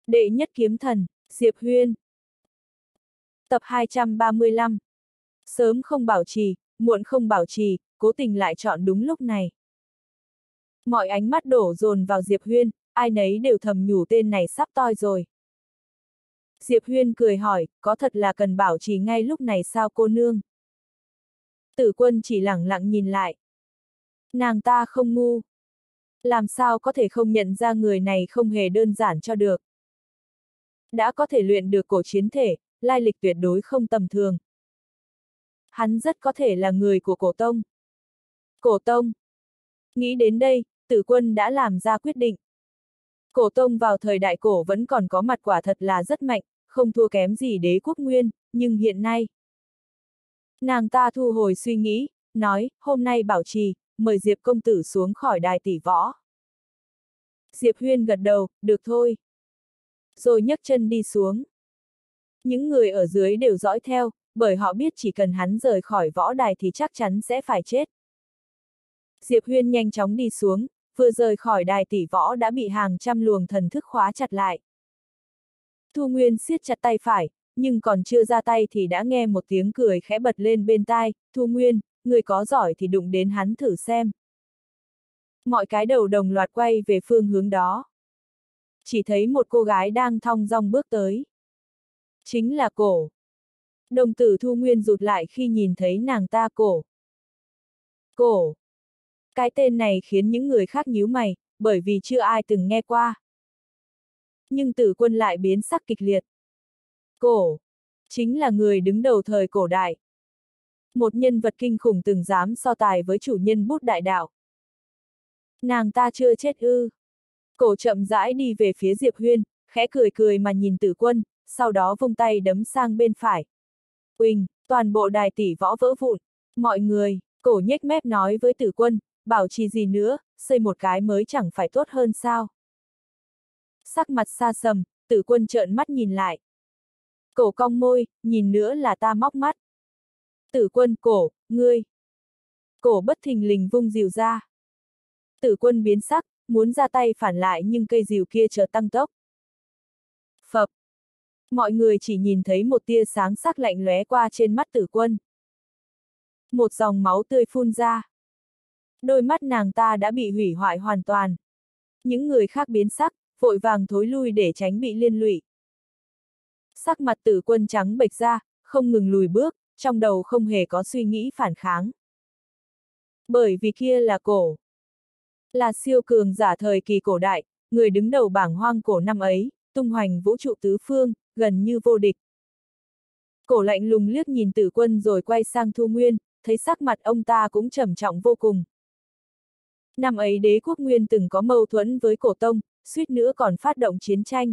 Đệ nhất kiếm thần, Diệp Huyên. Tập 235. Sớm không bảo trì, muộn không bảo trì, cố tình lại chọn đúng lúc này. Mọi ánh mắt đổ dồn vào Diệp Huyên, ai nấy đều thầm nhủ tên này sắp toi rồi. Diệp Huyên cười hỏi, có thật là cần bảo trì ngay lúc này sao cô nương? Tử Quân chỉ lẳng lặng nhìn lại. Nàng ta không ngu. Làm sao có thể không nhận ra người này không hề đơn giản cho được. Đã có thể luyện được cổ chiến thể, lai lịch tuyệt đối không tầm thường. Hắn rất có thể là người của cổ tông. Cổ tông. Nghĩ đến đây, Tử Quân đã làm ra quyết định. Cổ tông vào thời đại cổ vẫn còn có mặt quả thật là rất mạnh, không thua kém gì Đế Quốc Nguyên, nhưng hiện nay. Nàng ta thu hồi suy nghĩ, nói, hôm nay bảo trì, mời Diệp công tử xuống khỏi đài tỷ võ. Diệp Huyên gật đầu, được thôi. Rồi nhấc chân đi xuống. Những người ở dưới đều dõi theo, bởi họ biết chỉ cần hắn rời khỏi võ đài thì chắc chắn sẽ phải chết. Diệp Huyên nhanh chóng đi xuống, vừa rời khỏi đài tỷ võ đã bị hàng trăm luồng thần thức khóa chặt lại. Thu Nguyên siết chặt tay phải, nhưng còn chưa ra tay thì đã nghe một tiếng cười khẽ bật lên bên tai, Thu Nguyên, người có giỏi thì đụng đến hắn thử xem. Mọi cái đầu đồng loạt quay về phương hướng đó. Chỉ thấy một cô gái đang thong dong bước tới. Chính là Cổ. Đồng tử Thu Nguyên rụt lại khi nhìn thấy nàng ta. Cổ. Cổ. Cái tên này khiến những người khác nhíu mày, bởi vì chưa ai từng nghe qua. Nhưng Tử Quân lại biến sắc kịch liệt. Cổ. Chính là người đứng đầu thời cổ đại. Một nhân vật kinh khủng từng dám so tài với chủ nhân bút đại đạo. Nàng ta chưa chết ư. Cổ chậm rãi đi về phía Diệp Huyên, khẽ cười cười mà nhìn Tử Quân, sau đó vung tay đấm sang bên phải. Uỳnh, toàn bộ đài tỷ võ vỡ vụn. Mọi người, Cổ nhếch mép nói với Tử Quân, bảo trì gì nữa, xây một cái mới chẳng phải tốt hơn sao. Sắc mặt xa sầm, Tử Quân trợn mắt nhìn lại. Cổ cong môi, nhìn nữa là ta móc mắt. Tử Quân, Cổ, ngươi. Cổ bất thình lình vung rìu ra. Tử Quân biến sắc, muốn ra tay phản lại nhưng cây rìu kia chợt tăng tốc. Phập. Mọi người chỉ nhìn thấy một tia sáng sắc lạnh lóe qua trên mắt Tử Quân. Một dòng máu tươi phun ra. Đôi mắt nàng ta đã bị hủy hoại hoàn toàn. Những người khác biến sắc, vội vàng thối lui để tránh bị liên lụy. Sắc mặt Tử Quân trắng bệch ra, không ngừng lùi bước, trong đầu không hề có suy nghĩ phản kháng. Bởi vì kia là Cổ. Là siêu cường giả thời kỳ cổ đại, người đứng đầu bảng hoang cổ năm ấy, tung hoành vũ trụ tứ phương, gần như vô địch. Cổ lạnh lùng liếc nhìn Tử Quân rồi quay sang Thu Nguyên, thấy sắc mặt ông ta cũng trầm trọng vô cùng. Năm ấy Đế Quốc Nguyên từng có mâu thuẫn với Cổ Tông, suýt nữa còn phát động chiến tranh.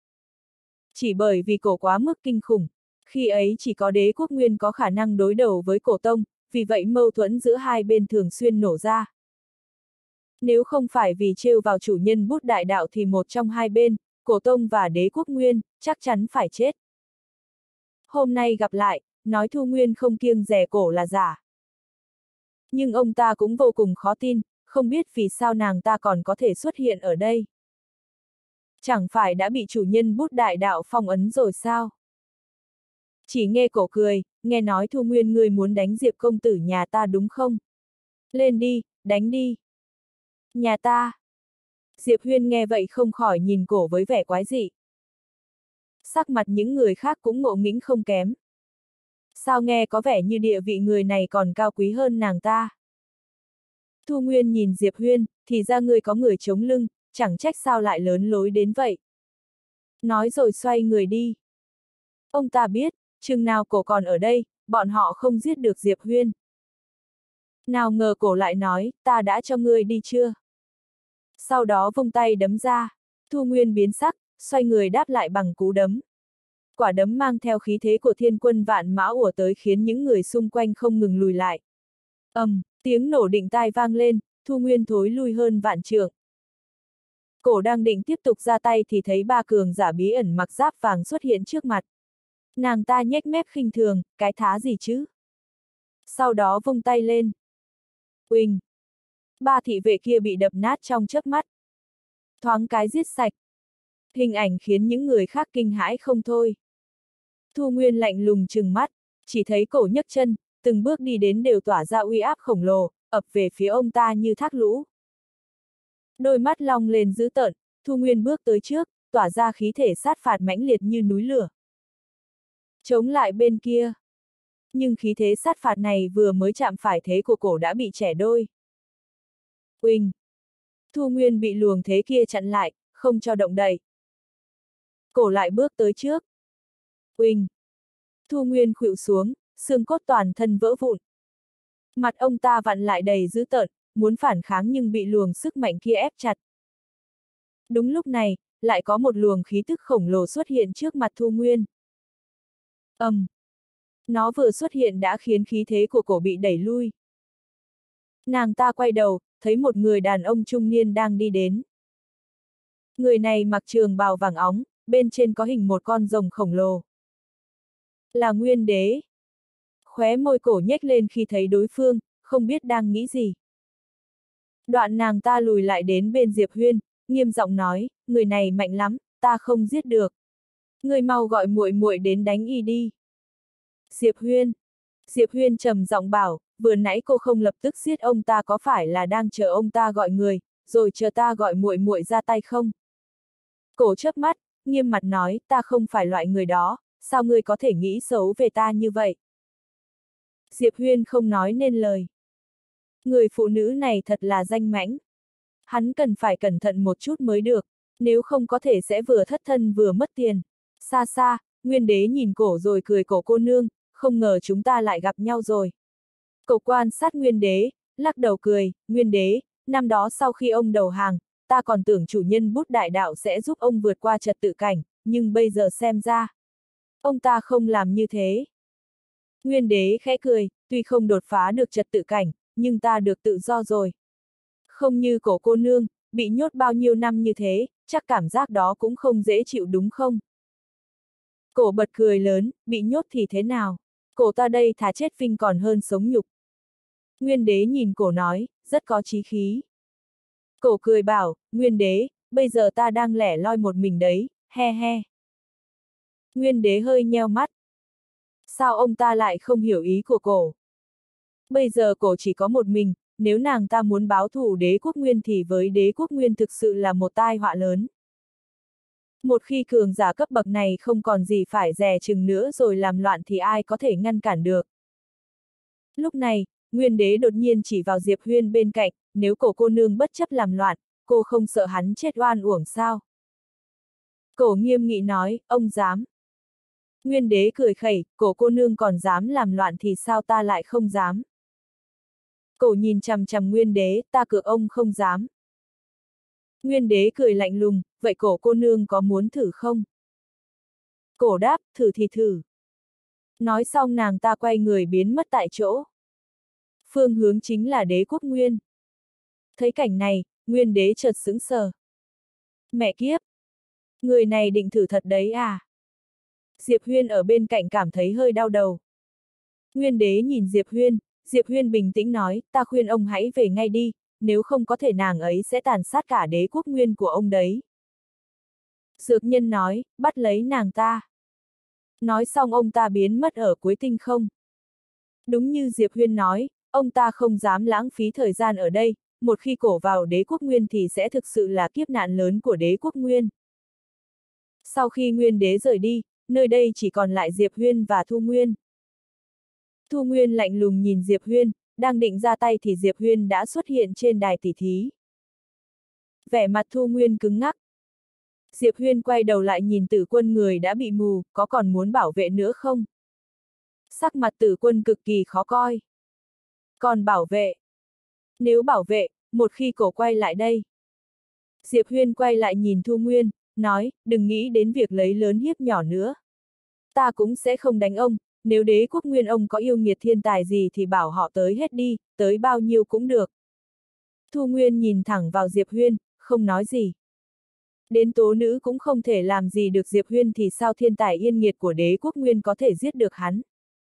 Chỉ bởi vì Cổ quá mức kinh khủng, khi ấy chỉ có Đế Quốc Nguyên có khả năng đối đầu với Cổ Tông, vì vậy mâu thuẫn giữa hai bên thường xuyên nổ ra. Nếu không phải vì trêu vào chủ nhân bút đại đạo thì một trong hai bên, Cổ Tông và Đế Quốc Nguyên, chắc chắn phải chết. Hôm nay gặp lại, nói Thu Nguyên không kiêng dè Cổ là giả. Nhưng ông ta cũng vô cùng khó tin, không biết vì sao nàng ta còn có thể xuất hiện ở đây. Chẳng phải đã bị chủ nhân bút đại đạo phong ấn rồi sao? Chỉ nghe Cổ cười, nghe nói Thu Nguyên ngươi muốn đánh Diệp công tử nhà ta đúng không? Lên đi, đánh đi. Nhà ta. Diệp Huyên nghe vậy không khỏi nhìn Cổ với vẻ quái dị. Sắc mặt những người khác cũng ngộ nghĩnh không kém. Sao nghe có vẻ như địa vị người này còn cao quý hơn nàng ta? Thu Nguyên nhìn Diệp Huyên, thì ra ngươi có người chống lưng, chẳng trách sao lại lớn lối đến vậy. Nói rồi xoay người đi. Ông ta biết, chừng nào Cổ còn ở đây, bọn họ không giết được Diệp Huyên. Nào ngờ Cổ lại nói, ta đã cho ngươi đi chưa? Sau đó vung tay đấm ra, Thu Nguyên biến sắc, xoay người đáp lại bằng cú đấm. Quả đấm mang theo khí thế của thiên quân vạn mã ùa tới khiến những người xung quanh không ngừng lùi lại. Tiếng nổ đinh tai vang lên, Thu Nguyên thối lui hơn vạn trượng. Cổ đang định tiếp tục ra tay thì thấy ba cường giả bí ẩn mặc giáp vàng xuất hiện trước mặt. Nàng ta nhếch mép khinh thường, cái thá gì chứ? Sau đó vung tay lên. Uỳnh! Ba thị vệ kia bị đập nát trong chớp mắt. Thoáng cái giết sạch. Hình ảnh khiến những người khác kinh hãi không thôi. Thu Nguyên lạnh lùng trừng mắt, chỉ thấy cổ nhấc chân, từng bước đi đến đều tỏa ra uy áp khổng lồ, ập về phía ông ta như thác lũ. Đôi mắt long lên dữ tợn, Thu Nguyên bước tới trước, tỏa ra khí thể sát phạt mãnh liệt như núi lửa. Chống lại bên kia. Nhưng khí thế sát phạt này vừa mới chạm phải thế của cổ đã bị chẻ đôi. Uỳnh! Thu Nguyên bị luồng thế kia chặn lại, không cho động đậy. Cổ lại bước tới trước. Uỳnh! Thu Nguyên khuỵu xuống, xương cốt toàn thân vỡ vụn. Mặt ông ta vặn lại đầy dữ tợn, muốn phản kháng nhưng bị luồng sức mạnh kia ép chặt. Đúng lúc này, lại có một luồng khí tức khổng lồ xuất hiện trước mặt Thu Nguyên. Nó vừa xuất hiện đã khiến khí thế của cổ bị đẩy lui. Nàng ta quay đầu, thấy một người đàn ông trung niên đang đi đến. Người này mặc trường bào vàng óng, bên trên có hình một con rồng khổng lồ. Là Nguyên Đế. Khóe môi cổ nhếch lên khi thấy đối phương, không biết đang nghĩ gì. Đoạn nàng ta lùi lại đến bên Diệp Huyên, nghiêm giọng nói, người này mạnh lắm, ta không giết được. Người mau gọi muội muội đến đánh y đi. Diệp Huyên. Diệp Huyên trầm giọng bảo, vừa nãy cô không lập tức giết ông ta có phải là đang chờ ông ta gọi người, rồi chờ ta gọi muội muội ra tay không? Cổ chớp mắt, nghiêm mặt nói, ta không phải loại người đó, sao ngươi có thể nghĩ xấu về ta như vậy? Diệp Huyên không nói nên lời. Người phụ nữ này thật là danh mãnh. Hắn cần phải cẩn thận một chút mới được, nếu không có thể sẽ vừa thất thân vừa mất tiền. Xa xa, Nguyên Đế nhìn cổ rồi cười, cổ cô nương, không ngờ chúng ta lại gặp nhau rồi. Cổ quan sát Nguyên Đế, lắc đầu cười, Nguyên Đế, năm đó sau khi ông đầu hàng, ta còn tưởng chủ nhân bút đại đạo sẽ giúp ông vượt qua trật tự cảnh, nhưng bây giờ xem ra, ông ta không làm như thế. Nguyên Đế khẽ cười, tuy không đột phá được trật tự cảnh, nhưng ta được tự do rồi. Không như cổ cô nương, bị nhốt bao nhiêu năm như thế, chắc cảm giác đó cũng không dễ chịu đúng không? Cổ bật cười lớn, bị nhốt thì thế nào? Cổ ta đây thà chết vinh còn hơn sống nhục. Nguyên Đế nhìn cổ nói, rất có chí khí. Cổ cười bảo, Nguyên Đế, bây giờ ta đang lẻ loi một mình đấy, he he. Nguyên Đế hơi nheo mắt. Sao ông ta lại không hiểu ý của cổ? Bây giờ cổ chỉ có một mình, nếu nàng ta muốn báo thù đế quốc Nguyên thì với đế quốc Nguyên thực sự là một tai họa lớn. Một khi cường giả cấp bậc này không còn gì phải dè chừng nữa rồi làm loạn thì ai có thể ngăn cản được. Lúc này, Nguyên Đế đột nhiên chỉ vào Diệp Huyên bên cạnh, nếu cổ cô nương bất chấp làm loạn, cô không sợ hắn chết oan uổng sao? Cổ nghiêm nghị nói, ông dám. Nguyên Đế cười khẩy, cổ cô nương còn dám làm loạn thì sao ta lại không dám? Cổ nhìn chằm chằm Nguyên Đế, ta cược ông không dám. Nguyên Đế cười lạnh lùng, vậy cổ cô nương có muốn thử không? Cổ đáp, thử thì thử. Nói xong nàng ta quay người biến mất tại chỗ. Phương hướng chính là đế quốc Nguyên. Thấy cảnh này, Nguyên Đế chợt sững sờ. Mẹ kiếp! Người này định thử thật đấy à? Diệp Huyên ở bên cạnh cảm thấy hơi đau đầu. Nguyên Đế nhìn Diệp Huyên bình tĩnh nói, ta khuyên ông hãy về ngay đi, nếu không có thể nàng ấy sẽ tàn sát cả đế quốc Nguyên của ông đấy. Dược nhân nói, bắt lấy nàng ta. Nói xong ông ta biến mất ở cuối tinh không. Đúng như Diệp Huyên nói, ông ta không dám lãng phí thời gian ở đây, một khi cổ vào đế quốc Nguyên thì sẽ thực sự là kiếp nạn lớn của đế quốc Nguyên. Sau khi Nguyên Đế rời đi, nơi đây chỉ còn lại Diệp Huyên và Thu Nguyên. Thu Nguyên lạnh lùng nhìn Diệp Huyên, đang định ra tay thì Diệp Huyên đã xuất hiện trên đài tỉ thí. Vẻ mặt Thu Nguyên cứng ngắc. Diệp Huyên quay đầu lại nhìn Tử Quân, người đã bị mù, có còn muốn bảo vệ nữa không? Sắc mặt Tử Quân cực kỳ khó coi. Còn bảo vệ? Nếu bảo vệ, một khi cổ quay lại đây. Diệp Huyên quay lại nhìn Thu Nguyên, nói, đừng nghĩ đến việc lấy lớn hiếp nhỏ nữa. Ta cũng sẽ không đánh ông, nếu đế quốc Nguyên ông có yêu nghiệt thiên tài gì thì bảo họ tới hết đi, tới bao nhiêu cũng được. Thu Nguyên nhìn thẳng vào Diệp Huyên, không nói gì. Đến tố nữ cũng không thể làm gì được Diệp Huyên thì sao thiên tài yên nghiệt của đế quốc Nguyên có thể giết được hắn.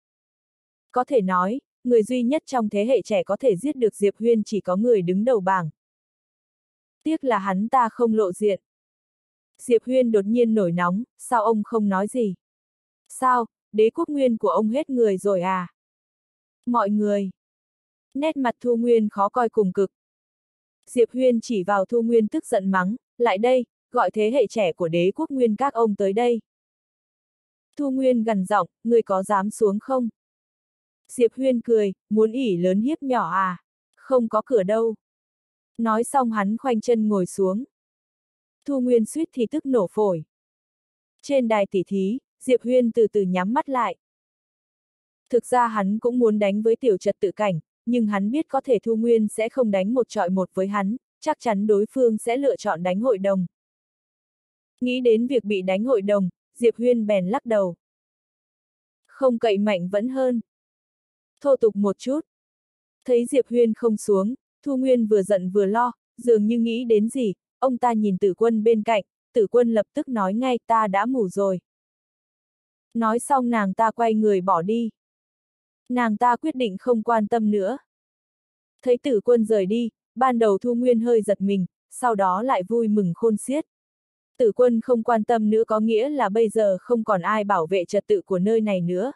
Có thể nói, người duy nhất trong thế hệ trẻ có thể giết được Diệp Huyên chỉ có người đứng đầu bảng. Tiếc là hắn ta không lộ diện. Diệp Huyên đột nhiên nổi nóng, sao ông không nói gì? Sao, đế quốc nguyên của ông hết người rồi à? Mọi người. Nét mặt Thu Nguyên khó coi cùng cực. Diệp Huyên chỉ vào Thu Nguyên tức giận mắng, lại đây, gọi thế hệ trẻ của đế quốc nguyên các ông tới đây. Thu Nguyên gằn giọng, ngươi có dám xuống không? Diệp Huyên cười, muốn ỉ lớn hiếp nhỏ à? Không có cửa đâu. Nói xong hắn khoanh chân ngồi xuống. Thu Nguyên suýt thì tức nổ phổi. Trên đài tỉ thí, Diệp Huyên từ từ nhắm mắt lại. Thực ra hắn cũng muốn đánh với tiểu trật tự cảnh, nhưng hắn biết có thể Thu Nguyên sẽ không đánh một chọi một với hắn, chắc chắn đối phương sẽ lựa chọn đánh hội đồng. Nghĩ đến việc bị đánh hội đồng, Diệp Huyên bèn lắc đầu. Không cậy mạnh vẫn hơn. Thô tục một chút. Thấy Diệp Huyên không xuống, Thu Nguyên vừa giận vừa lo, dường như nghĩ đến gì, ông ta nhìn Tử Quân bên cạnh, Tử Quân lập tức nói ngay ta đã ngủ rồi. Nói xong nàng ta quay người bỏ đi. Nàng ta quyết định không quan tâm nữa. Thấy Tử Quân rời đi, ban đầu Thu Nguyên hơi giật mình, sau đó lại vui mừng khôn xiết. Tử Quân không quan tâm nữa có nghĩa là bây giờ không còn ai bảo vệ trật tự của nơi này nữa.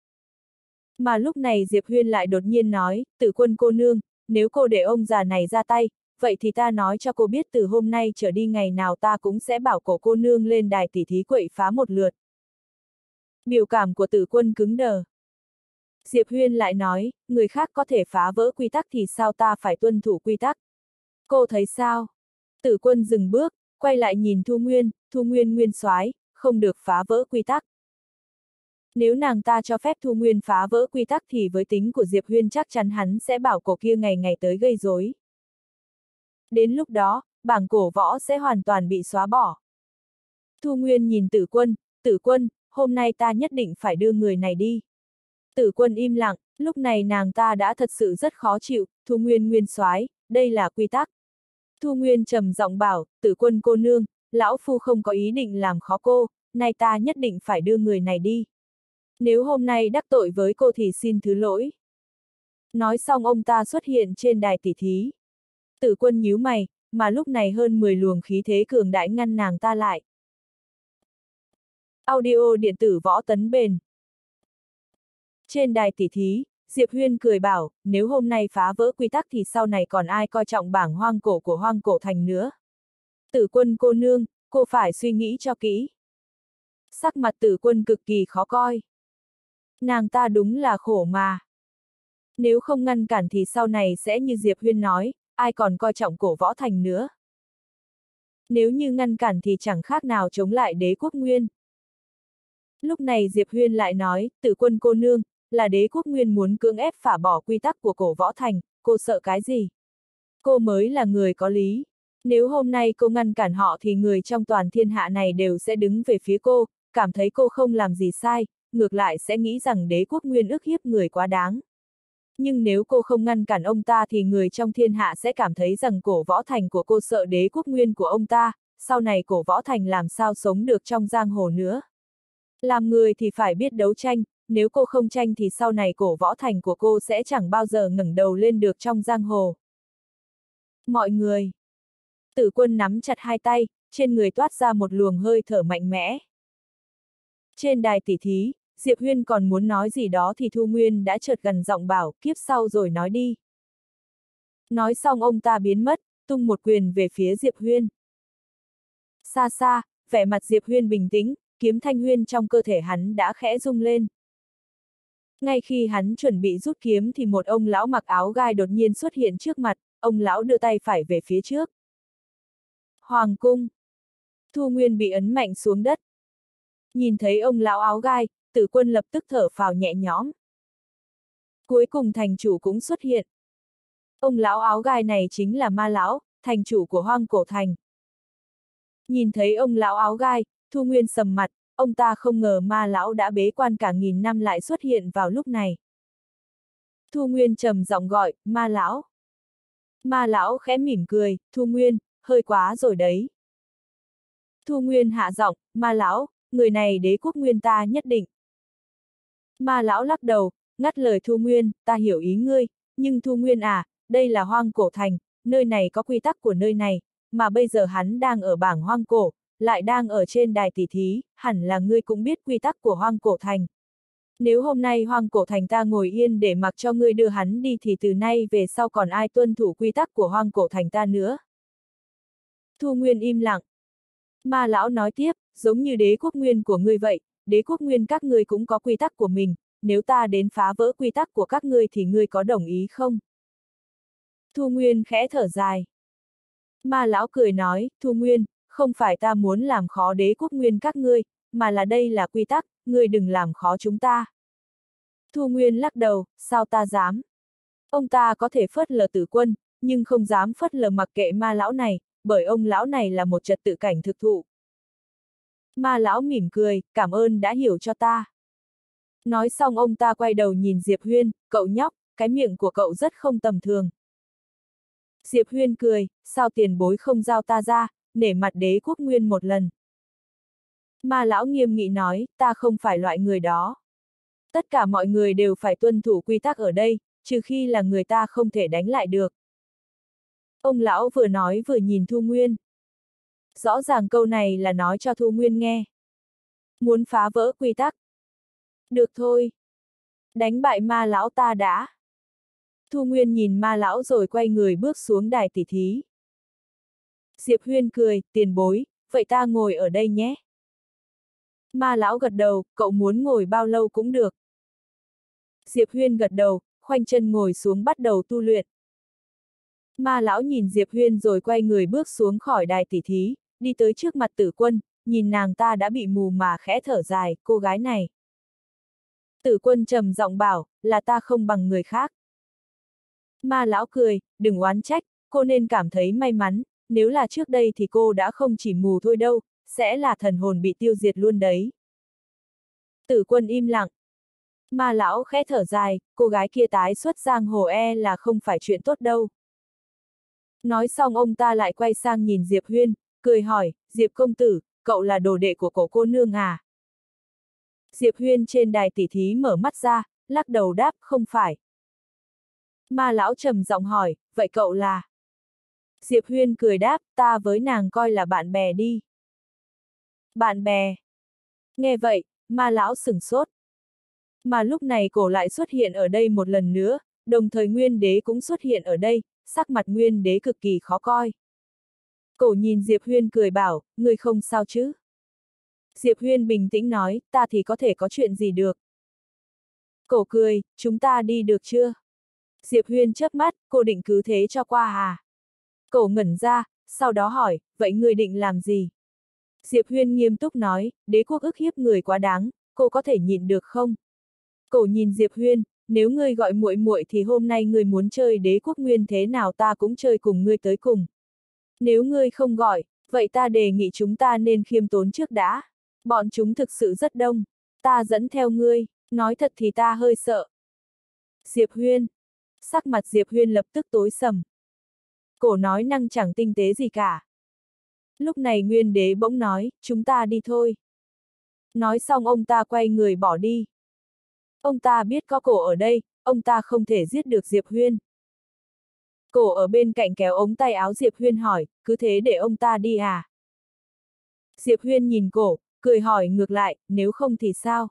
Mà lúc này Diệp Huyên lại đột nhiên nói, Tử Quân cô nương, nếu cô để ông già này ra tay, vậy thì ta nói cho cô biết từ hôm nay trở đi ngày nào ta cũng sẽ bảo cổ cô nương lên đài tỉ thí quậy phá một lượt. Biểu cảm của Tử Quân cứng đờ. Diệp Huyên lại nói, người khác có thể phá vỡ quy tắc thì sao ta phải tuân thủ quy tắc? Cô thấy sao? Tử Quân dừng bước, quay lại nhìn Thu Nguyên, Thu Nguyên nguyên soái, không được phá vỡ quy tắc. Nếu nàng ta cho phép Thu Nguyên phá vỡ quy tắc thì với tính của Diệp Huyên chắc chắn hắn sẽ bảo cổ kia ngày ngày tới gây rối. Đến lúc đó, bảng cổ võ sẽ hoàn toàn bị xóa bỏ. Thu Nguyên nhìn Tử Quân, hôm nay ta nhất định phải đưa người này đi. Tử Quân im lặng, lúc này nàng ta đã thật sự rất khó chịu, Thu Nguyên nguyên soái, đây là quy tắc. Thu Nguyên trầm giọng bảo, Tử Quân cô nương, lão phu không có ý định làm khó cô, nay ta nhất định phải đưa người này đi. Nếu hôm nay đắc tội với cô thì xin thứ lỗi. Nói xong ông ta xuất hiện trên đài tỉ thí. Tử Quân nhíu mày, mà lúc này hơn 10 luồng khí thế cường đại ngăn nàng ta lại. Audio điện tử võ tấn bền. Trên đài tỉ thí, Diệp Huyên cười bảo, nếu hôm nay phá vỡ quy tắc thì sau này còn ai coi trọng bảng hoang cổ của hoang cổ thành nữa. Tử Quân cô nương, cô phải suy nghĩ cho kỹ. Sắc mặt Tử Quân cực kỳ khó coi. Nàng ta đúng là khổ mà. Nếu không ngăn cản thì sau này sẽ như Diệp Huyên nói, ai còn coi trọng cổ võ thành nữa. Nếu như ngăn cản thì chẳng khác nào chống lại đế quốc nguyên. Lúc này Diệp Huyên lại nói, Tử Quân cô nương, là đế quốc nguyên muốn cưỡng ép phả bỏ quy tắc của cổ võ thành, cô sợ cái gì? Cô mới là người có lý. Nếu hôm nay cô ngăn cản họ thì người trong toàn thiên hạ này đều sẽ đứng về phía cô, cảm thấy cô không làm gì sai, ngược lại sẽ nghĩ rằng đế quốc nguyên ức hiếp người quá đáng. Nhưng nếu cô không ngăn cản ông ta thì người trong thiên hạ sẽ cảm thấy rằng cổ võ thành của cô sợ đế quốc nguyên của ông ta, sau này cổ võ thành làm sao sống được trong giang hồ nữa. Làm người thì phải biết đấu tranh, nếu cô không tranh thì sau này cổ võ thành của cô sẽ chẳng bao giờ ngẩng đầu lên được trong giang hồ. Mọi người. Tử Quân nắm chặt hai tay, trên người toát ra một luồng hơi thở mạnh mẽ. Trên đài tỉ thí, Diệp Huyên còn muốn nói gì đó thì Thu Nguyên đã chợt gần giọng bảo, kiếp sau rồi nói đi. Nói xong ông ta biến mất, tung một quyền về phía Diệp Huyên. Xa xa, vẻ mặt Diệp Huyên bình tĩnh, kiếm thanh huyên trong cơ thể hắn đã khẽ rung lên. Ngay khi hắn chuẩn bị rút kiếm thì một ông lão mặc áo gai đột nhiên xuất hiện trước mặt, ông lão đưa tay phải về phía trước. Hoàng cung. Thu Nguyên bị ấn mạnh xuống đất. Nhìn thấy ông lão áo gai, Tử Quân lập tức thở phào nhẹ nhõm. Cuối cùng thành chủ cũng xuất hiện. Ông lão áo gai này chính là Ma lão, thành chủ của hoang cổ thành. Nhìn thấy ông lão áo gai, Thu Nguyên sầm mặt, ông ta không ngờ Ma lão đã bế quan cả nghìn năm lại xuất hiện vào lúc này. Thu Nguyên trầm giọng gọi, Ma lão. Ma lão khẽ mỉm cười, Thu Nguyên, hơi quá rồi đấy. Thu Nguyên hạ giọng, Ma lão, người này đế quốc nguyên ta nhất định. Ma lão lắc đầu, ngắt lời Thu Nguyên, ta hiểu ý ngươi, nhưng Thu Nguyên à, đây là hoang cổ thành, nơi này có quy tắc của nơi này, mà bây giờ hắn đang ở bảng hoang cổ, lại đang ở trên đài tỷ thí, hẳn là ngươi cũng biết quy tắc của Hoang Cổ Thành. Nếu hôm nay Hoang Cổ Thành ta ngồi yên để mặc cho ngươi đưa hắn đi thì từ nay về sau còn ai tuân thủ quy tắc của Hoang Cổ Thành ta nữa? Thu Nguyên im lặng. Ma lão nói tiếp, giống như đế quốc nguyên của ngươi vậy, đế quốc nguyên các ngươi cũng có quy tắc của mình, nếu ta đến phá vỡ quy tắc của các ngươi thì ngươi có đồng ý không? Thu Nguyên khẽ thở dài. Ma lão cười nói, Thu Nguyên, không phải ta muốn làm khó đế quốc nguyên các ngươi, mà là đây là quy tắc, ngươi đừng làm khó chúng ta. Thu Nguyên lắc đầu, sao ta dám? Ông ta có thể phớt lờ Tử Quân, nhưng không dám phớt lờ mặc kệ ma lão này, bởi ông lão này là một trật tự cảnh thực thụ. Ma lão mỉm cười, cảm ơn đã hiểu cho ta. Nói xong ông ta quay đầu nhìn Diệp Huyên, cậu nhóc, cái miệng của cậu rất không tầm thường. Diệp Huyên cười, sao tiền bối không giao ta ra, nể mặt đế quốc nguyên một lần. Ma lão nghiêm nghị nói, ta không phải loại người đó. Tất cả mọi người đều phải tuân thủ quy tắc ở đây, trừ khi là người ta không thể đánh lại được. Ông lão vừa nói vừa nhìn Thu Nguyên. Rõ ràng câu này là nói cho Thu Nguyên nghe. Muốn phá vỡ quy tắc. Được thôi. Đánh bại ma lão ta đã. Thu Nguyên nhìn ma lão rồi quay người bước xuống đài tỷ thí. Diệp Huyên cười, tiền bối, vậy ta ngồi ở đây nhé. Ma lão gật đầu, cậu muốn ngồi bao lâu cũng được. Diệp Huyên gật đầu, khoanh chân ngồi xuống bắt đầu tu luyện. Ma lão nhìn Diệp Huyên rồi quay người bước xuống khỏi đài tỷ thí, đi tới trước mặt Tử Quân, nhìn nàng ta đã bị mù mà khẽ thở dài, cô gái này. Tử Quân trầm giọng bảo, là ta không bằng người khác. Ma lão cười, đừng oán trách, cô nên cảm thấy may mắn, nếu là trước đây thì cô đã không chỉ mù thôi đâu, sẽ là thần hồn bị tiêu diệt luôn đấy. Tử Quân im lặng. Ma lão khẽ thở dài, cô gái kia tái xuất giang hồ là không phải chuyện tốt đâu. Nói xong ông ta lại quay sang nhìn Diệp Huyên, cười hỏi, Diệp công tử, cậu là đồ đệ của cổ cô nương à? Diệp Huyên trên đài tỷ thí mở mắt ra, lắc đầu đáp, không phải. Ma lão trầm giọng hỏi, vậy cậu là? Diệp Huyên cười đáp, ta với nàng coi là bạn bè đi. Bạn bè. Nghe vậy, ma lão sửng sốt. Mà lúc này cổ lại xuất hiện ở đây một lần nữa, đồng thời Nguyên Đế cũng xuất hiện ở đây, sắc mặt Nguyên Đế cực kỳ khó coi. Cổ nhìn Diệp Huyên cười bảo, ngươi không sao chứ? Diệp Huyên bình tĩnh nói, ta thì có thể có chuyện gì được. Cổ cười, chúng ta đi được chưa? Diệp Huyên chớp mắt, cô định cứ thế cho qua à? Cổ ngẩn ra, sau đó hỏi, vậy ngươi định làm gì? Diệp Huyên nghiêm túc nói, đế quốc ức hiếp người quá đáng, cô có thể nhịn được không? Cổ nhìn Diệp Huyên, nếu ngươi gọi muội muội thì hôm nay ngươi muốn chơi đế quốc nguyên thế nào ta cũng chơi cùng ngươi tới cùng. Nếu ngươi không gọi, vậy ta đề nghị chúng ta nên khiêm tốn trước đã. Bọn chúng thực sự rất đông, ta dẫn theo ngươi, nói thật thì ta hơi sợ. Diệp Huyên. Sắc mặt Diệp Huyên lập tức tối sầm. Cổ nói năng chẳng tinh tế gì cả. Lúc này Nguyên Đế bỗng nói, chúng ta đi thôi. Nói xong ông ta quay người bỏ đi. Ông ta biết có cổ ở đây, ông ta không thể giết được Diệp Huyên. Cổ ở bên cạnh kéo ống tay áo Diệp Huyên hỏi, cứ thế để ông ta đi à? Diệp Huyên nhìn cổ, cười hỏi ngược lại, nếu không thì sao?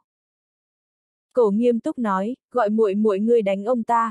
Cổ nghiêm túc nói, gọi muội muội ngươi đánh ông ta.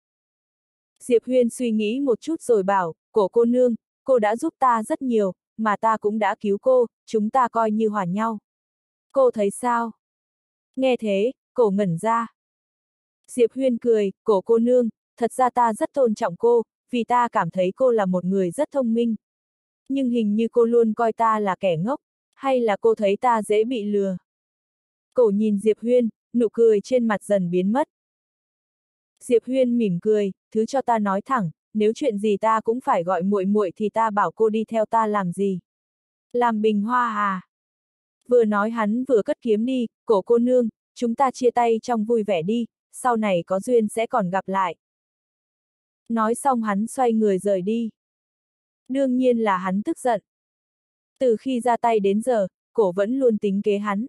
Diệp Huyên suy nghĩ một chút rồi bảo, cổ cô nương, cô đã giúp ta rất nhiều, mà ta cũng đã cứu cô, chúng ta coi như hòa nhau. Cô thấy sao? Nghe thế, cổ ngẩn ra. Diệp Huyên cười, cổ cô nương, thật ra ta rất tôn trọng cô, vì ta cảm thấy cô là một người rất thông minh. Nhưng hình như cô luôn coi ta là kẻ ngốc, hay là cô thấy ta dễ bị lừa? Cổ nhìn Diệp Huyên, nụ cười trên mặt dần biến mất. Diệp Huyên mỉm cười, thứ cho ta nói thẳng, nếu chuyện gì ta cũng phải gọi muội muội thì ta bảo cô đi theo ta làm gì? Làm bình hoa à? Vừa nói hắn vừa cất kiếm đi, cổ cô nương, chúng ta chia tay trong vui vẻ đi, sau này có duyên sẽ còn gặp lại. Nói xong hắn xoay người rời đi. Đương nhiên là hắn tức giận. Từ khi ra tay đến giờ, cổ vẫn luôn tính kế hắn.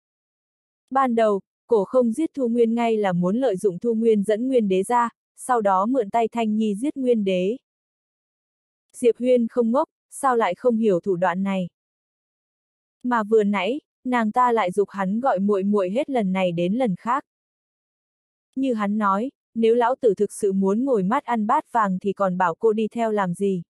Ban đầu, cổ không giết Thu Nguyên ngay là muốn lợi dụng Thu Nguyên dẫn Nguyên Đế ra, sau đó mượn tay Thanh Nhi giết Nguyên Đế. Diệp Huyên không ngốc, sao lại không hiểu thủ đoạn này? Mà vừa nãy, nàng ta lại giục hắn gọi muội muội hết lần này đến lần khác. Như hắn nói, nếu lão tử thực sự muốn ngồi mắt ăn bát vàng thì còn bảo cô đi theo làm gì?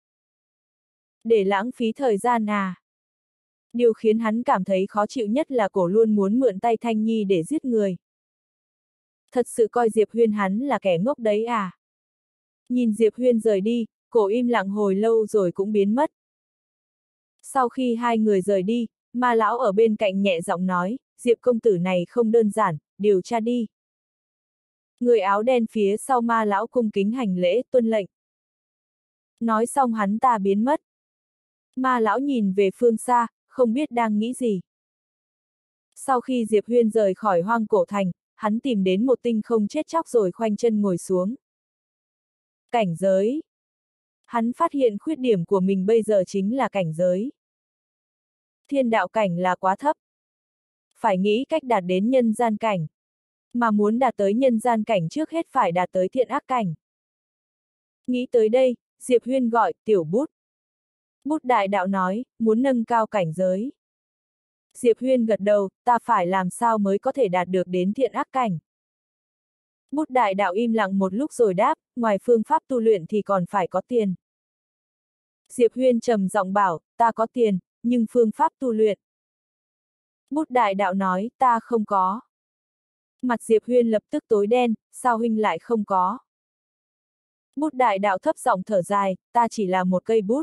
Để lãng phí thời gian à? Điều khiến hắn cảm thấy khó chịu nhất là cổ luôn muốn mượn tay Thanh Nhi để giết người. Thật sự coi Diệp Huyên hắn là kẻ ngốc đấy à? Nhìn Diệp Huyên rời đi, cổ im lặng hồi lâu rồi cũng biến mất. Sau khi hai người rời đi, Ma lão ở bên cạnh nhẹ giọng nói, Diệp công tử này không đơn giản, điều tra đi. Người áo đen phía sau Ma lão cung kính hành lễ, tuân lệnh. Nói xong hắn ta biến mất. Ma lão nhìn về phương xa, không biết đang nghĩ gì. Sau khi Diệp Huyên rời khỏi hoang cổ thành, hắn tìm đến một tinh không chết chóc rồi khoanh chân ngồi xuống. Cảnh giới. Hắn phát hiện khuyết điểm của mình bây giờ chính là cảnh giới. Thiên đạo cảnh là quá thấp. Phải nghĩ cách đạt đến nhân gian cảnh. Mà muốn đạt tới nhân gian cảnh trước hết phải đạt tới thiện ác cảnh. Nghĩ tới đây, Diệp Huyên gọi, Tiểu Bút. Bút đại đạo nói, muốn nâng cao cảnh giới. Diệp Huyên gật đầu, ta phải làm sao mới có thể đạt được đến thiện ác cảnh. Bút đại đạo im lặng một lúc rồi đáp, ngoài phương pháp tu luyện thì còn phải có tiền. Diệp Huyên trầm giọng bảo, ta có tiền, nhưng phương pháp tu luyện. Bút đại đạo nói, ta không có. Mặt Diệp Huyên lập tức tối đen, sao huynh lại không có? Bút đại đạo thấp giọng thở dài, ta chỉ là một cây bút.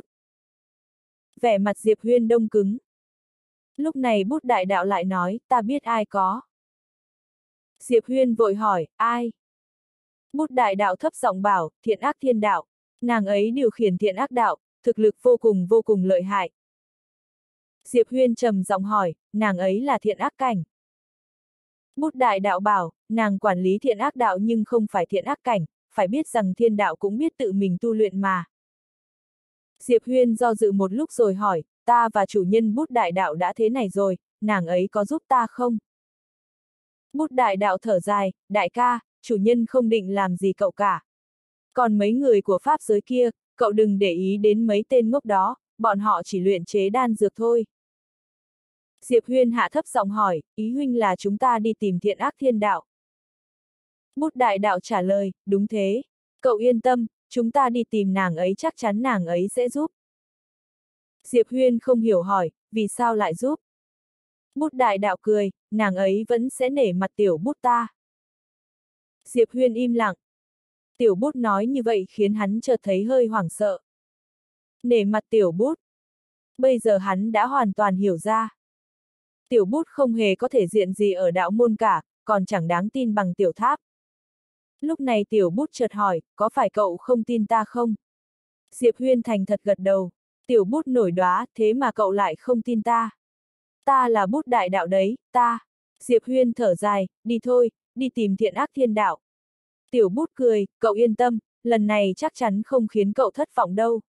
Vẻ mặt Diệp Huyên đông cứng. Lúc này bút đại đạo lại nói, ta biết ai có. Diệp Huyên vội hỏi, ai? Bút đại đạo thấp giọng bảo, thiện ác thiên đạo. Nàng ấy điều khiển thiện ác đạo, thực lực vô cùng lợi hại. Diệp Huyên trầm giọng hỏi, nàng ấy là thiện ác cảnh. Bút đại đạo bảo, nàng quản lý thiện ác đạo nhưng không phải thiện ác cảnh, phải biết rằng thiên đạo cũng biết tự mình tu luyện mà. Diệp Huyên do dự một lúc rồi hỏi, ta và chủ nhân bút đại đạo đã thế này rồi, nàng ấy có giúp ta không? Bút đại đạo thở dài, đại ca, chủ nhân không định làm gì cậu cả. Còn mấy người của pháp giới kia, cậu đừng để ý đến mấy tên ngốc đó, bọn họ chỉ luyện chế đan dược thôi. Diệp Huyên hạ thấp giọng hỏi, ý huynh là chúng ta đi tìm thiện ác thiên đạo. Bút đại đạo trả lời, đúng thế. Cậu yên tâm, chúng ta đi tìm nàng ấy chắc chắn nàng ấy sẽ giúp. Diệp Huyên không hiểu hỏi, vì sao lại giúp? Bút đại đạo cười, nàng ấy vẫn sẽ nể mặt tiểu bút ta. Diệp Huyên im lặng. Tiểu bút nói như vậy khiến hắn chợt thấy hơi hoảng sợ. Nể mặt tiểu bút. Bây giờ hắn đã hoàn toàn hiểu ra. Tiểu bút không hề có thể diện gì ở đạo môn cả, còn chẳng đáng tin bằng tiểu tháp. Lúc này tiểu bút chợt hỏi, có phải cậu không tin ta không? Diệp Huyên thành thật gật đầu. Tiểu bút nổi đoá, thế mà cậu lại không tin ta. Ta là bút đại đạo đấy, ta. Diệp Huyên thở dài, đi thôi, đi tìm thiện ác thiên đạo. Tiểu bút cười, cậu yên tâm, lần này chắc chắn không khiến cậu thất vọng đâu.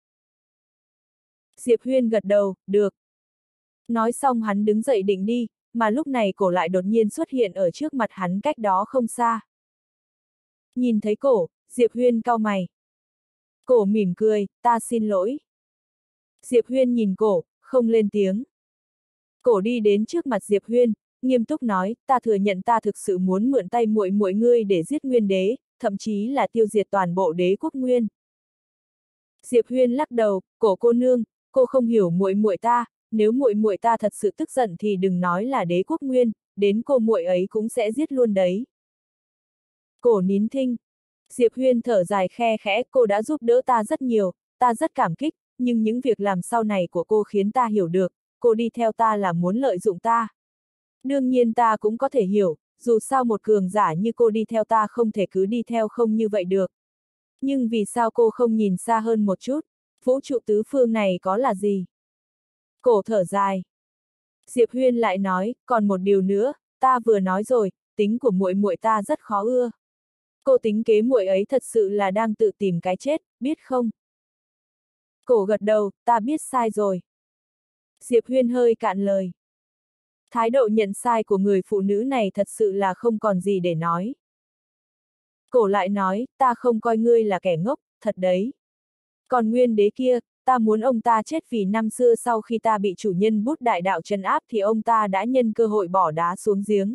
Diệp Huyên gật đầu, được. Nói xong hắn đứng dậy định đi, mà lúc này cổ lại đột nhiên xuất hiện ở trước mặt hắn cách đó không xa. Nhìn thấy cổ, Diệp Huyên cau mày. Cổ mỉm cười, ta xin lỗi. Diệp Huyên nhìn cổ, không lên tiếng. Cổ đi đến trước mặt Diệp Huyên, nghiêm túc nói, ta thừa nhận ta thực sự muốn mượn tay muội muội ngươi để giết Nguyên đế, thậm chí là tiêu diệt toàn bộ đế quốc Nguyên. Diệp Huyên lắc đầu, cổ cô nương, cô không hiểu muội muội ta, nếu muội muội ta thật sự tức giận thì đừng nói là đế quốc Nguyên, đến cô muội ấy cũng sẽ giết luôn đấy. Cổ nín thinh. Diệp Huyên thở dài khe khẽ, cô đã giúp đỡ ta rất nhiều, ta rất cảm kích, nhưng những việc làm sau này của cô khiến ta hiểu được, cô đi theo ta là muốn lợi dụng ta. Đương nhiên ta cũng có thể hiểu, dù sao một cường giả như cô đi theo ta không thể cứ đi theo không như vậy được. Nhưng vì sao cô không nhìn xa hơn một chút, vũ trụ tứ phương này có là gì? Cổ thở dài. Diệp Huyên lại nói, còn một điều nữa, ta vừa nói rồi, tính của muội muội ta rất khó ưa. Cô tính kế muội ấy thật sự là đang tự tìm cái chết, biết không? Cổ gật đầu, ta biết sai rồi. Diệp Huyên hơi cạn lời. Thái độ nhận sai của người phụ nữ này thật sự là không còn gì để nói. Cổ lại nói, ta không coi ngươi là kẻ ngốc, thật đấy. Còn Nguyên đế kia, ta muốn ông ta chết vì năm xưa sau khi ta bị chủ nhân bút đại đạo trấn áp thì ông ta đã nhân cơ hội bỏ đá xuống giếng.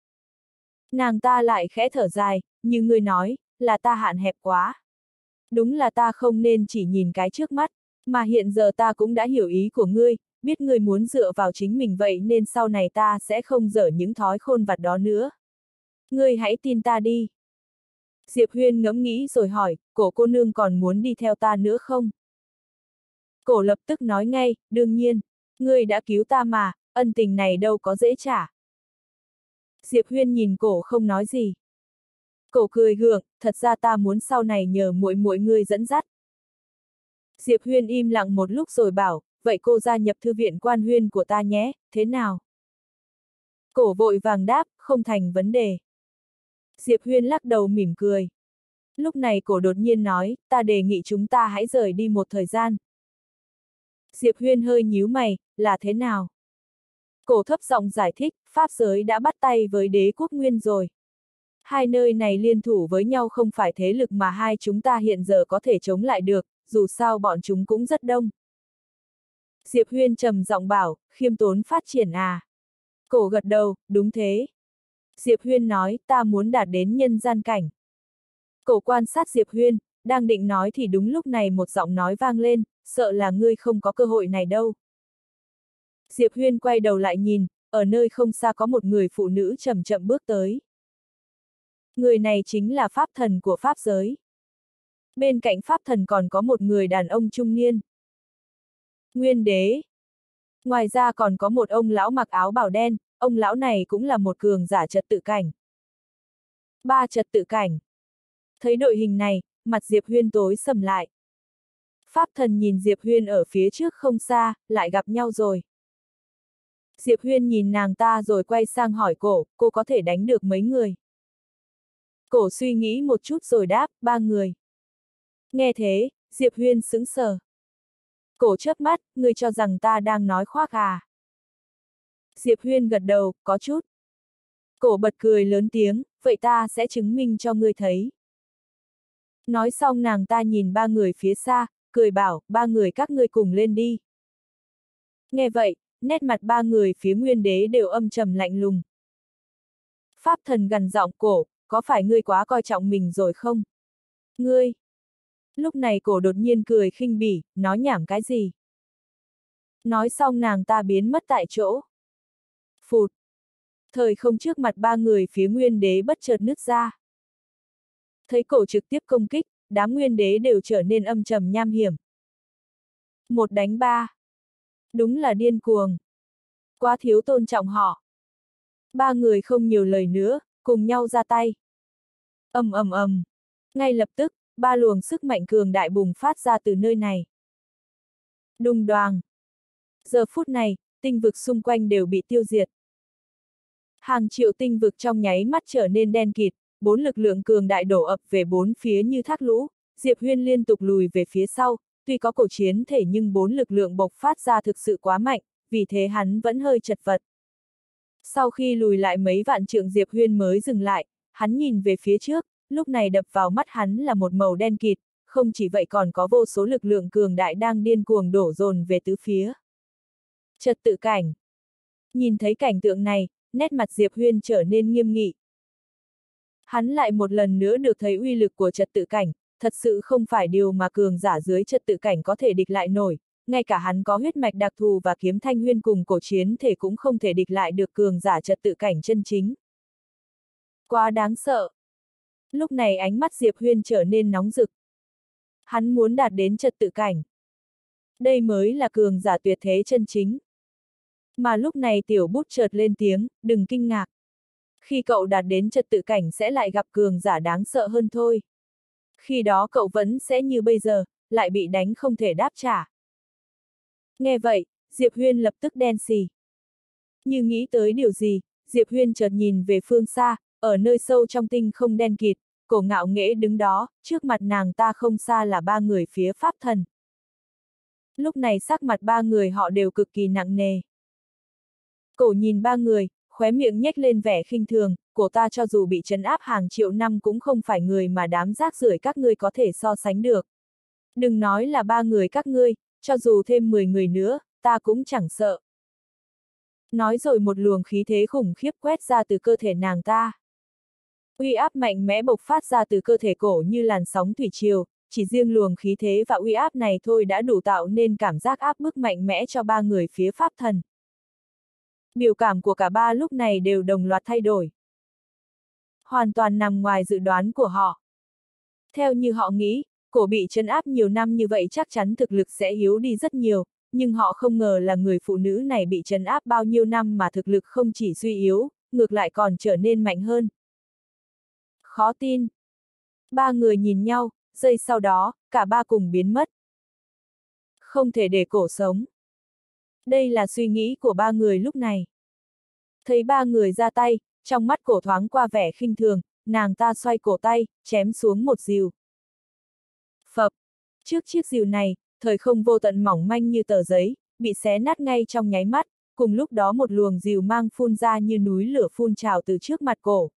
Nàng ta lại khẽ thở dài, như ngươi nói, là ta hạn hẹp quá. Đúng là ta không nên chỉ nhìn cái trước mắt, mà hiện giờ ta cũng đã hiểu ý của ngươi, biết ngươi muốn dựa vào chính mình vậy nên sau này ta sẽ không dở những thói khôn vặt đó nữa. Ngươi hãy tin ta đi. Diệp Huyên ngẫm nghĩ rồi hỏi, cổ cô nương còn muốn đi theo ta nữa không? Cổ lập tức nói ngay, đương nhiên, ngươi đã cứu ta mà, ân tình này đâu có dễ trả. Diệp Huyên nhìn cổ không nói gì. Cổ cười gượng, thật ra ta muốn sau này nhờ muội muội ngươi dẫn dắt. Diệp Huyên im lặng một lúc rồi bảo, vậy cô gia nhập thư viện Quan Huyên của ta nhé, thế nào? Cổ vội vàng đáp, không thành vấn đề. Diệp Huyên lắc đầu mỉm cười. Lúc này cổ đột nhiên nói, ta đề nghị chúng ta hãy rời đi một thời gian. Diệp Huyên hơi nhíu mày, là thế nào? Cổ thấp giọng giải thích, Pháp giới đã bắt tay với đế quốc Nguyên rồi. Hai nơi này liên thủ với nhau không phải thế lực mà hai chúng ta hiện giờ có thể chống lại được, dù sao bọn chúng cũng rất đông. Diệp Huyên trầm giọng bảo, khiêm tốn phát triển à? Cổ gật đầu, đúng thế. Diệp Huyên nói, ta muốn đạt đến nhân gian cảnh. Cổ quan sát Diệp Huyên, đang định nói thì đúng lúc này một giọng nói vang lên, sợ là ngươi không có cơ hội này đâu. Diệp Huyên quay đầu lại nhìn, ở nơi không xa có một người phụ nữ chậm chậm bước tới. Người này chính là pháp thần của pháp giới. Bên cạnh pháp thần còn có một người đàn ông trung niên. Nguyên đế. Ngoài ra còn có một ông lão mặc áo bào đen, ông lão này cũng là một cường giả trật tự cảnh. 3 trật tự cảnh. Thấy đội hình này, mặt Diệp Huyên tối sầm lại. Pháp thần nhìn Diệp Huyên ở phía trước không xa, lại gặp nhau rồi. Diệp Huyên nhìn nàng ta rồi quay sang hỏi cổ, cô có thể đánh được mấy người? Cổ suy nghĩ một chút rồi đáp, 3 người. Nghe thế, Diệp Huyên sững sờ. Cổ chớp mắt, ngươi cho rằng ta đang nói khoác à? Diệp Huyên gật đầu, có chút. Cổ bật cười lớn tiếng, vậy ta sẽ chứng minh cho ngươi thấy. Nói xong nàng ta nhìn 3 người phía xa, cười bảo, 3 người các ngươi cùng lên đi. Nghe vậy, nét mặt 3 người phía Nguyên đế đều âm trầm lạnh lùng. Pháp thần gằn giọng, cổ, có phải ngươi quá coi trọng mình rồi không? Ngươi! Lúc này cổ đột nhiên cười khinh bỉ, nói nhảm cái gì? Nói xong nàng ta biến mất tại chỗ. Phụt! Thời không trước mặt 3 người phía Nguyên đế bất chợt nứt ra. Thấy cổ trực tiếp công kích, đám Nguyên đế đều trở nên âm trầm nham hiểm. 1 đánh 3. Đúng là điên cuồng. Quá thiếu tôn trọng họ. 3 người không nhiều lời nữa, cùng nhau ra tay. Ầm ầm ầm. Ngay lập tức, 3 luồng sức mạnh cường đại bùng phát ra từ nơi này. Đùng đoàng. Giờ phút này, tinh vực xung quanh đều bị tiêu diệt. Hàng triệu tinh vực trong nháy mắt trở nên đen kịt, 4 lực lượng cường đại đổ ập về 4 phía như thác lũ, Diệp Huyên liên tục lùi về phía sau, tuy có cổ chiến thể nhưng 4 lực lượng bộc phát ra thực sự quá mạnh, vì thế hắn vẫn hơi chật vật. Sau khi lùi lại mấy vạn trượng Diệp Huyên mới dừng lại, hắn nhìn về phía trước, lúc này đập vào mắt hắn là một màu đen kịt, không chỉ vậy còn có vô số lực lượng cường đại đang điên cuồng đổ dồn về tứ phía. Trật tự cảnh. Nhìn thấy cảnh tượng này, nét mặt Diệp Huyên trở nên nghiêm nghị. Hắn lại một lần nữa được thấy uy lực của trật tự cảnh, thật sự không phải điều mà cường giả dưới trật tự cảnh có thể địch lại nổi, ngay cả hắn có huyết mạch đặc thù và kiếm thanh huyên cùng cổ chiến thể cũng không thể địch lại được cường giả trật tự cảnh chân chính. Quá đáng sợ. Lúc này ánh mắt Diệp Huyên trở nên nóng rực. Hắn muốn đạt đến trật tự cảnh. Đây mới là cường giả tuyệt thế chân chính. Mà lúc này tiểu bút chợt lên tiếng, đừng kinh ngạc. Khi cậu đạt đến trật tự cảnh sẽ lại gặp cường giả đáng sợ hơn thôi. Khi đó cậu vẫn sẽ như bây giờ, lại bị đánh không thể đáp trả. Nghe vậy, Diệp Huyên lập tức đen xì. Như nghĩ tới điều gì, Diệp Huyên chợt nhìn về phương xa, ở nơi sâu trong tinh không đen kịt, cổ ngạo nghễ đứng đó, trước mặt nàng ta không xa là 3 người phía pháp thần. Lúc này sắc mặt 3 người họ đều cực kỳ nặng nề. Cổ nhìn 3 người, khóe miệng nhếch lên vẻ khinh thường, cổ ta cho dù bị trấn áp hàng triệu năm cũng không phải người mà đám rác rưởi các ngươi có thể so sánh được. Đừng nói là 3 người các ngươi, cho dù thêm 10 người nữa, ta cũng chẳng sợ. Nói rồi một luồng khí thế khủng khiếp quét ra từ cơ thể nàng ta. Uy áp mạnh mẽ bộc phát ra từ cơ thể cổ như làn sóng thủy triều, chỉ riêng luồng khí thế và uy áp này thôi đã đủ tạo nên cảm giác áp bức mạnh mẽ cho ba người phía pháp thần. Biểu cảm của cả ba lúc này đều đồng loạt thay đổi. Hoàn toàn nằm ngoài dự đoán của họ. Theo như họ nghĩ, cổ bị trấn áp nhiều năm như vậy chắc chắn thực lực sẽ yếu đi rất nhiều, nhưng họ không ngờ là người phụ nữ này bị trấn áp bao nhiêu năm mà thực lực không chỉ suy yếu, ngược lại còn trở nên mạnh hơn. Khó tin. Ba người nhìn nhau, giây sau đó, cả ba cùng biến mất. Không thể để cổ sống. Đây là suy nghĩ của ba người lúc này. Thấy ba người ra tay, trong mắt cổ thoáng qua vẻ khinh thường, nàng ta xoay cổ tay, chém xuống một rìu. Phập. Trước chiếc rìu này, thời không vô tận mỏng manh như tờ giấy, bị xé nát ngay trong nháy mắt, cùng lúc đó một luồng rìu mang phun ra như núi lửa phun trào từ trước mặt cổ.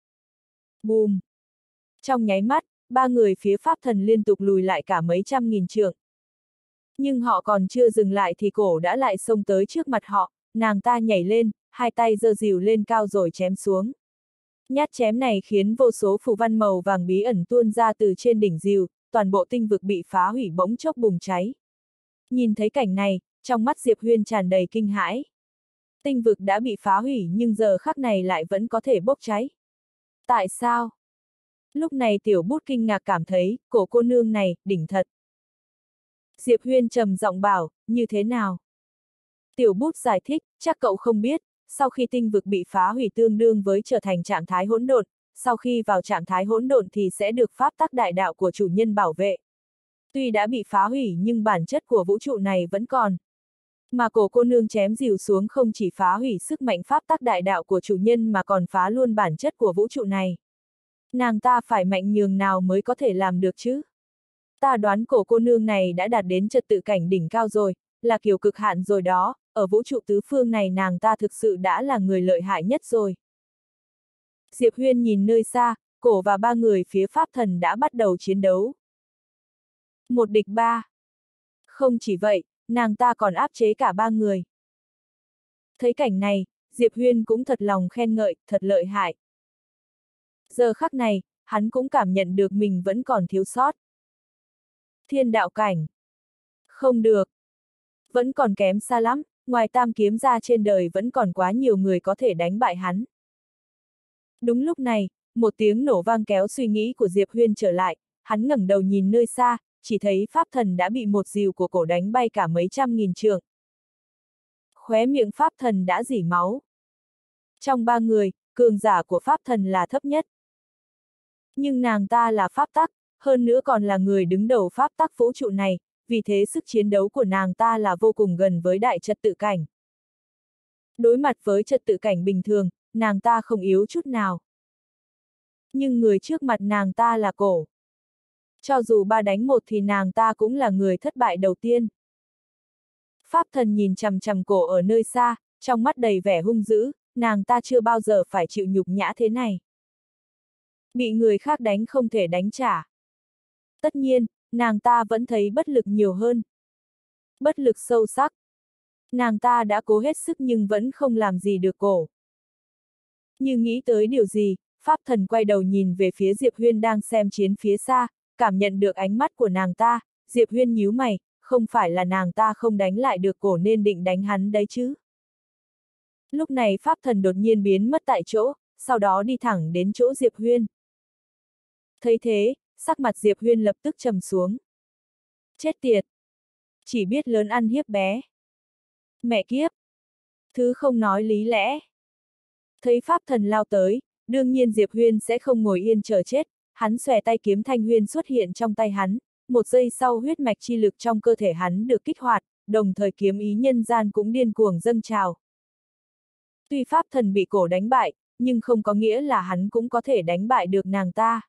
Bùm! Trong nháy mắt, ba người phía pháp thần liên tục lùi lại cả mấy trăm nghìn trượng. Nhưng họ còn chưa dừng lại thì cổ đã lại xông tới trước mặt họ, nàng ta nhảy lên, hai tay giơ rìu lên cao rồi chém xuống. Nhát chém này khiến vô số phù văn màu vàng bí ẩn tuôn ra từ trên đỉnh rìu, toàn bộ tinh vực bị phá hủy bỗng chốc bùng cháy. Nhìn thấy cảnh này, trong mắt Diệp Huyên tràn đầy kinh hãi. Tinh vực đã bị phá hủy nhưng giờ khắc này lại vẫn có thể bốc cháy. Tại sao? Lúc này tiểu bút kinh ngạc cảm thấy, cổ cô nương này, đỉnh thật. Diệp Huyên trầm giọng bảo, như thế nào? Tiểu bút giải thích, chắc cậu không biết, sau khi tinh vực bị phá hủy tương đương với trở thành trạng thái hỗn độn, sau khi vào trạng thái hỗn độn thì sẽ được pháp tắc đại đạo của chủ nhân bảo vệ. Tuy đã bị phá hủy nhưng bản chất của vũ trụ này vẫn còn. Mà cổ cô nương chém rìu xuống không chỉ phá hủy sức mạnh pháp tắc đại đạo của chủ nhân mà còn phá luôn bản chất của vũ trụ này. Nàng ta phải mạnh nhường nào mới có thể làm được chứ? Ta đoán cổ cô nương này đã đạt đến trật tự cảnh đỉnh cao rồi, là kiểu cực hạn rồi đó, ở vũ trụ tứ phương này nàng ta thực sự đã là người lợi hại nhất rồi. Diệp Huyên nhìn nơi xa, cổ và ba người phía pháp thần đã bắt đầu chiến đấu. Một địch ba. Không chỉ vậy, nàng ta còn áp chế cả ba người. Thấy cảnh này, Diệp Huyên cũng thật lòng khen ngợi, thật lợi hại. Giờ khắc này, hắn cũng cảm nhận được mình vẫn còn thiếu sót. Thiên đạo cảnh. Không được. Vẫn còn kém xa lắm, ngoài tam kiếm ra trên đời vẫn còn quá nhiều người có thể đánh bại hắn. Đúng lúc này, một tiếng nổ vang kéo suy nghĩ của Diệp Huyên trở lại, hắn ngẩng đầu nhìn nơi xa, chỉ thấy pháp thần đã bị một rìu của cổ đánh bay cả mấy trăm nghìn trượng. Khóe miệng pháp thần đã rỉ máu. Trong ba người, cường giả của pháp thần là thấp nhất. Nhưng nàng ta là pháp tắc, hơn nữa còn là người đứng đầu pháp tắc vũ trụ này, vì thế sức chiến đấu của nàng ta là vô cùng gần với đại trật tự cảnh. Đối mặt với trật tự cảnh bình thường, nàng ta không yếu chút nào. Nhưng người trước mặt nàng ta là cổ. Cho dù 3 đánh 1 thì nàng ta cũng là người thất bại đầu tiên. Pháp thần nhìn chằm chằm cổ ở nơi xa, trong mắt đầy vẻ hung dữ, nàng ta chưa bao giờ phải chịu nhục nhã thế này. Bị người khác đánh không thể đánh trả. Tất nhiên, nàng ta vẫn thấy bất lực nhiều hơn. Bất lực sâu sắc. Nàng ta đã cố hết sức nhưng vẫn không làm gì được cổ. Như nghĩ tới điều gì, Pháp thần quay đầu nhìn về phía Diệp Huyên đang xem chiến phía xa, cảm nhận được ánh mắt của nàng ta, Diệp Huyên nhíu mày, không phải là nàng ta không đánh lại được cổ nên định đánh hắn đấy chứ. Lúc này Pháp thần đột nhiên biến mất tại chỗ, sau đó đi thẳng đến chỗ Diệp Huyên. Thấy thế, sắc mặt Diệp Huyên lập tức trầm xuống. Chết tiệt! Chỉ biết lớn ăn hiếp bé. Mẹ kiếp! Thứ không nói lý lẽ. Thấy Pháp thần lao tới, đương nhiên Diệp Huyên sẽ không ngồi yên chờ chết, hắn xòe tay kiếm thanh huyên xuất hiện trong tay hắn, một giây sau huyết mạch chi lực trong cơ thể hắn được kích hoạt, đồng thời kiếm ý nhân gian cũng điên cuồng dâng trào. Tuy Pháp thần bị cổ đánh bại, nhưng không có nghĩa là hắn cũng có thể đánh bại được nàng ta.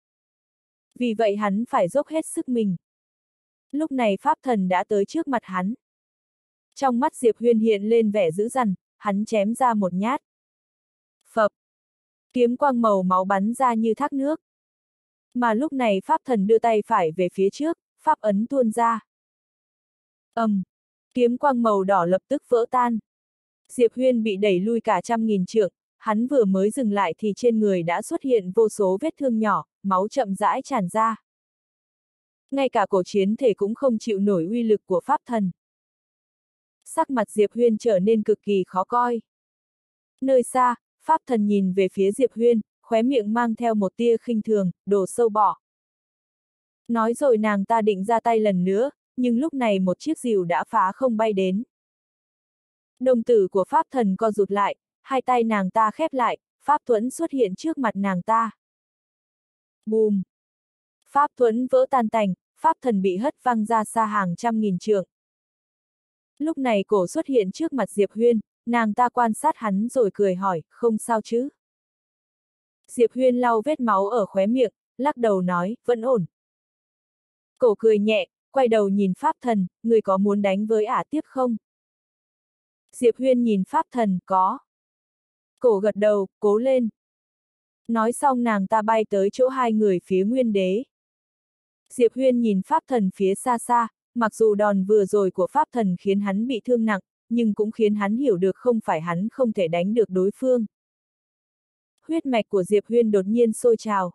Vì vậy hắn phải dốc hết sức mình. Lúc này Pháp thần đã tới trước mặt hắn. Trong mắt Diệp Huyên hiện lên vẻ dữ dằn, hắn chém ra một nhát. Phập! Kiếm quang màu máu bắn ra như thác nước. Mà lúc này Pháp thần đưa tay phải về phía trước, Pháp ấn tuôn ra. Kiếm quang màu đỏ lập tức vỡ tan. Diệp Huyên bị đẩy lui cả 100.000 trượng, hắn vừa mới dừng lại thì trên người đã xuất hiện vô số vết thương nhỏ, máu chậm rãi tràn ra. Ngay cả cổ chiến thể cũng không chịu nổi uy lực của pháp thần. Sắc mặt Diệp Huyên trở nên cực kỳ khó coi. Nơi xa, pháp thần nhìn về phía Diệp Huyên, khóe miệng mang theo một tia khinh thường, đổ sâu bỏ. Nói rồi nàng ta định ra tay lần nữa, nhưng lúc này một chiếc rìu đã phá không bay đến. Đồng tử của pháp thần co rụt lại, hai tay nàng ta khép lại, pháp thuẫn xuất hiện trước mặt nàng ta. Bùm! Pháp thuẫn vỡ tan tành, pháp thần bị hất văng ra xa hàng 100.000 trượng. Lúc này cổ xuất hiện trước mặt Diệp Huyên, nàng ta quan sát hắn rồi cười hỏi, không sao chứ? Diệp Huyên lau vết máu ở khóe miệng, lắc đầu nói, vẫn ổn. Cổ cười nhẹ, quay đầu nhìn pháp thần, người có muốn đánh với ả tiếp không? Diệp Huyên nhìn pháp thần, có. Cổ gật đầu, cố lên. Nói xong nàng ta bay tới chỗ hai người phía Nguyên Đế. Diệp Huyên nhìn pháp thần phía xa xa, mặc dù đòn vừa rồi của pháp thần khiến hắn bị thương nặng, nhưng cũng khiến hắn hiểu được không phải hắn không thể đánh được đối phương. Huyết mạch của Diệp Huyên đột nhiên sôi trào.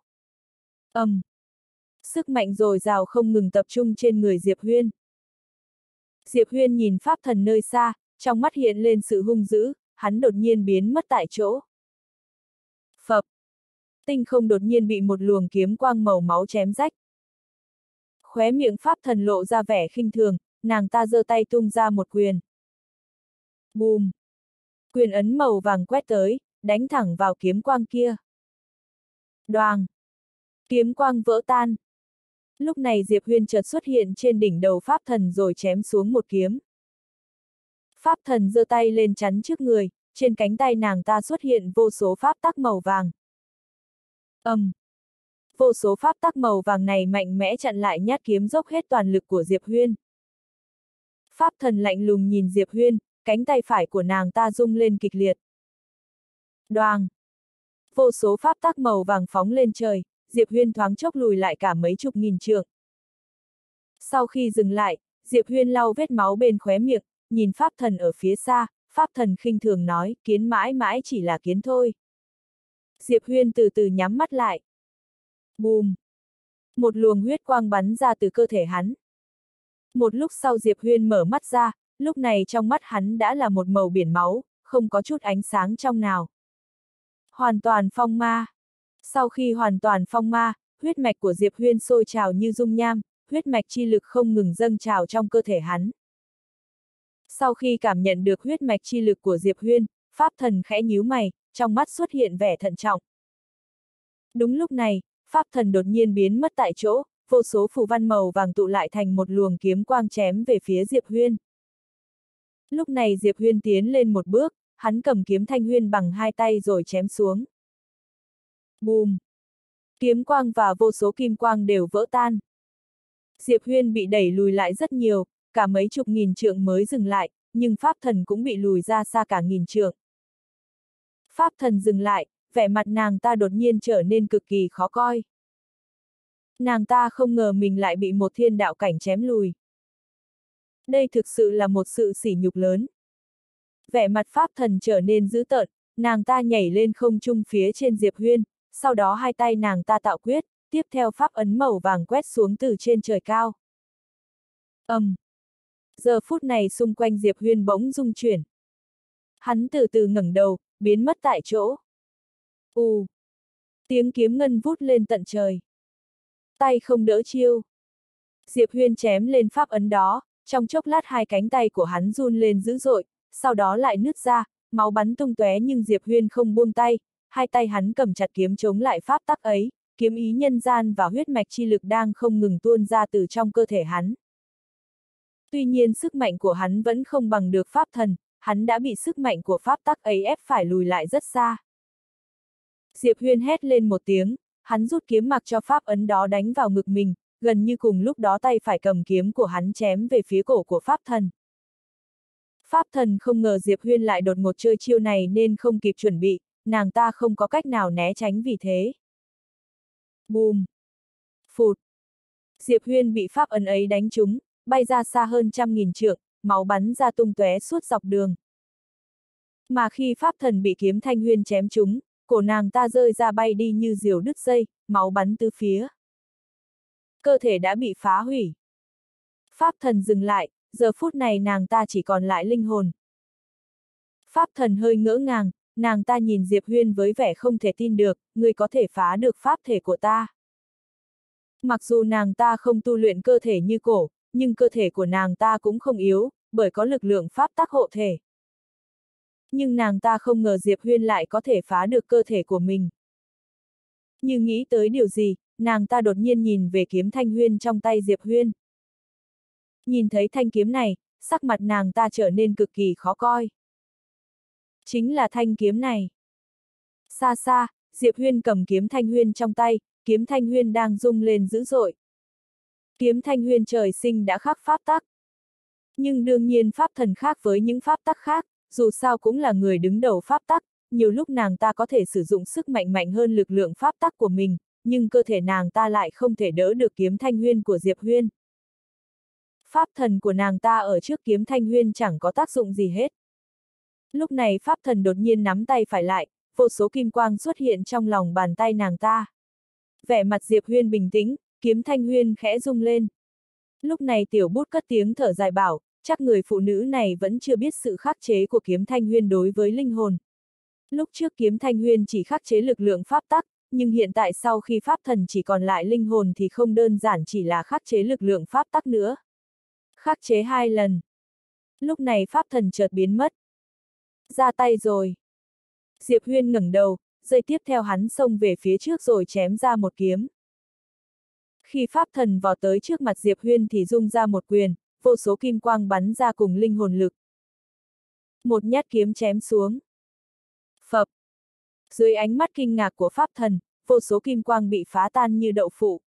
Sức mạnh dồi dào không ngừng tập trung trên người Diệp Huyên. Diệp Huyên nhìn pháp thần nơi xa, trong mắt hiện lên sự hung dữ, hắn đột nhiên biến mất tại chỗ. Phập! Tinh không đột nhiên bị một luồng kiếm quang màu máu chém rách. Khóe miệng pháp thần lộ ra vẻ khinh thường, nàng ta giơ tay tung ra một quyền. Bùm! Quyền ấn màu vàng quét tới, đánh thẳng vào kiếm quang kia. Đoàng! Kiếm quang vỡ tan. Lúc này Diệp Huyên chợt xuất hiện trên đỉnh đầu pháp thần rồi chém xuống một kiếm. Pháp thần giơ tay lên chắn trước người, trên cánh tay nàng ta xuất hiện vô số pháp tắc màu vàng. Vô số pháp tắc màu vàng này mạnh mẽ chặn lại nhát kiếm dốc hết toàn lực của Diệp Huyên. Pháp thần lạnh lùng nhìn Diệp Huyên, cánh tay phải của nàng ta rung lên kịch liệt. Đoàng! Vô số pháp tắc màu vàng phóng lên trời, Diệp Huyên thoáng chốc lùi lại cả mấy chục nghìn trượng. Sau khi dừng lại, Diệp Huyên lau vết máu bên khóe miệng, nhìn pháp thần ở phía xa, pháp thần khinh thường nói, kiến mãi mãi chỉ là kiến thôi. Diệp Huyên từ từ nhắm mắt lại. Bùm! Một luồng huyết quang bắn ra từ cơ thể hắn. Một lúc sau Diệp Huyên mở mắt ra, lúc này trong mắt hắn đã là một màu biển máu, không có chút ánh sáng trong nào. Hoàn toàn phong ma. Sau khi hoàn toàn phong ma, huyết mạch của Diệp Huyên sôi trào như dung nham, huyết mạch chi lực không ngừng dâng trào trong cơ thể hắn. Sau khi cảm nhận được huyết mạch chi lực của Diệp Huyên, pháp thần khẽ nhíu mày, trong mắt xuất hiện vẻ thận trọng. Đúng lúc này, pháp thần đột nhiên biến mất tại chỗ, vô số phù văn màu vàng tụ lại thành một luồng kiếm quang chém về phía Diệp Huyên. Lúc này Diệp Huyên tiến lên một bước, hắn cầm kiếm thanh huyên bằng hai tay rồi chém xuống. Bùm! Kiếm quang và vô số kim quang đều vỡ tan. Diệp Huyên bị đẩy lùi lại rất nhiều, cả mấy chục nghìn trượng mới dừng lại, nhưng pháp thần cũng bị lùi ra xa cả nghìn trượng. Pháp thần dừng lại, vẻ mặt nàng ta đột nhiên trở nên cực kỳ khó coi. Nàng ta không ngờ mình lại bị một thiên đạo cảnh chém lùi. Đây thực sự là một sự sỉ nhục lớn. Vẻ mặt pháp thần trở nên dữ tợn, nàng ta nhảy lên không trung phía trên Diệp Huyên, sau đó hai tay nàng ta tạo quyết, tiếp theo pháp ấn màu vàng quét xuống từ trên trời cao. Giờ phút này xung quanh Diệp Huyên bỗng rung chuyển. Hắn từ từ ngẩng đầu, biến mất tại chỗ. Tiếng kiếm ngân vút lên tận trời. Tay không đỡ chiêu. Diệp Huyên chém lên pháp ấn đó, trong chốc lát hai cánh tay của hắn run lên dữ dội, sau đó lại nứt ra, máu bắn tung tóe nhưng Diệp Huyên không buông tay, hai tay hắn cầm chặt kiếm chống lại pháp tắc ấy, kiếm ý nhân gian và huyết mạch chi lực đang không ngừng tuôn ra từ trong cơ thể hắn. Tuy nhiên sức mạnh của hắn vẫn không bằng được pháp thần, hắn đã bị sức mạnh của pháp tắc ấy ép phải lùi lại rất xa. Diệp Huyên hét lên một tiếng, hắn rút kiếm mặc cho pháp ấn đó đánh vào ngực mình, gần như cùng lúc đó tay phải cầm kiếm của hắn chém về phía cổ của pháp thần. Pháp thần không ngờ Diệp Huyên lại đột ngột chơi chiêu này nên không kịp chuẩn bị, nàng ta không có cách nào né tránh vì thế. Bùm! Phụt! Diệp Huyên bị pháp ấn ấy đánh trúng, bay ra xa hơn 100.000 trượng, máu bắn ra tung tóe suốt dọc đường. Mà khi pháp thần bị kiếm thanh huyên chém trúng, cổ nàng ta rơi ra bay đi như diều đứt dây, máu bắn tứ phía. Cơ thể đã bị phá hủy. Pháp thần dừng lại, giờ phút này nàng ta chỉ còn lại linh hồn. Pháp thần hơi ngỡ ngàng, nàng ta nhìn Diệp Huyên với vẻ không thể tin được, ngươi có thể phá được pháp thể của ta. Mặc dù nàng ta không tu luyện cơ thể như cổ, nhưng cơ thể của nàng ta cũng không yếu, bởi có lực lượng pháp tắc hộ thể. Nhưng nàng ta không ngờ Diệp Huyên lại có thể phá được cơ thể của mình. Như nghĩ tới điều gì, nàng ta đột nhiên nhìn về kiếm thanh huyên trong tay Diệp Huyên. Nhìn thấy thanh kiếm này, sắc mặt nàng ta trở nên cực kỳ khó coi. Chính là thanh kiếm này. Xa xa, Diệp Huyên cầm kiếm thanh huyên trong tay, kiếm thanh huyên đang rung lên dữ dội. Kiếm thanh huyên trời sinh đã khắc pháp tắc. Nhưng đương nhiên pháp thần khác với những pháp tắc khác, dù sao cũng là người đứng đầu pháp tắc, nhiều lúc nàng ta có thể sử dụng sức mạnh mạnh hơn lực lượng pháp tắc của mình, nhưng cơ thể nàng ta lại không thể đỡ được kiếm thanh huyên của Diệp Huyên. Pháp thần của nàng ta ở trước kiếm thanh huyên chẳng có tác dụng gì hết. Lúc này pháp thần đột nhiên nắm tay phải lại, vô số kim quang xuất hiện trong lòng bàn tay nàng ta. Vẻ mặt Diệp Huyên bình tĩnh, kiếm thanh huyên khẽ rung lên. Lúc này tiểu bút cất tiếng thở dài bảo, chắc người phụ nữ này vẫn chưa biết sự khắc chế của kiếm thanh huyên đối với linh hồn. Lúc trước kiếm thanh huyên chỉ khắc chế lực lượng pháp tắc, nhưng hiện tại sau khi pháp thần chỉ còn lại linh hồn thì không đơn giản chỉ là khắc chế lực lượng pháp tắc nữa. Khắc chế 2 lần. Lúc này pháp thần chợt biến mất. Ra tay rồi. Diệp Huyên ngẩng đầu, giây tiếp theo hắn xông về phía trước rồi chém ra một kiếm. Khi pháp thần vọt tới trước mặt Diệp Huyên thì rung ra một quyền, vô số kim quang bắn ra cùng linh hồn lực. Một nhát kiếm chém xuống. Phập. Dưới ánh mắt kinh ngạc của pháp thần, vô số kim quang bị phá tan như đậu phụ.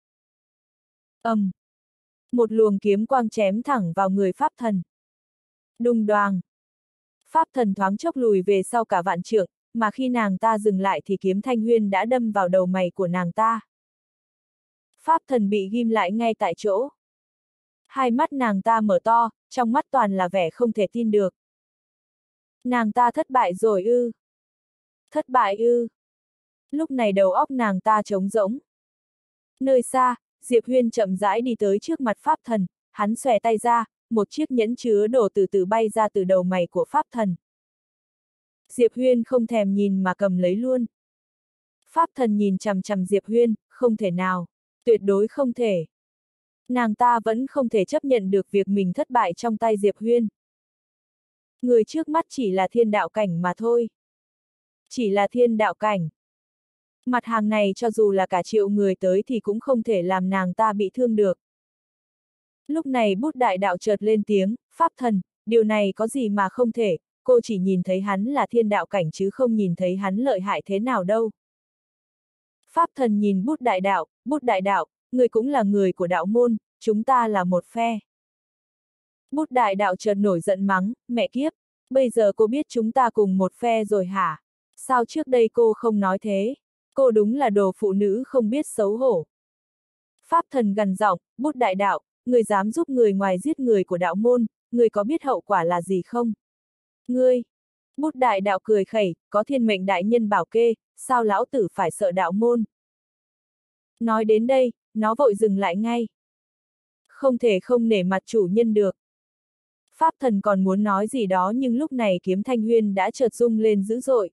Một luồng kiếm quang chém thẳng vào người pháp thần. Đùng đoàng. Pháp thần thoáng chốc lùi về sau cả vạn trượng, mà khi nàng ta dừng lại thì kiếm thanh huyên đã đâm vào đầu mày của nàng ta. Pháp thần bị ghim lại ngay tại chỗ. Hai mắt nàng ta mở to, trong mắt toàn là vẻ không thể tin được. Nàng ta thất bại rồi ư? Thất bại ư? Lúc này đầu óc nàng ta trống rỗng. Nơi xa, Diệp Huyên chậm rãi đi tới trước mặt pháp thần, hắn xòe tay ra, một chiếc nhẫn chứa đồ từ từ bay ra từ đầu mày của pháp thần. Diệp Huyên không thèm nhìn mà cầm lấy luôn. Pháp thần nhìn chằm chằm Diệp Huyên, không thể nào, tuyệt đối không thể. Nàng ta vẫn không thể chấp nhận được việc mình thất bại trong tay Diệp Huyên. Người trước mắt chỉ là thiên đạo cảnh mà thôi. Chỉ là thiên đạo cảnh. Mặt hàng này cho dù là cả triệu người tới thì cũng không thể làm nàng ta bị thương được. Lúc này bút đại đạo chợt lên tiếng, pháp thần, điều này có gì mà không thể, cô chỉ nhìn thấy hắn là thiên đạo cảnh chứ không nhìn thấy hắn lợi hại thế nào đâu. Pháp thần nhìn bút đại đạo, người cũng là người của đạo môn, chúng ta là một phe. Bút đại đạo chợt nổi giận mắng, mẹ kiếp, bây giờ cô biết chúng ta cùng một phe rồi hả? Sao trước đây cô không nói thế? Cô đúng là đồ phụ nữ không biết xấu hổ. Pháp thần gằn giọng, bút đại đạo, người dám giúp người ngoài giết người của đạo môn, người có biết hậu quả là gì không? Ngươi! Bút đại đạo cười khẩy, có thiên mệnh đại nhân bảo kê, sao lão tử phải sợ đạo môn? Nói đến đây, nó vội dừng lại ngay. Không thể không nể mặt chủ nhân được. Pháp thần còn muốn nói gì đó nhưng lúc này kiếm thanh huyên đã chợt rung lên dữ dội.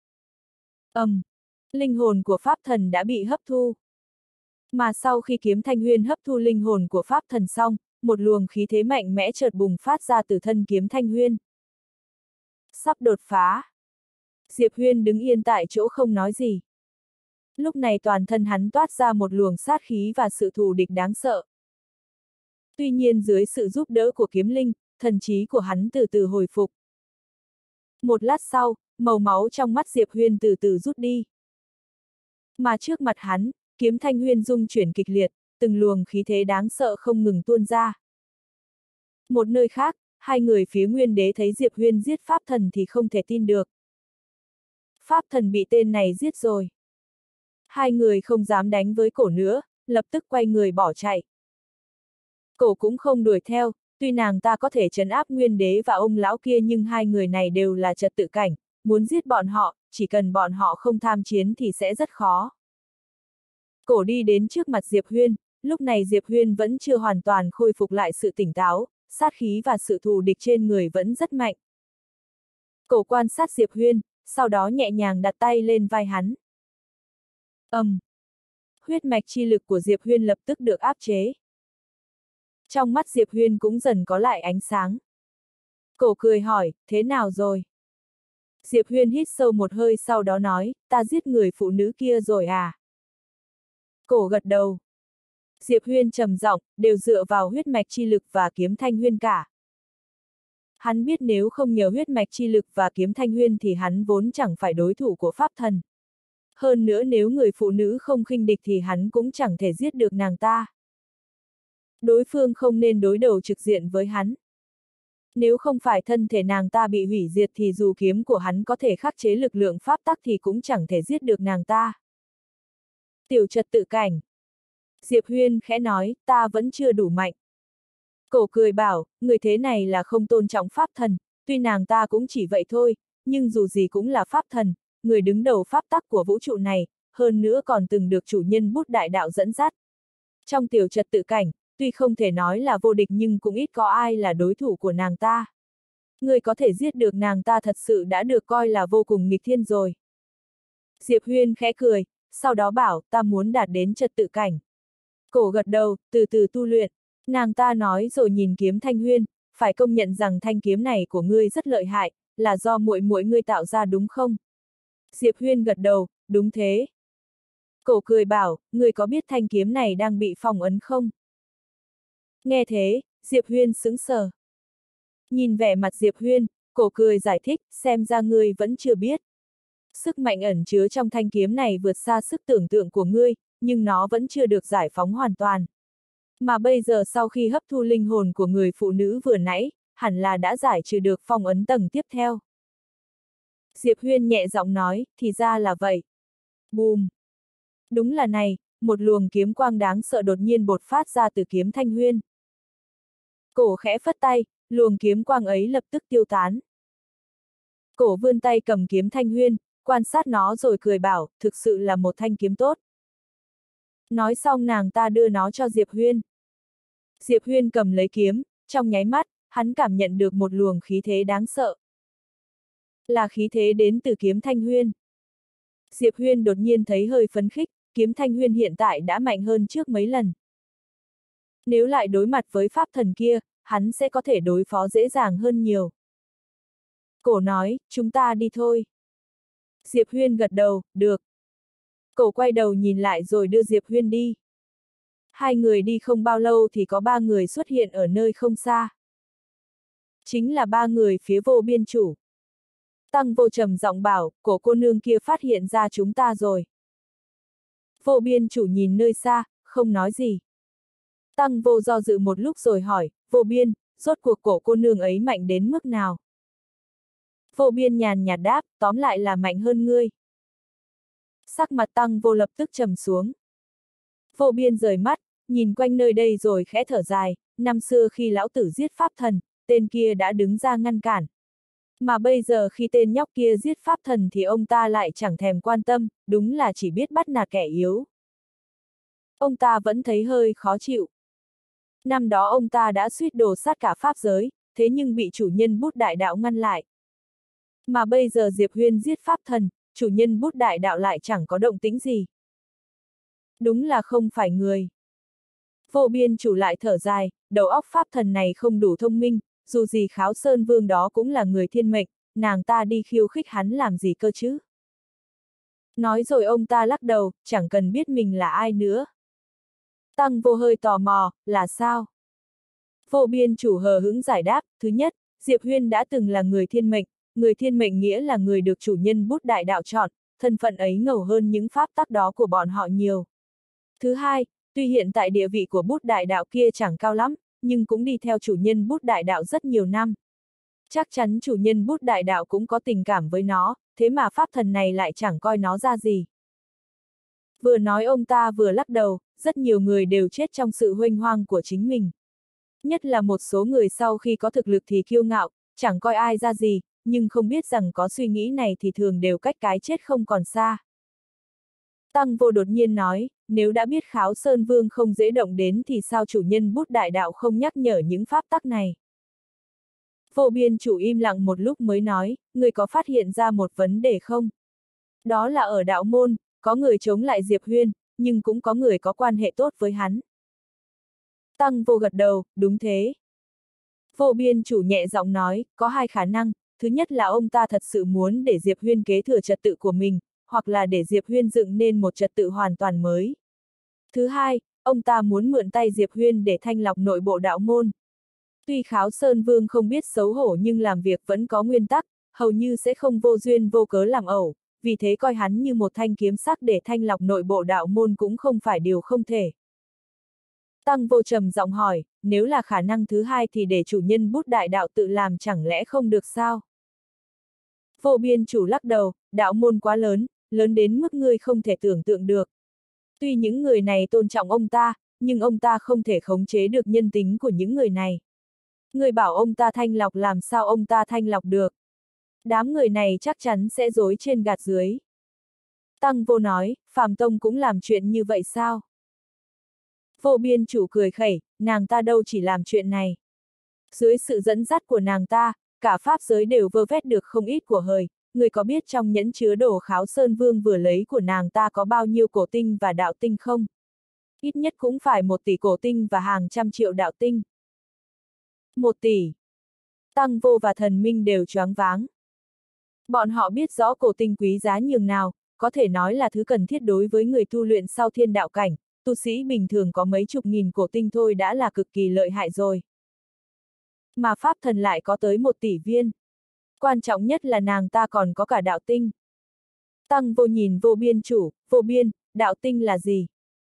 Linh hồn của pháp thần đã bị hấp thu. Mà sau khi kiếm thanh huyên hấp thu linh hồn của pháp thần xong, một luồng khí thế mạnh mẽ chợt bùng phát ra từ thân kiếm thanh huyên. Sắp đột phá. Diệp Huyên đứng yên tại chỗ không nói gì. Lúc này toàn thân hắn toát ra một luồng sát khí và sự thù địch đáng sợ. Tuy nhiên dưới sự giúp đỡ của kiếm linh, thần trí của hắn từ từ hồi phục. Một lát sau, màu máu trong mắt Diệp Huyên từ từ rút đi. Mà trước mặt hắn, kiếm thanh huyên rung chuyển kịch liệt, từng luồng khí thế đáng sợ không ngừng tuôn ra. Một nơi khác, hai người phía Nguyên Đế thấy Diệp Huyên giết Pháp thần thì không thể tin được. Pháp thần bị tên này giết rồi. Hai người không dám đánh với cổ nữa, lập tức quay người bỏ chạy. Cổ cũng không đuổi theo, tuy nàng ta có thể trấn áp Nguyên Đế và ông lão kia nhưng hai người này đều là trật tự cảnh, muốn giết bọn họ, chỉ cần bọn họ không tham chiến thì sẽ rất khó. Cổ đi đến trước mặt Diệp Huyên, lúc này Diệp Huyên vẫn chưa hoàn toàn khôi phục lại sự tỉnh táo, sát khí và sự thù địch trên người vẫn rất mạnh. Cổ quan sát Diệp Huyên, sau đó nhẹ nhàng đặt tay lên vai hắn. Huyết mạch chi lực của Diệp Huyên lập tức được áp chế. Trong mắt Diệp Huyên cũng dần có lại ánh sáng. Cổ cười hỏi, thế nào rồi? Diệp Huyên hít sâu một hơi sau đó nói, ta giết người phụ nữ kia rồi à? Cổ gật đầu. Diệp Huyên trầm giọng, đều dựa vào huyết mạch chi lực và kiếm thanh huyên cả. Hắn biết nếu không nhờ huyết mạch chi lực và kiếm thanh huyên thì hắn vốn chẳng phải đối thủ của pháp thần. Hơn nữa nếu người phụ nữ không khinh địch thì hắn cũng chẳng thể giết được nàng ta. Đối phương không nên đối đầu trực diện với hắn. Nếu không phải thân thể nàng ta bị hủy diệt thì dù kiếm của hắn có thể khắc chế lực lượng pháp tắc thì cũng chẳng thể giết được nàng ta. Tiểu trật tự cảnh. Diệp Huyên khẽ nói, ta vẫn chưa đủ mạnh. Cổ cười bảo, người thế này là không tôn trọng pháp thần, tuy nàng ta cũng chỉ vậy thôi, nhưng dù gì cũng là pháp thần, người đứng đầu pháp tắc của vũ trụ này, hơn nữa còn từng được chủ nhân bút đại đạo dẫn dắt. Trong tiểu trật tự cảnh, tuy không thể nói là vô địch nhưng cũng ít có ai là đối thủ của nàng ta. Người có thể giết được nàng ta thật sự đã được coi là vô cùng nghịch thiên rồi. Diệp Huyên khẽ cười, sau đó bảo, ta muốn đạt đến trật tự cảnh. Cổ gật đầu, từ từ tu luyện. Nàng ta nói rồi nhìn kiếm Thanh Huyên, phải công nhận rằng thanh kiếm này của ngươi rất lợi hại, là do muội muội ngươi tạo ra đúng không? Diệp Huyên gật đầu, đúng thế. Cổ cười bảo, ngươi có biết thanh kiếm này đang bị phong ấn không? Nghe thế, Diệp Huyên sững sờ. Nhìn vẻ mặt Diệp Huyên, cổ cười giải thích, xem ra ngươi vẫn chưa biết. Sức mạnh ẩn chứa trong thanh kiếm này vượt xa sức tưởng tượng của ngươi, nhưng nó vẫn chưa được giải phóng hoàn toàn. Mà bây giờ sau khi hấp thu linh hồn của người phụ nữ vừa nãy, hẳn là đã giải trừ được phong ấn tầng tiếp theo. Diệp Huyên nhẹ giọng nói, thì ra là vậy. Bùm! Đúng là này, một luồng kiếm quang đáng sợ đột nhiên bột phát ra từ kiếm Thanh Huyên. Cổ khẽ phất tay, luồng kiếm quang ấy lập tức tiêu tán. Cổ vươn tay cầm kiếm Thanh Huyên, quan sát nó rồi cười bảo, thực sự là một thanh kiếm tốt. Nói xong nàng ta đưa nó cho Diệp Huyên. Diệp Huyên cầm lấy kiếm, trong nháy mắt, hắn cảm nhận được một luồng khí thế đáng sợ. Là khí thế đến từ kiếm Thanh Huyên. Diệp Huyên đột nhiên thấy hơi phấn khích, kiếm Thanh Huyên hiện tại đã mạnh hơn trước mấy lần. Nếu lại đối mặt với pháp thần kia, hắn sẽ có thể đối phó dễ dàng hơn nhiều. Cổ nói, chúng ta đi thôi. Diệp Huyên gật đầu, được. Cổ quay đầu nhìn lại rồi đưa Diệp Huyên đi. Hai người đi không bao lâu thì có ba người xuất hiện ở nơi không xa. Chính là ba người phía Vô Biên Chủ. Tăng Vô trầm giọng bảo, cổ cô nương kia phát hiện ra chúng ta rồi. Vô Biên Chủ nhìn nơi xa, không nói gì. Tăng Vô do dự một lúc rồi hỏi, Vô Biên, rốt cuộc cổ cô nương ấy mạnh đến mức nào? Vô Biên nhàn nhạt đáp, tóm lại là mạnh hơn ngươi. Sắc mặt Tăng Vô lập tức trầm xuống. Vô Biên rời mắt, nhìn quanh nơi đây rồi khẽ thở dài, năm xưa khi lão tử giết pháp thần, tên kia đã đứng ra ngăn cản. Mà bây giờ khi tên nhóc kia giết pháp thần thì ông ta lại chẳng thèm quan tâm, đúng là chỉ biết bắt nạt kẻ yếu. Ông ta vẫn thấy hơi khó chịu. Năm đó ông ta đã suýt đổ sát cả pháp giới, thế nhưng bị chủ nhân bút đại đạo ngăn lại. Mà bây giờ Diệp Huyên giết pháp thần, chủ nhân bút đại đạo lại chẳng có động tĩnh gì. Đúng là không phải người. Vô Biên Chủ lại thở dài, đầu óc pháp thần này không đủ thông minh, dù gì Kháo Sơn Vương đó cũng là người thiên mệnh, nàng ta đi khiêu khích hắn làm gì cơ chứ. Nói rồi ông ta lắc đầu, chẳng cần biết mình là ai nữa. Tăng Vô hơi tò mò, là sao? Vô Biên Chủ hờ hững giải đáp, thứ nhất, Diệp Huyên đã từng là người thiên mệnh nghĩa là người được chủ nhân bút đại đạo chọn, thân phận ấy ngầu hơn những pháp tắc đó của bọn họ nhiều. Thứ hai, tuy hiện tại địa vị của bút đại đạo kia chẳng cao lắm, nhưng cũng đi theo chủ nhân bút đại đạo rất nhiều năm. Chắc chắn chủ nhân bút đại đạo cũng có tình cảm với nó, thế mà pháp thần này lại chẳng coi nó ra gì. Vừa nói ông ta vừa lắc đầu, rất nhiều người đều chết trong sự huênh hoang của chính mình. Nhất là một số người sau khi có thực lực thì kiêu ngạo, chẳng coi ai ra gì, nhưng không biết rằng có suy nghĩ này thì thường đều cách cái chết không còn xa. Tăng Vô đột nhiên nói, nếu đã biết Kháo Sơn Vương không dễ động đến thì sao chủ nhân bút đại đạo không nhắc nhở những pháp tắc này. Vô Biên chủ im lặng một lúc mới nói, người có phát hiện ra một vấn đề không? Đó là ở đạo môn, có người chống lại Diệp Huyên, nhưng cũng có người có quan hệ tốt với hắn. Tăng Vô gật đầu, đúng thế. Vô Biên chủ nhẹ giọng nói, có hai khả năng, thứ nhất là ông ta thật sự muốn để Diệp Huyên kế thừa trật tự của mình, hoặc là để Diệp Huyên dựng nên một trật tự hoàn toàn mới. Thứ hai, ông ta muốn mượn tay Diệp Huyên để thanh lọc nội bộ đạo môn. Tuy Kháo Sơn Vương không biết xấu hổ nhưng làm việc vẫn có nguyên tắc, hầu như sẽ không vô duyên vô cớ làm ẩu, vì thế coi hắn như một thanh kiếm sắc để thanh lọc nội bộ đạo môn cũng không phải điều không thể. Tăng Vô trầm giọng hỏi, nếu là khả năng thứ hai thì để chủ nhân bút đại đạo tự làm chẳng lẽ không được sao? Vô Biên chủ lắc đầu, đạo môn quá lớn, lớn đến mức ngươi không thể tưởng tượng được. Tuy những người này tôn trọng ông ta, nhưng ông ta không thể khống chế được nhân tính của những người này. Người bảo ông ta thanh lọc làm sao ông ta thanh lọc được. Đám người này chắc chắn sẽ dối trên gạt dưới. Tăng Vô nói, Phàm Tông cũng làm chuyện như vậy sao? Vô Biên chủ cười khẩy, nàng ta đâu chỉ làm chuyện này. Dưới sự dẫn dắt của nàng ta, cả pháp giới đều vơ vét được không ít của hời. Người có biết trong nhẫn chứa đồ Kháo Sơn Vương vừa lấy của nàng ta có bao nhiêu cổ tinh và đạo tinh không? Ít nhất cũng phải 1 tỷ cổ tinh và hàng trăm triệu đạo tinh. 1 tỷ. Tăng Vô và Thần Minh đều choáng váng. Bọn họ biết rõ cổ tinh quý giá nhường nào, có thể nói là thứ cần thiết đối với người tu luyện sau thiên đạo cảnh, tu sĩ bình thường có mấy chục nghìn cổ tinh thôi đã là cực kỳ lợi hại rồi. Mà pháp thần lại có tới 1 tỷ viên. Quan trọng nhất là nàng ta còn có cả đạo tinh. Tăng Vô nhìn Vô Biên chủ, Vô Biên, đạo tinh là gì?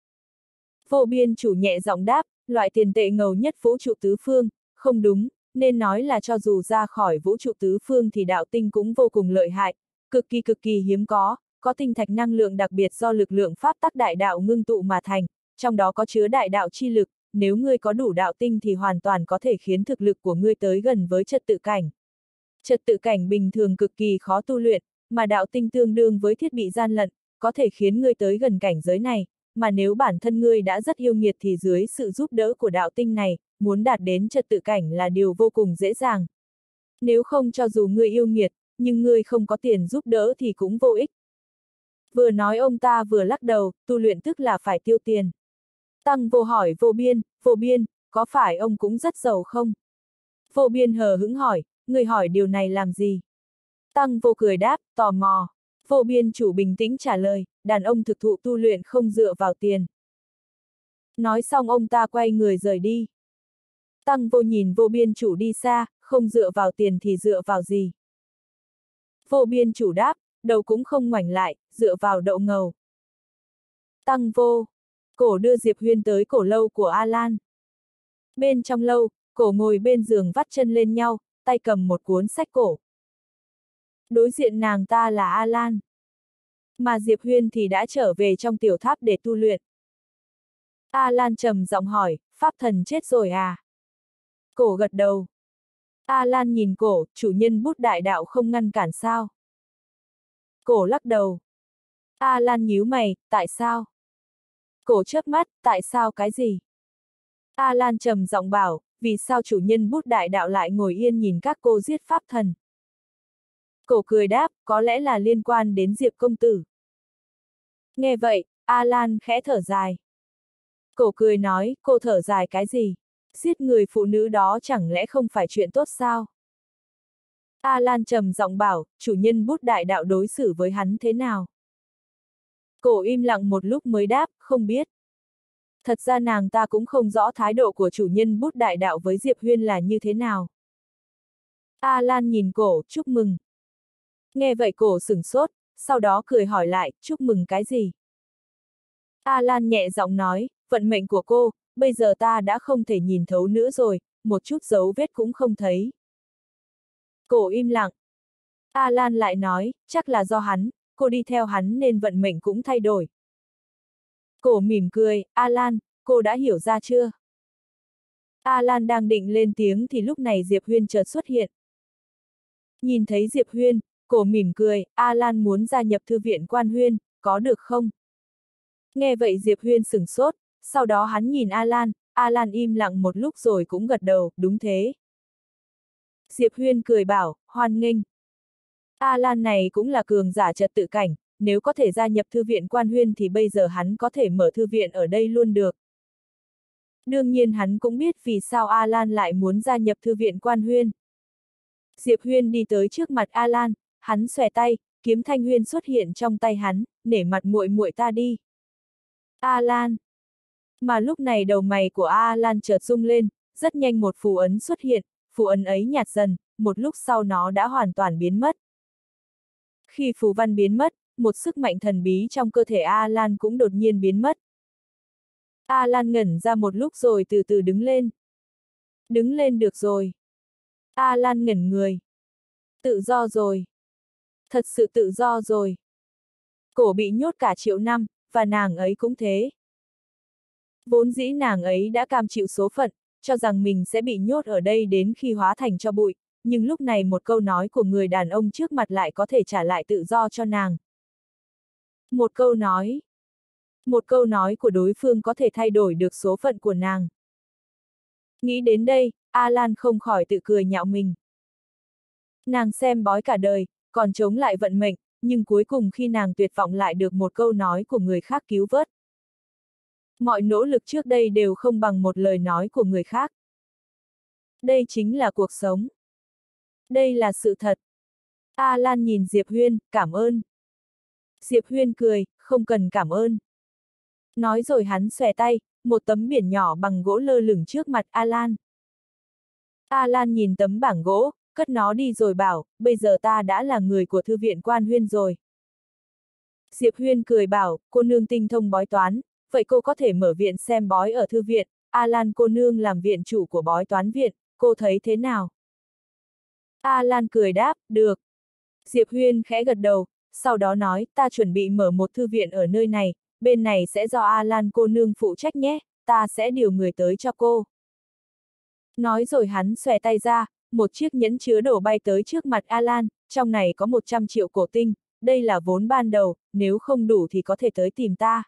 Vô Biên chủ nhẹ giọng đáp, loại tiền tệ ngầu nhất vũ trụ tứ phương, không đúng, nên nói là cho dù ra khỏi vũ trụ tứ phương thì đạo tinh cũng vô cùng lợi hại, cực kỳ hiếm có tinh thạch năng lượng đặc biệt do lực lượng pháp tắc đại đạo ngưng tụ mà thành, trong đó có chứa đại đạo chi lực, nếu ngươi có đủ đạo tinh thì hoàn toàn có thể khiến thực lực của ngươi tới gần với trật tự cảnh. Trật tự cảnh bình thường cực kỳ khó tu luyện, mà đạo tinh tương đương với thiết bị gian lận, có thể khiến ngươi tới gần cảnh giới này, mà nếu bản thân ngươi đã rất yêu nghiệt thì dưới sự giúp đỡ của đạo tinh này, muốn đạt đến trật tự cảnh là điều vô cùng dễ dàng. Nếu không cho dù ngươi yêu nghiệt, nhưng ngươi không có tiền giúp đỡ thì cũng vô ích. Vừa nói ông ta vừa lắc đầu, tu luyện tức là phải tiêu tiền. Tăng Vô hỏi Vô Biên, có phải ông cũng rất giàu không? Vô Biên hờ hững hỏi, người hỏi điều này làm gì? Tăng Vô cười đáp, tò mò. Vô Biên chủ bình tĩnh trả lời, đàn ông thực thụ tu luyện không dựa vào tiền. Nói xong ông ta quay người rời đi. Tăng Vô nhìn Vô Biên chủ đi xa, không dựa vào tiền thì dựa vào gì? Vô Biên chủ đáp, đầu cũng không ngoảnh lại, dựa vào đậu ngầu. Tăng Vô. Cổ đưa Diệp Huyên tới cổ lâu của A Lan. Bên trong lâu, cổ ngồi bên giường vắt chân lên nhau, tay cầm một cuốn sách cổ. Đối diện nàng ta là A Lan. Mà Diệp Huyên thì đã trở về trong tiểu tháp để tu luyện. A Lan trầm giọng hỏi, Pháp thần chết rồi à? Cổ gật đầu. A Lan nhìn cổ, chủ nhân bút đại đạo không ngăn cản sao? Cổ lắc đầu. A Lan nhíu mày, tại sao? Cổ chớp mắt, tại sao cái gì? A Lan trầm giọng bảo, vì sao chủ nhân bút đại đạo lại ngồi yên nhìn các cô giết pháp thần? Cổ cười đáp, có lẽ là liên quan đến Diệp công tử. Nghe vậy, A Lan khẽ thở dài. Cổ cười nói, cô thở dài cái gì? Giết người phụ nữ đó chẳng lẽ không phải chuyện tốt sao? A Lan trầm giọng bảo, chủ nhân bút đại đạo đối xử với hắn thế nào? Cổ im lặng một lúc mới đáp, không biết. Thật ra nàng ta cũng không rõ thái độ của chủ nhân bút đại đạo với Diệp Huyên là như thế nào. A Lan nhìn cổ, chúc mừng. Nghe vậy cổ sửng sốt, sau đó cười hỏi lại, chúc mừng cái gì? A Lan nhẹ giọng nói, vận mệnh của cô, bây giờ ta đã không thể nhìn thấu nữa rồi, một chút dấu vết cũng không thấy. Cổ im lặng. A Lan lại nói, chắc là do hắn, cô đi theo hắn nên vận mệnh cũng thay đổi. Cổ mỉm cười, A Lan, cô đã hiểu ra chưa? Alan đang định lên tiếng thì lúc này Diệp Huyên chợt xuất hiện. Nhìn thấy Diệp Huyên, cổ mỉm cười, Alan muốn gia nhập thư viện Quan Huyên, có được không? Nghe vậy Diệp Huyên sửng sốt, sau đó hắn nhìn Alan, Alan im lặng một lúc rồi cũng gật đầu, đúng thế. Diệp Huyên cười bảo, hoan nghênh. Alan này cũng là cường giả trật tự cảnh, nếu có thể gia nhập thư viện Quan Huyên thì bây giờ hắn có thể mở thư viện ở đây luôn được. Đương nhiên hắn cũng biết vì sao Alan lại muốn gia nhập thư viện Quan Huyên. Diệp Huyên đi tới trước mặt Alan, hắn xòe tay, kiếm thanh huyên xuất hiện trong tay hắn, nể mặt muội muội ta đi. Alan. Mà lúc này đầu mày của Alan chợt rung lên, rất nhanh một phù ấn xuất hiện, phù ấn ấy nhạt dần, một lúc sau nó đã hoàn toàn biến mất. Khi phù văn biến mất, một sức mạnh thần bí trong cơ thể Alan cũng đột nhiên biến mất. Alan ngẩn ra một lúc rồi từ từ đứng lên. Đứng lên được rồi. Alan ngẩn người. Tự do rồi. Thật sự tự do rồi. Cổ bị nhốt cả triệu năm, và nàng ấy cũng thế. Vốn dĩ nàng ấy đã cam chịu số phận, cho rằng mình sẽ bị nhốt ở đây đến khi hóa thành tro bụi, nhưng lúc này một câu nói của người đàn ông trước mặt lại có thể trả lại tự do cho nàng. Một câu nói. Một câu nói của đối phương có thể thay đổi được số phận của nàng. Nghĩ đến đây, Alan không khỏi tự cười nhạo mình. Nàng xem bói cả đời, còn chống lại vận mệnh, nhưng cuối cùng khi nàng tuyệt vọng lại được một câu nói của người khác cứu vớt. Mọi nỗ lực trước đây đều không bằng một lời nói của người khác. Đây chính là cuộc sống. Đây là sự thật. Alan nhìn Diệp Huyên, cảm ơn. Diệp Huyên cười, không cần cảm ơn. Nói rồi hắn xòe tay, một tấm biển nhỏ bằng gỗ lơ lửng trước mặt Alan. Alan nhìn tấm bảng gỗ, cất nó đi rồi bảo, bây giờ ta đã là người của thư viện Quan Huyên rồi. Diệp Huyên cười bảo, cô nương tinh thông bói toán, vậy cô có thể mở viện xem bói ở thư viện, Alan cô nương làm viện chủ của bói toán viện, cô thấy thế nào? Alan cười đáp, được. Diệp Huyên khẽ gật đầu, sau đó nói, ta chuẩn bị mở một thư viện ở nơi này, bên này sẽ do Alan cô nương phụ trách nhé, ta sẽ điều người tới cho cô. Nói rồi hắn xòe tay ra, một chiếc nhẫn chứa đồ bay tới trước mặt Alan, trong này có 100 triệu cổ tinh, đây là vốn ban đầu, nếu không đủ thì có thể tới tìm ta.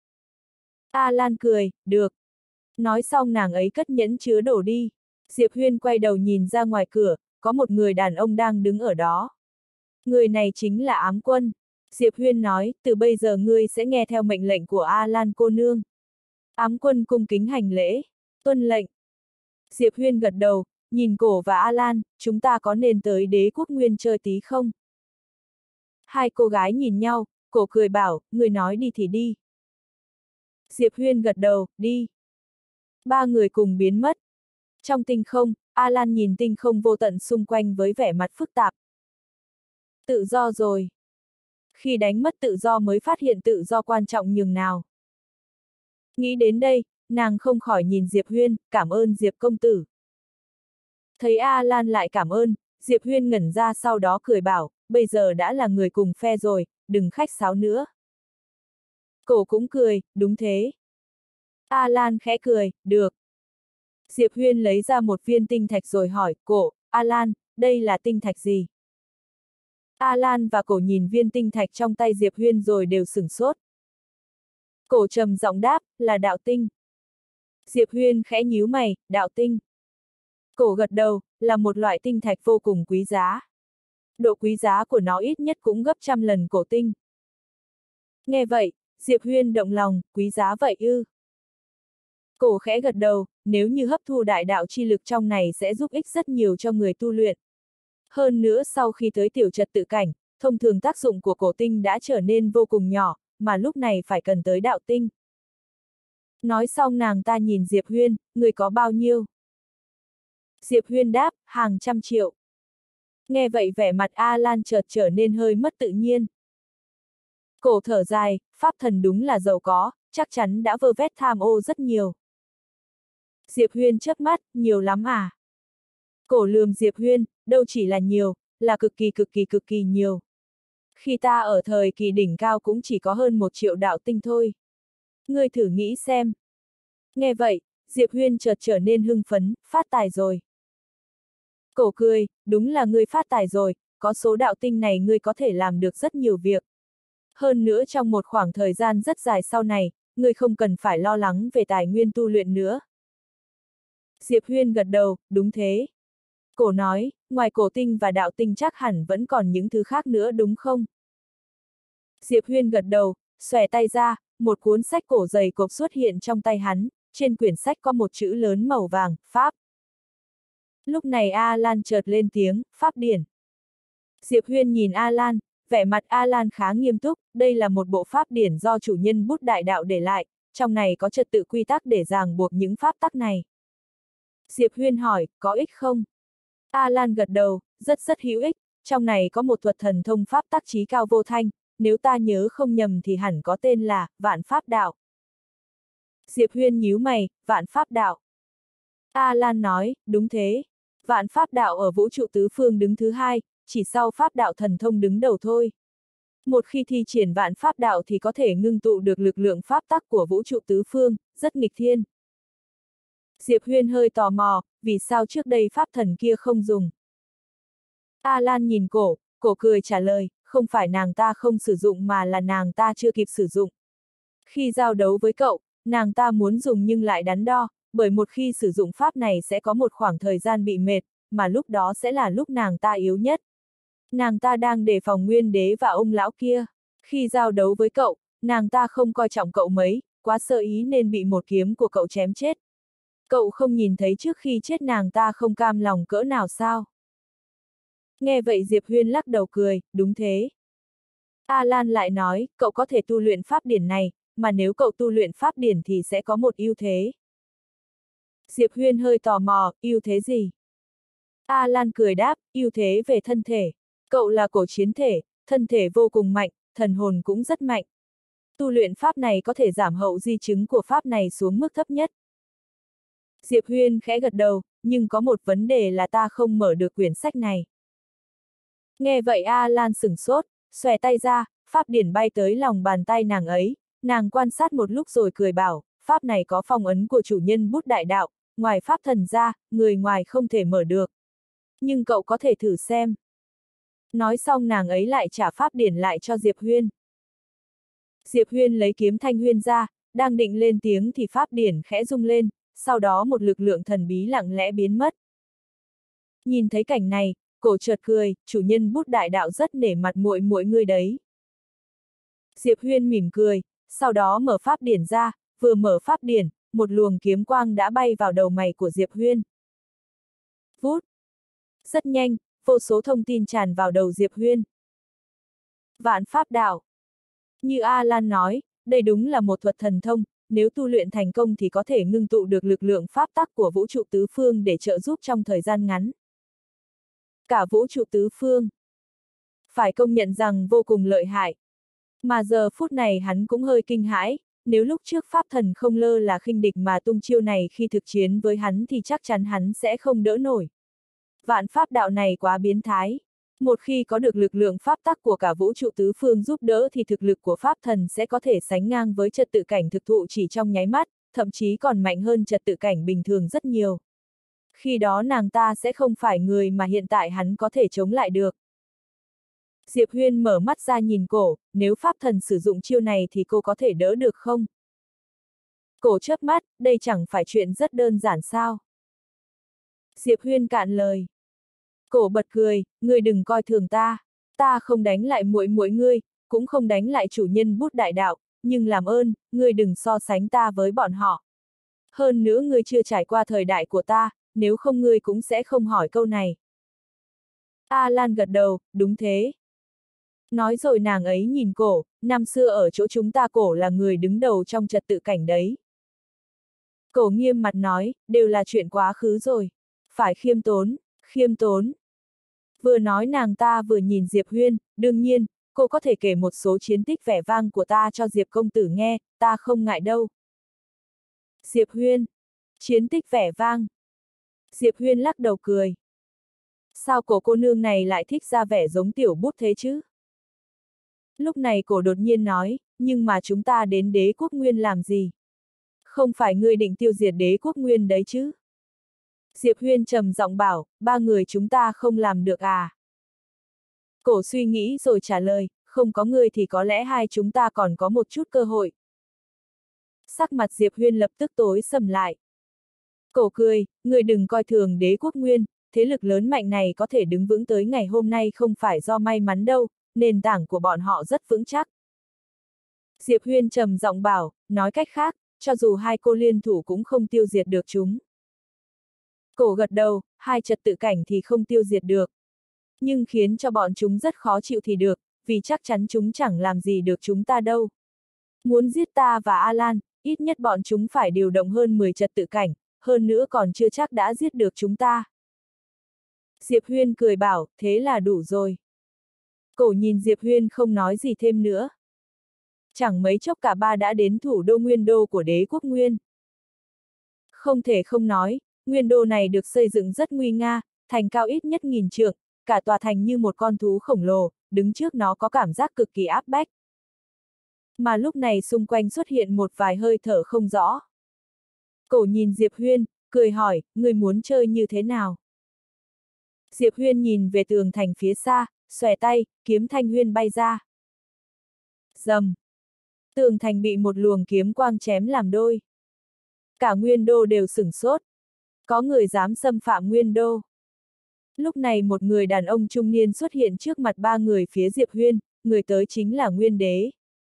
Alan cười, được. Nói xong nàng ấy cất nhẫn chứa đồ đi. Diệp Huyên quay đầu nhìn ra ngoài cửa, có một người đàn ông đang đứng ở đó. Người này chính là Ám Quân. Diệp Huyên nói, từ bây giờ ngươi sẽ nghe theo mệnh lệnh của Alan cô nương. Ám Quân cung kính hành lễ, tuân lệnh. Diệp Huyên gật đầu, nhìn cổ và Alan, chúng ta có nên tới Đế Quốc Nguyên chơi tí không? Hai cô gái nhìn nhau, cổ cười bảo, người nói đi thì đi. Diệp Huyên gật đầu, đi. Ba người cùng biến mất. Trong tinh không, Alan nhìn tinh không vô tận xung quanh với vẻ mặt phức tạp. Tự do rồi. Khi đánh mất tự do mới phát hiện tự do quan trọng nhường nào. Nghĩ đến đây, nàng không khỏi nhìn Diệp Huyên, cảm ơn Diệp công tử. Thấy Alan lại cảm ơn, Diệp Huyên ngẩn ra sau đó cười bảo, bây giờ đã là người cùng phe rồi, đừng khách sáo nữa. Cổ cũng cười, đúng thế. Alan khẽ cười, được. Diệp Huyên lấy ra một viên tinh thạch rồi hỏi, cổ, Alan, đây là tinh thạch gì? Alan và cổ nhìn viên tinh thạch trong tay Diệp Huyên rồi đều sửng sốt. Cổ trầm giọng đáp, là đạo tinh. Diệp Huyên khẽ nhíu mày, đạo tinh. Cổ gật đầu, là một loại tinh thạch vô cùng quý giá. Độ quý giá của nó ít nhất cũng gấp 100 lần cổ tinh. Nghe vậy, Diệp Huyên động lòng, quý giá vậy ư? Cổ khẽ gật đầu, nếu như hấp thu đại đạo chi lực trong này sẽ giúp ích rất nhiều cho người tu luyện. Hơn nữa sau khi tới tiểu trật tự cảnh, thông thường tác dụng của cổ tinh đã trở nên vô cùng nhỏ, mà lúc này phải cần tới đạo tinh. Nói xong nàng ta nhìn Diệp Huyên, người có bao nhiêu? Diệp Huyên đáp, hàng trăm triệu. Nghe vậy vẻ mặt Alan chợt trở nên hơi mất tự nhiên. Cổ thở dài, pháp thần đúng là giàu có, chắc chắn đã vơ vét tham ô rất nhiều. Diệp Huyên chớp mắt, nhiều lắm à? Cổ lườm Diệp Huyên, đâu chỉ là nhiều, là cực kỳ nhiều. Khi ta ở thời kỳ đỉnh cao cũng chỉ có hơn 1 triệu đạo tinh thôi. Ngươi thử nghĩ xem. Nghe vậy, Diệp Huyên chợt trở nên hưng phấn, phát tài rồi. Cổ cười, đúng là ngươi phát tài rồi, có số đạo tinh này ngươi có thể làm được rất nhiều việc. Hơn nữa trong một khoảng thời gian rất dài sau này, ngươi không cần phải lo lắng về tài nguyên tu luyện nữa. Diệp Huyên gật đầu, đúng thế. Cổ nói, ngoài cổ tinh và đạo tinh chắc hẳn vẫn còn những thứ khác nữa đúng không? Diệp Huyên gật đầu, xòe tay ra, một cuốn sách cổ dày cộp xuất hiện trong tay hắn, trên quyển sách có một chữ lớn màu vàng, Pháp. Lúc này A-Lan chợt lên tiếng, Pháp điển. Diệp Huyên nhìn A-Lan, vẻ mặt A-Lan khá nghiêm túc, đây là một bộ pháp điển do chủ nhân bút đại đạo để lại, trong này có trật tự quy tắc để ràng buộc những pháp tắc này. Diệp Huyên hỏi, có ích không? A-Lan gật đầu, rất hữu ích, trong này có một thuật thần thông pháp tắc chí cao vô thanh, nếu ta nhớ không nhầm thì hẳn có tên là, Vạn Pháp Đạo. Diệp Huyên nhíu mày, Vạn Pháp Đạo. A-Lan nói, đúng thế, Vạn Pháp Đạo ở vũ trụ tứ phương đứng thứ hai, chỉ sau Pháp Đạo thần thông đứng đầu thôi. Một khi thi triển Vạn Pháp Đạo thì có thể ngưng tụ được lực lượng pháp tắc của vũ trụ tứ phương, rất nghịch thiên. Diệp Huyên hơi tò mò, vì sao trước đây pháp thần kia không dùng? A-Lan nhìn cổ cười trả lời, không phải nàng ta không sử dụng mà là nàng ta chưa kịp sử dụng. Khi giao đấu với cậu, nàng ta muốn dùng nhưng lại đắn đo, bởi một khi sử dụng pháp này sẽ có một khoảng thời gian bị mệt, mà lúc đó sẽ là lúc nàng ta yếu nhất. Nàng ta đang đề phòng Nguyên Đế và ông lão kia. Khi giao đấu với cậu, nàng ta không coi trọng cậu mấy, quá sơ ý nên bị một kiếm của cậu chém chết. Cậu không nhìn thấy trước khi chết nàng ta không cam lòng cỡ nào sao? Nghe vậy Diệp Huyên lắc đầu cười, đúng thế. A-Lan lại nói, cậu có thể tu luyện pháp điển này, mà nếu cậu tu luyện pháp điển thì sẽ có một ưu thế. Diệp Huyên hơi tò mò, ưu thế gì? A-Lan cười đáp, ưu thế về thân thể. Cậu là cổ chiến thể, thân thể vô cùng mạnh, thần hồn cũng rất mạnh. Tu luyện pháp này có thể giảm hậu di chứng của pháp này xuống mức thấp nhất. Diệp Huyên khẽ gật đầu, nhưng có một vấn đề là ta không mở được quyển sách này. Nghe vậy A-Lan sửng sốt, xòe tay ra, pháp điển bay tới lòng bàn tay nàng ấy, nàng quan sát một lúc rồi cười bảo, pháp này có phong ấn của chủ nhân bút đại đạo, ngoài pháp thần ra, người ngoài không thể mở được. Nhưng cậu có thể thử xem. Nói xong nàng ấy lại trả pháp điển lại cho Diệp Huyên. Diệp Huyên lấy kiếm thanh huyên ra, đang định lên tiếng thì pháp điển khẽ rung lên, sau đó một lực lượng thần bí lặng lẽ biến mất. Nhìn thấy cảnh này, cổ chợt cười, chủ nhân bút đại đạo rất nể mặt muội ngươi đấy. Diệp Huyên mỉm cười, sau đó mở pháp điển ra, vừa mở pháp điển, một luồng kiếm quang đã bay vào đầu mày của Diệp Huyên. Vút! Rất nhanh, vô số thông tin tràn vào đầu Diệp Huyên. Vạn Pháp Đạo. Như A-Lan nói, đây đúng là một thuật thần thông, nếu tu luyện thành công thì có thể ngưng tụ được lực lượng pháp tắc của vũ trụ tứ phương để trợ giúp trong thời gian ngắn. Cả vũ trụ tứ phương. Phải công nhận rằng vô cùng lợi hại. Mà giờ phút này hắn cũng hơi kinh hãi, nếu lúc trước pháp thần không lơ là khinh địch mà tung chiêu này khi thực chiến với hắn thì chắc chắn hắn sẽ không đỡ nổi. Vạn Pháp Đạo này quá biến thái. Một khi có được lực lượng pháp tắc của cả vũ trụ tứ phương giúp đỡ thì thực lực của pháp thần sẽ có thể sánh ngang với trật tự cảnh thực thụ chỉ trong nháy mắt, thậm chí còn mạnh hơn trật tự cảnh bình thường rất nhiều. Khi đó nàng ta sẽ không phải người mà hiện tại hắn có thể chống lại được. Diệp Huyên mở mắt ra nhìn cổ, nếu pháp thần sử dụng chiêu này thì cô có thể đỡ được không? Cổ chớp mắt, đây chẳng phải chuyện rất đơn giản sao? Diệp Huyên cạn lời. Cổ bật cười, ngươi đừng coi thường ta. Ta không đánh lại muội ngươi, cũng không đánh lại chủ nhân bút đại đạo, nhưng làm ơn, ngươi đừng so sánh ta với bọn họ. Hơn nữa ngươi chưa trải qua thời đại của ta, nếu không ngươi cũng sẽ không hỏi câu này. A-Lan gật đầu, đúng thế. Nói rồi nàng ấy nhìn cổ, năm xưa ở chỗ chúng ta cổ là người đứng đầu trong trật tự cảnh đấy. Cổ nghiêm mặt nói, đều là chuyện quá khứ rồi. Phải khiêm tốn, khiêm tốn. Vừa nói nàng ta vừa nhìn Diệp Huyên, đương nhiên, cô có thể kể một số chiến tích vẻ vang của ta cho Diệp công tử nghe, ta không ngại đâu. Diệp Huyên, chiến tích vẻ vang. Diệp Huyên lắc đầu cười. Sao cô nương này lại thích ra vẻ giống tiểu bút thế chứ? Lúc này cổ đột nhiên nói, nhưng mà chúng ta đến đế quốc nguyên làm gì? Không phải ngươi định tiêu diệt đế quốc Nguyên đấy chứ? Diệp Huyên trầm giọng bảo, ba người chúng ta không làm được à? Cổ suy nghĩ rồi trả lời, không có ngươi thì có lẽ hai chúng ta còn có một chút cơ hội. Sắc mặt Diệp Huyên lập tức tối sầm lại. Cổ cười, ngươi đừng coi thường đế quốc Nguyên, thế lực lớn mạnh này có thể đứng vững tới ngày hôm nay không phải do may mắn đâu, nền tảng của bọn họ rất vững chắc. Diệp Huyên trầm giọng bảo, nói cách khác, cho dù hai cô liên thủ cũng không tiêu diệt được chúng. Cổ gật đầu, hai trật tự cảnh thì không tiêu diệt được. Nhưng khiến cho bọn chúng rất khó chịu thì được, vì chắc chắn chúng chẳng làm gì được chúng ta đâu. Muốn giết ta và Alan, ít nhất bọn chúng phải điều động hơn 10 trật tự cảnh, hơn nữa còn chưa chắc đã giết được chúng ta. Diệp Huyên cười bảo, thế là đủ rồi. Cổ nhìn Diệp Huyên không nói gì thêm nữa. Chẳng mấy chốc cả ba đã đến thủ đô Nguyên Đô của đế quốc Nguyên. Không thể không nói, Nguyên Đô này được xây dựng rất nguy nga, thành cao ít nhất 1000 trượng, cả tòa thành như một con thú khổng lồ, đứng trước nó có cảm giác cực kỳ áp bách. Mà lúc này xung quanh xuất hiện một vài hơi thở không rõ. Cổ nhìn Diệp Huyên, cười hỏi, người muốn chơi như thế nào? Diệp Huyên nhìn về tường thành phía xa, xòe tay, kiếm thanh huyên bay ra. Rầm. Tường thành bị một luồng kiếm quang chém làm đôi. Cả Nguyên Đô đều sửng sốt. Có người dám xâm phạm Nguyên Đô. Lúc này một người đàn ông trung niên xuất hiện trước mặt ba người phía Diệp Huyên, người tới chính là Nguyên Đế.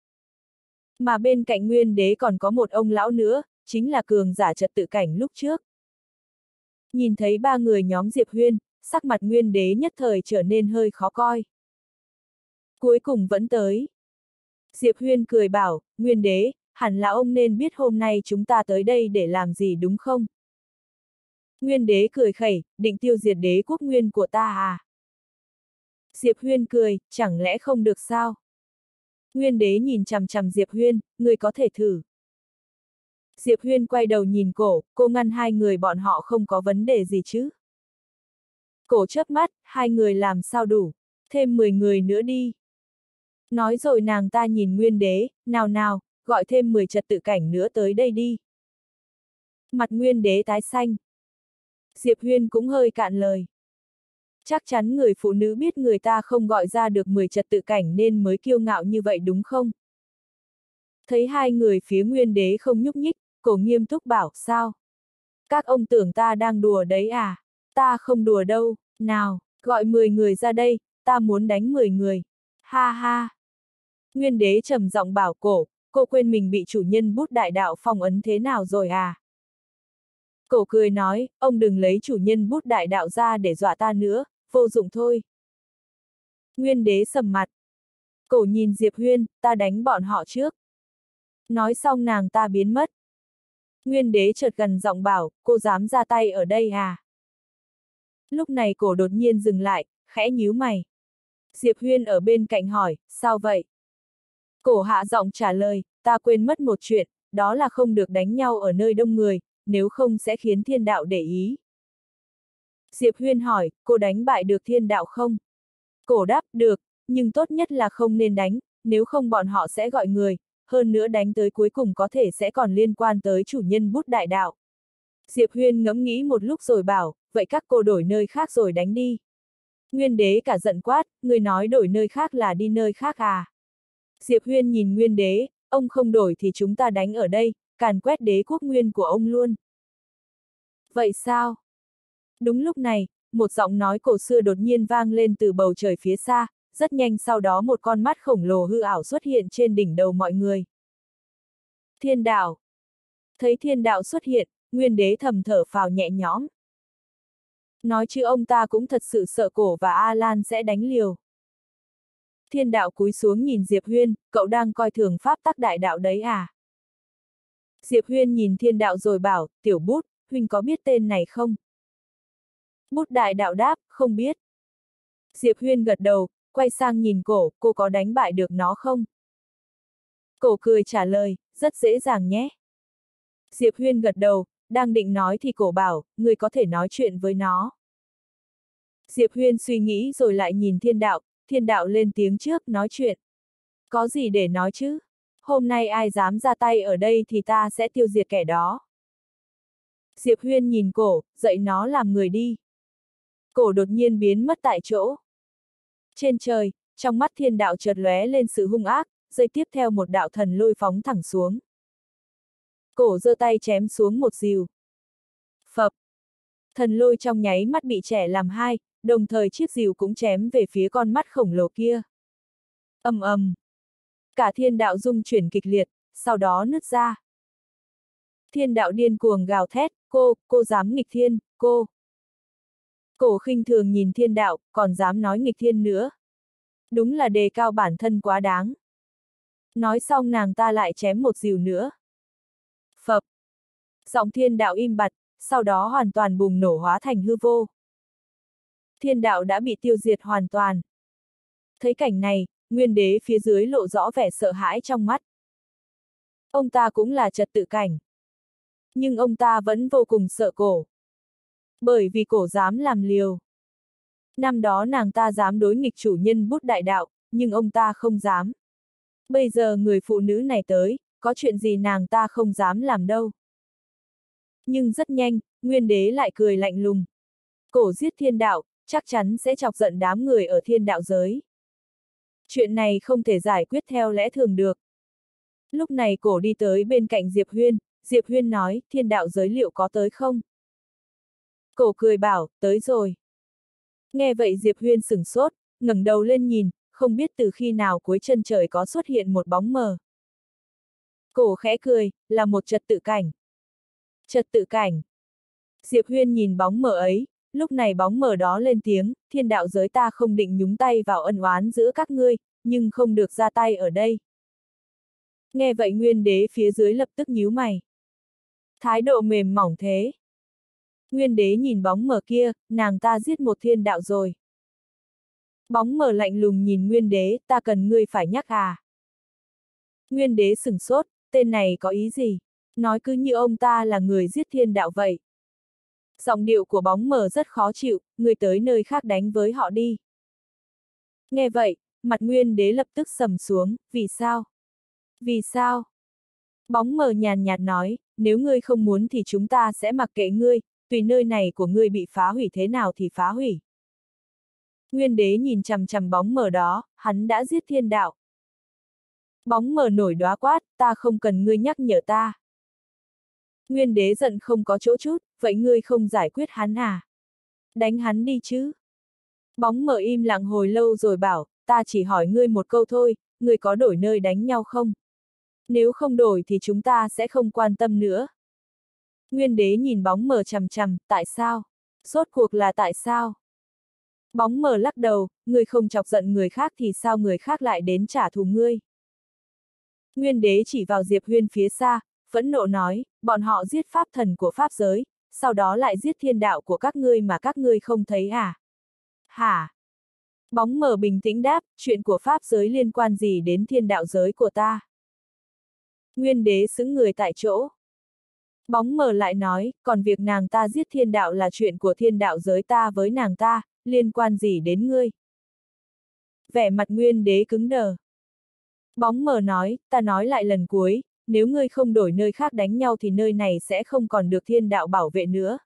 Mà bên cạnh Nguyên Đế còn có một ông lão nữa, chính là cường giả trật tự cảnh lúc trước. Nhìn thấy ba người nhóm Diệp Huyên, sắc mặt Nguyên Đế nhất thời trở nên hơi khó coi. Cuối cùng vẫn tới. Diệp Huyên cười bảo, Nguyên Đế, hẳn là ông nên biết hôm nay chúng ta tới đây để làm gì đúng không? Nguyên Đế cười khẩy, định tiêu diệt đế quốc Nguyên của ta à? Diệp Huyên cười, chẳng lẽ không được sao? Nguyên Đế nhìn chằm chằm Diệp Huyên, người có thể thử. Diệp Huyên quay đầu nhìn cổ, cô ngăn hai người bọn họ không có vấn đề gì chứ? Cổ chớp mắt, hai người làm sao đủ, thêm 10 người nữa đi. Nói rồi nàng ta nhìn Nguyên Đế, nào nào, gọi thêm 10 trật tự cảnh nữa tới đây đi. Mặt Nguyên Đế tái xanh. Diệp Huyên cũng hơi cạn lời. Chắc chắn người phụ nữ biết người ta không gọi ra được 10 trật tự cảnh nên mới kiêu ngạo như vậy đúng không? Thấy hai người phía Nguyên Đế không nhúc nhích, cổ nghiêm túc bảo, sao? Các ông tưởng ta đang đùa đấy à? Ta không đùa đâu, nào, gọi 10 người ra đây, ta muốn đánh 10 người. Ha ha! Nguyên Đế trầm giọng bảo cổ, cô quên mình bị chủ nhân bút đại đạo phong ấn thế nào rồi à? Cổ cười nói, ông đừng lấy chủ nhân bút đại đạo ra để dọa ta nữa, vô dụng thôi. Nguyên Đế sầm mặt. Cổ nhìn Diệp Huyên, ta đánh bọn họ trước. Nói xong nàng ta biến mất. Nguyên Đế chợt gần giọng bảo, cô dám ra tay ở đây à? Lúc này cổ đột nhiên dừng lại, khẽ nhíu mày. Diệp Huyên ở bên cạnh hỏi, sao vậy? Cổ hạ giọng trả lời, ta quên mất một chuyện, đó là không được đánh nhau ở nơi đông người, nếu không sẽ khiến thiên đạo để ý. Diệp Huyên hỏi, cô đánh bại được thiên đạo không? Cổ đáp, được, nhưng tốt nhất là không nên đánh, nếu không bọn họ sẽ gọi người, hơn nữa đánh tới cuối cùng có thể sẽ còn liên quan tới chủ nhân bút đại đạo. Diệp Huyên ngẫm nghĩ một lúc rồi bảo, vậy các cô đổi nơi khác rồi đánh đi. Nguyên Đế cả giận quát, người nói đổi nơi khác là đi nơi khác à? Diệp Huyên nhìn Nguyên Đế, ông không đổi thì chúng ta đánh ở đây, càn quét đế quốc Nguyên của ông luôn. Vậy sao? Đúng lúc này, một giọng nói cổ xưa đột nhiên vang lên từ bầu trời phía xa, rất nhanh sau đó một con mắt khổng lồ hư ảo xuất hiện trên đỉnh đầu mọi người. Thiên đạo! Thấy thiên đạo xuất hiện, Nguyên Đế thầm thở phào nhẹ nhõm. Nói chứ ông ta cũng thật sự sợ cổ và Alan sẽ đánh liều. Thiên đạo cúi xuống nhìn Diệp Huyên, cậu đang coi thường pháp tắc đại đạo đấy à? Diệp Huyên nhìn thiên đạo rồi bảo, tiểu bút, huynh có biết tên này không? Bút đại đạo đáp, không biết. Diệp Huyên gật đầu, quay sang nhìn cổ, cô có đánh bại được nó không? Cổ cười trả lời, rất dễ dàng nhé. Diệp Huyên gật đầu, đang định nói thì cổ bảo, người có thể nói chuyện với nó. Diệp Huyên suy nghĩ rồi lại nhìn thiên đạo lên tiếng trước, nói chuyện. Có gì để nói chứ? Hôm nay ai dám ra tay ở đây thì ta sẽ tiêu diệt kẻ đó. Diệp Huyên nhìn cổ, dạy nó làm người đi. Cổ đột nhiên biến mất tại chỗ. Trên trời, trong mắt thiên đạo chợt lóe lên sự hung ác, giây tiếp theo một đạo thần lôi phóng thẳng xuống. Cổ giơ tay chém xuống một rìu. Phập. Thần lôi trong nháy mắt bị chẻ làm hai, đồng thời chiếc rìu cũng chém về phía con mắt khổng lồ kia. Ầm ầm. Cả thiên đạo rung chuyển kịch liệt, sau đó nứt ra. Thiên đạo điên cuồng gào thét, cô dám nghịch thiên, cô. Cổ khinh thường nhìn thiên đạo, còn dám nói nghịch thiên nữa. Đúng là đề cao bản thân quá đáng. Nói xong nàng ta lại chém một rìu nữa. Phập. Giọng thiên đạo im bặt, sau đó hoàn toàn bùng nổ hóa thành hư vô. Thiên đạo đã bị tiêu diệt hoàn toàn. Thấy cảnh này, Nguyên Đế phía dưới lộ rõ vẻ sợ hãi trong mắt. Ông ta cũng là trật tự cảnh. Nhưng ông ta vẫn vô cùng sợ cổ. Bởi vì cổ dám làm liều. Năm đó nàng ta dám đối nghịch chủ nhân bút đại đạo, nhưng ông ta không dám. Bây giờ người phụ nữ này tới, có chuyện gì nàng ta không dám làm đâu. Nhưng rất nhanh, Nguyên Đế lại cười lạnh lùng. Cổ giết thiên đạo, chắc chắn sẽ chọc giận đám người ở thiên đạo giới. Chuyện này không thể giải quyết theo lẽ thường được. Lúc này cổ đi tới bên cạnh Diệp Huyên nói, thiên đạo giới liệu có tới không? Cổ cười bảo, tới rồi. Nghe vậy Diệp Huyên sửng sốt, ngẩng đầu lên nhìn, không biết từ khi nào cuối chân trời có xuất hiện một bóng mờ. Cổ khẽ cười, là một trật tự cảnh. Trật tự cảnh. Diệp Huyên nhìn bóng mờ ấy, lúc này bóng mờ đó lên tiếng, thiên đạo giới ta không định nhúng tay vào ân oán giữa các ngươi, nhưng không được ra tay ở đây. Nghe vậy Nguyên Đế phía dưới lập tức nhíu mày. Thái độ mềm mỏng thế. Nguyên Đế nhìn bóng mờ kia, nàng ta giết một thiên đạo rồi. Bóng mờ lạnh lùng nhìn Nguyên Đế, ta cần ngươi phải nhắc à. Nguyên Đế sửng sốt, tên này có ý gì? Nói cứ như ông ta là người giết thiên đạo vậy. Giọng điệu của bóng mờ rất khó chịu, ngươi tới nơi khác đánh với họ đi. Nghe vậy, mặt Nguyên Đế lập tức sầm xuống, vì sao? Vì sao? Bóng mờ nhàn nhạt nói, nếu ngươi không muốn thì chúng ta sẽ mặc kệ ngươi, tùy nơi này của ngươi bị phá hủy thế nào thì phá hủy. Nguyên Đế nhìn chằm chằm bóng mờ đó, hắn đã giết thiên đạo. Bóng mờ nổi đoá quát, ta không cần ngươi nhắc nhở ta. Nguyên Đế giận không có chỗ chút, vậy ngươi không giải quyết hắn à? Đánh hắn đi chứ. Bóng mờ im lặng hồi lâu rồi bảo, ta chỉ hỏi ngươi một câu thôi, ngươi có đổi nơi đánh nhau không? Nếu không đổi thì chúng ta sẽ không quan tâm nữa. Nguyên Đế nhìn bóng mờ chằm chằm, tại sao? Rốt cuộc là tại sao? Bóng mờ lắc đầu, ngươi không chọc giận người khác thì sao người khác lại đến trả thù ngươi? Nguyên Đế chỉ vào Diệp Huyên phía xa, phẫn nộ nói, bọn họ giết pháp thần của pháp giới, sau đó lại giết thiên đạo của các ngươi mà các ngươi không thấy à? Hả? Bóng mờ bình tĩnh đáp, chuyện của pháp giới liên quan gì đến thiên đạo giới của ta? Nguyên Đế sững người tại chỗ. Bóng mờ lại nói, còn việc nàng ta giết thiên đạo là chuyện của thiên đạo giới ta với nàng ta, liên quan gì đến ngươi? Vẻ mặt Nguyên Đế cứng đờ. Bóng mờ nói, ta nói lại lần cuối, nếu ngươi không đổi nơi khác đánh nhau thì nơi này sẽ không còn được thiên đạo bảo vệ nữa.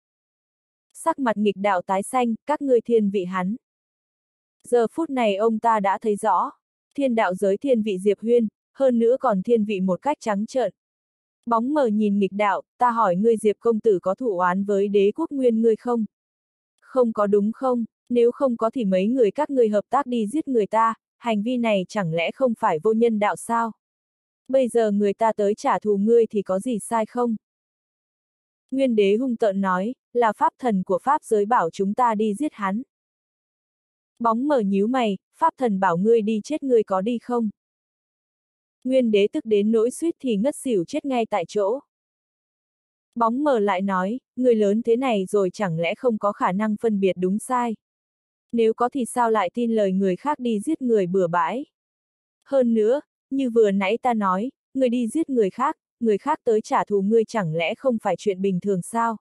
Sắc mặt nghịch đạo tái xanh, các ngươi thiên vị hắn. Giờ phút này ông ta đã thấy rõ, thiên đạo giới thiên vị Diệp Huyên, hơn nữa còn thiên vị một cách trắng trợn. Bóng mờ nhìn nghịch đạo, ta hỏi ngươi Diệp công tử có thù oán với đế quốc nguyên ngươi không? Không có đúng không, nếu không có thì mấy người các ngươi hợp tác đi giết người ta, hành vi này chẳng lẽ không phải vô nhân đạo sao? Bây giờ người ta tới trả thù ngươi thì có gì sai không? Nguyên Đế hung tợn nói, là pháp thần của pháp giới bảo chúng ta đi giết hắn. Bóng mờ nhíu mày, pháp thần bảo ngươi đi chết ngươi có đi không? Nguyên Đế tức đến nỗi suýt thì ngất xỉu chết ngay tại chỗ. Bóng mờ lại nói, người lớn thế này rồi chẳng lẽ không có khả năng phân biệt đúng sai? Nếu có thì sao lại tin lời người khác đi giết người bừa bãi? Hơn nữa, như vừa nãy ta nói, người đi giết người khác tới trả thù ngươi chẳng lẽ không phải chuyện bình thường sao?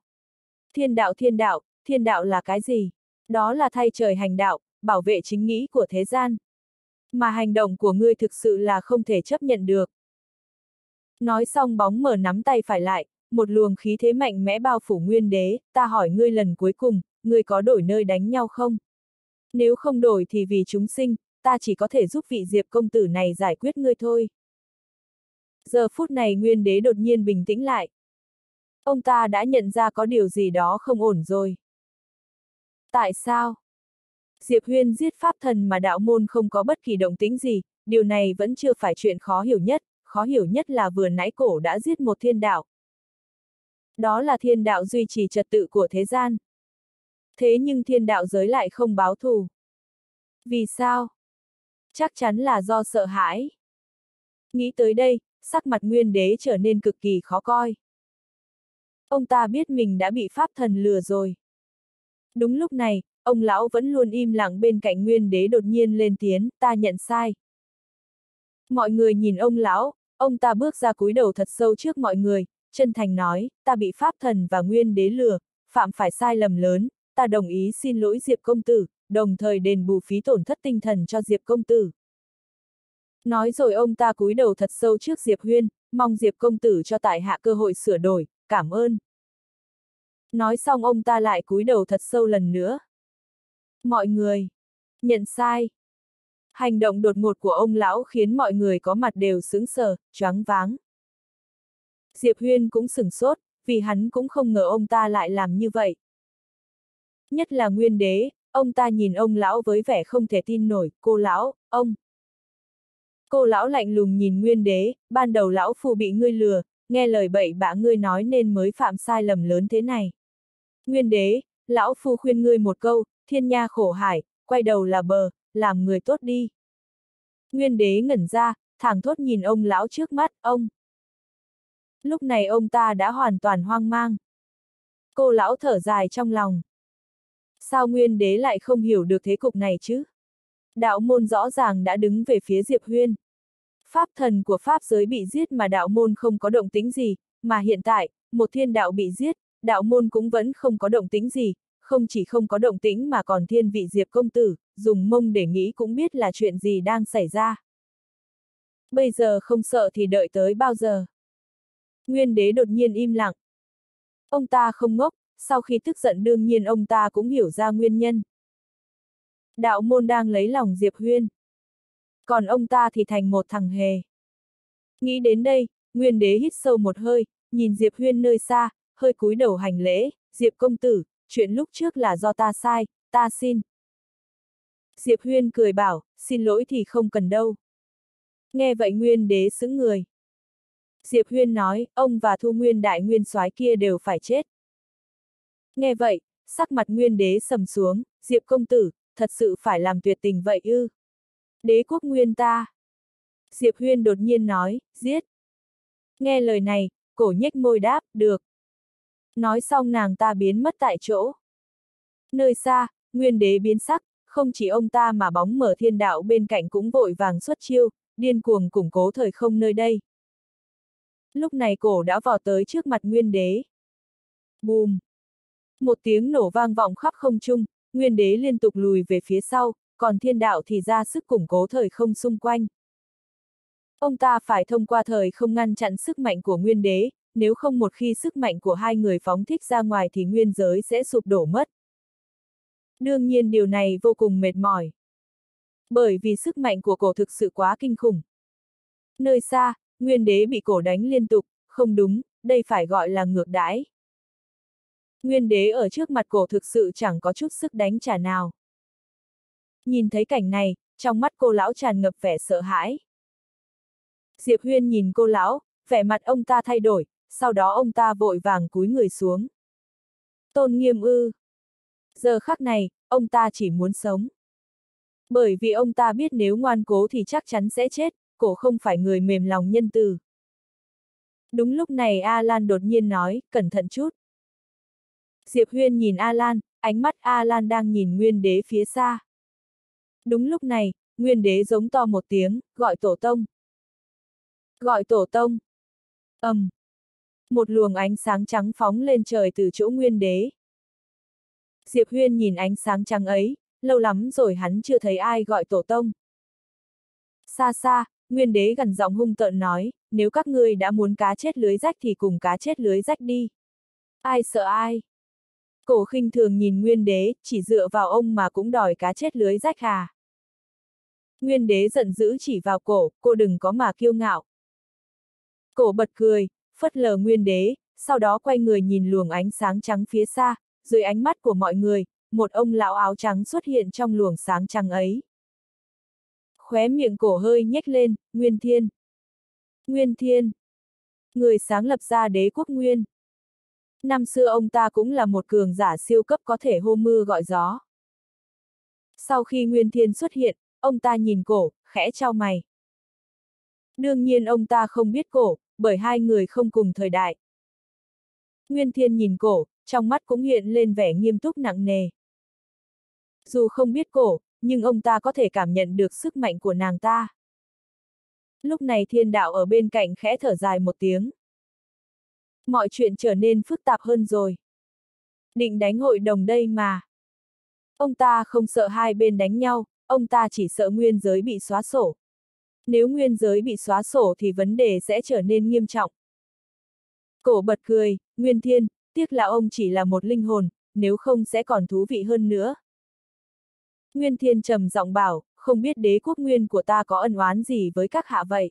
Thiên đạo là cái gì? Đó là thay trời hành đạo, bảo vệ chính nghĩa của thế gian. Mà hành động của ngươi thực sự là không thể chấp nhận được. Nói xong bóng mở nắm tay phải lại, một luồng khí thế mạnh mẽ bao phủ Nguyên Đế, ta hỏi ngươi lần cuối cùng, ngươi có đổi nơi đánh nhau không? Nếu không đổi thì vì chúng sinh, ta chỉ có thể giúp vị Diệp công tử này giải quyết ngươi thôi. Giờ phút này Nguyên Đế đột nhiên bình tĩnh lại. Ông ta đã nhận ra có điều gì đó không ổn rồi. Tại sao? Diệp Huyên giết pháp thần mà đạo môn không có bất kỳ động tĩnh gì, điều này vẫn chưa phải chuyện khó hiểu nhất là vừa nãy cổ đã giết một thiên đạo. Đó là thiên đạo duy trì trật tự của thế gian. Thế nhưng thiên đạo giới lại không báo thù. Vì sao? Chắc chắn là do sợ hãi. Nghĩ tới đây, sắc mặt Nguyên Đế trở nên cực kỳ khó coi. Ông ta biết mình đã bị pháp thần lừa rồi. Đúng lúc này, ông lão vẫn luôn im lặng bên cạnh Nguyên Đế đột nhiên lên tiếng, ta nhận sai. Mọi người nhìn ông lão, ông ta bước ra cúi đầu thật sâu trước mọi người, chân thành nói, ta bị pháp thần và Nguyên Đế lừa, phạm phải sai lầm lớn, ta đồng ý xin lỗi Diệp công tử, đồng thời đền bù phí tổn thất tinh thần cho Diệp công tử. Nói rồi ông ta cúi đầu thật sâu trước Diệp Huyên, mong Diệp công tử cho tại hạ cơ hội sửa đổi, cảm ơn. Nói xong ông ta lại cúi đầu thật sâu lần nữa. Mọi người nhận sai. Hành động đột ngột của ông lão khiến mọi người có mặt đều sững sờ, choáng váng. Diệp Huyên cũng sửng sốt, vì hắn cũng không ngờ ông ta lại làm như vậy. Nhất là Nguyên Đế, ông ta nhìn ông lão với vẻ không thể tin nổi, cô lão, ông. Cô lão lạnh lùng nhìn Nguyên Đế, ban đầu lão phu bị ngươi lừa, nghe lời bậy bạ ngươi nói nên mới phạm sai lầm lớn thế này. Nguyên Đế, lão phu khuyên ngươi một câu, thiên nha khổ hải, quay đầu là bờ, làm người tốt đi. Nguyên Đế ngẩn ra, thảng thốt nhìn ông lão trước mắt, ông. Lúc này ông ta đã hoàn toàn hoang mang. Cô lão thở dài trong lòng. Sao Nguyên Đế lại không hiểu được thế cục này chứ? Đạo môn rõ ràng đã đứng về phía Diệp Huyên. Pháp thần của Pháp giới bị giết mà đạo môn không có động tĩnh gì, mà hiện tại, một thiên đạo bị giết, đạo môn cũng vẫn không có động tĩnh gì, không chỉ không có động tĩnh mà còn thiên vị Diệp công tử, dùng mông để nghĩ cũng biết là chuyện gì đang xảy ra. Bây giờ không sợ thì đợi tới bao giờ? Nguyên Đế đột nhiên im lặng. Ông ta không ngốc, sau khi tức giận đương nhiên ông ta cũng hiểu ra nguyên nhân. Đạo môn đang lấy lòng Diệp Huyên. Còn ông ta thì thành một thằng hề. Nghĩ đến đây, Nguyên Đế hít sâu một hơi, nhìn Diệp Huyên nơi xa, hơi cúi đầu hành lễ, Diệp công tử, chuyện lúc trước là do ta sai, ta xin. Diệp Huyên cười bảo, xin lỗi thì không cần đâu. Nghe vậy Nguyên Đế sững người. Diệp Huyên nói, ông và Thu Nguyên đại nguyên soái kia đều phải chết. Nghe vậy, sắc mặt Nguyên Đế sầm xuống, Diệp công tử, thật sự phải làm tuyệt tình vậy ư? Đế quốc Nguyên ta. Diệp Huyên đột nhiên nói, giết. Nghe lời này, cổ nhếch môi đáp, được. Nói xong nàng ta biến mất tại chỗ. Nơi xa, Nguyên Đế biến sắc, không chỉ ông ta mà bóng mở thiên đạo bên cạnh cũng vội vàng xuất chiêu, điên cuồng củng cố thời không nơi đây. Lúc này cổ đã vọt tới trước mặt Nguyên Đế. Bùm! Một tiếng nổ vang vọng khắp không trung, Nguyên Đế liên tục lùi về phía sau, còn thiên đạo thì ra sức củng cố thời không xung quanh. Ông ta phải thông qua thời không ngăn chặn sức mạnh của Nguyên Đế, nếu không một khi sức mạnh của hai người phóng thích ra ngoài thì nguyên giới sẽ sụp đổ mất. Đương nhiên điều này vô cùng mệt mỏi. Bởi vì sức mạnh của cổ thực sự quá kinh khủng. Nơi xa, Nguyên Đế bị cổ đánh liên tục, không đúng, đây phải gọi là ngược đãi. Nguyên Đế ở trước mặt cổ thực sự chẳng có chút sức đánh trả nào. Nhìn thấy cảnh này, trong mắt cô lão tràn ngập vẻ sợ hãi. Diệp Huyên nhìn cô lão, vẻ mặt ông ta thay đổi, sau đó ông ta vội vàng cúi người xuống. Tôn Nghiêm ư? Giờ khắc này, ông ta chỉ muốn sống. Bởi vì ông ta biết nếu ngoan cố thì chắc chắn sẽ chết, cổ không phải người mềm lòng nhân từ. Đúng lúc này A Lan đột nhiên nói, cẩn thận chút. Diệp Huyên nhìn A Lan, ánh mắt A Lan đang nhìn Nguyên Đế phía xa. Đúng lúc này, Nguyên Đế giống to một tiếng, gọi tổ tông. Gọi tổ tông. Một luồng ánh sáng trắng phóng lên trời từ chỗ Nguyên Đế. Diệp Huyên nhìn ánh sáng trắng ấy, lâu lắm rồi hắn chưa thấy ai gọi tổ tông. Xa xa, Nguyên đế gằn giọng hung tợn nói, nếu các ngươi đã muốn cá chết lưới rách thì cùng cá chết lưới rách đi. Ai sợ ai? Cổ khinh thường nhìn Nguyên đế, chỉ dựa vào ông mà cũng đòi cá chết lưới rách à? Nguyên đế giận dữ chỉ vào cổ, cô đừng có mà kiêu ngạo. Cổ bật cười, phớt lờ Nguyên đế, sau đó quay người nhìn luồng ánh sáng trắng phía xa, dưới ánh mắt của mọi người, một ông lão áo trắng xuất hiện trong luồng sáng trắng ấy. Khóe miệng cổ hơi nhếch lên, Nguyên Thiên. Nguyên Thiên. Người sáng lập ra đế quốc Nguyên. Năm xưa ông ta cũng là một cường giả siêu cấp có thể hô mưa gọi gió. Sau khi Nguyên Thiên xuất hiện, ông ta nhìn cổ, khẽ chau mày. Đương nhiên ông ta không biết cổ, bởi hai người không cùng thời đại. Nguyên Thiên nhìn cổ, trong mắt cũng hiện lên vẻ nghiêm túc nặng nề. Dù không biết cổ, nhưng ông ta có thể cảm nhận được sức mạnh của nàng ta. Lúc này Thiên Đạo ở bên cạnh khẽ thở dài một tiếng. Mọi chuyện trở nên phức tạp hơn rồi. Định đánh hội đồng đây mà. Ông ta không sợ hai bên đánh nhau, ông ta chỉ sợ nguyên giới bị xóa sổ. Nếu nguyên giới bị xóa sổ thì vấn đề sẽ trở nên nghiêm trọng. Cổ bật cười, Nguyên Thiên, tiếc là ông chỉ là một linh hồn, nếu không sẽ còn thú vị hơn nữa. Nguyên Thiên trầm giọng bảo, không biết đế quốc Nguyên của ta có ân oán gì với các hạ vậy.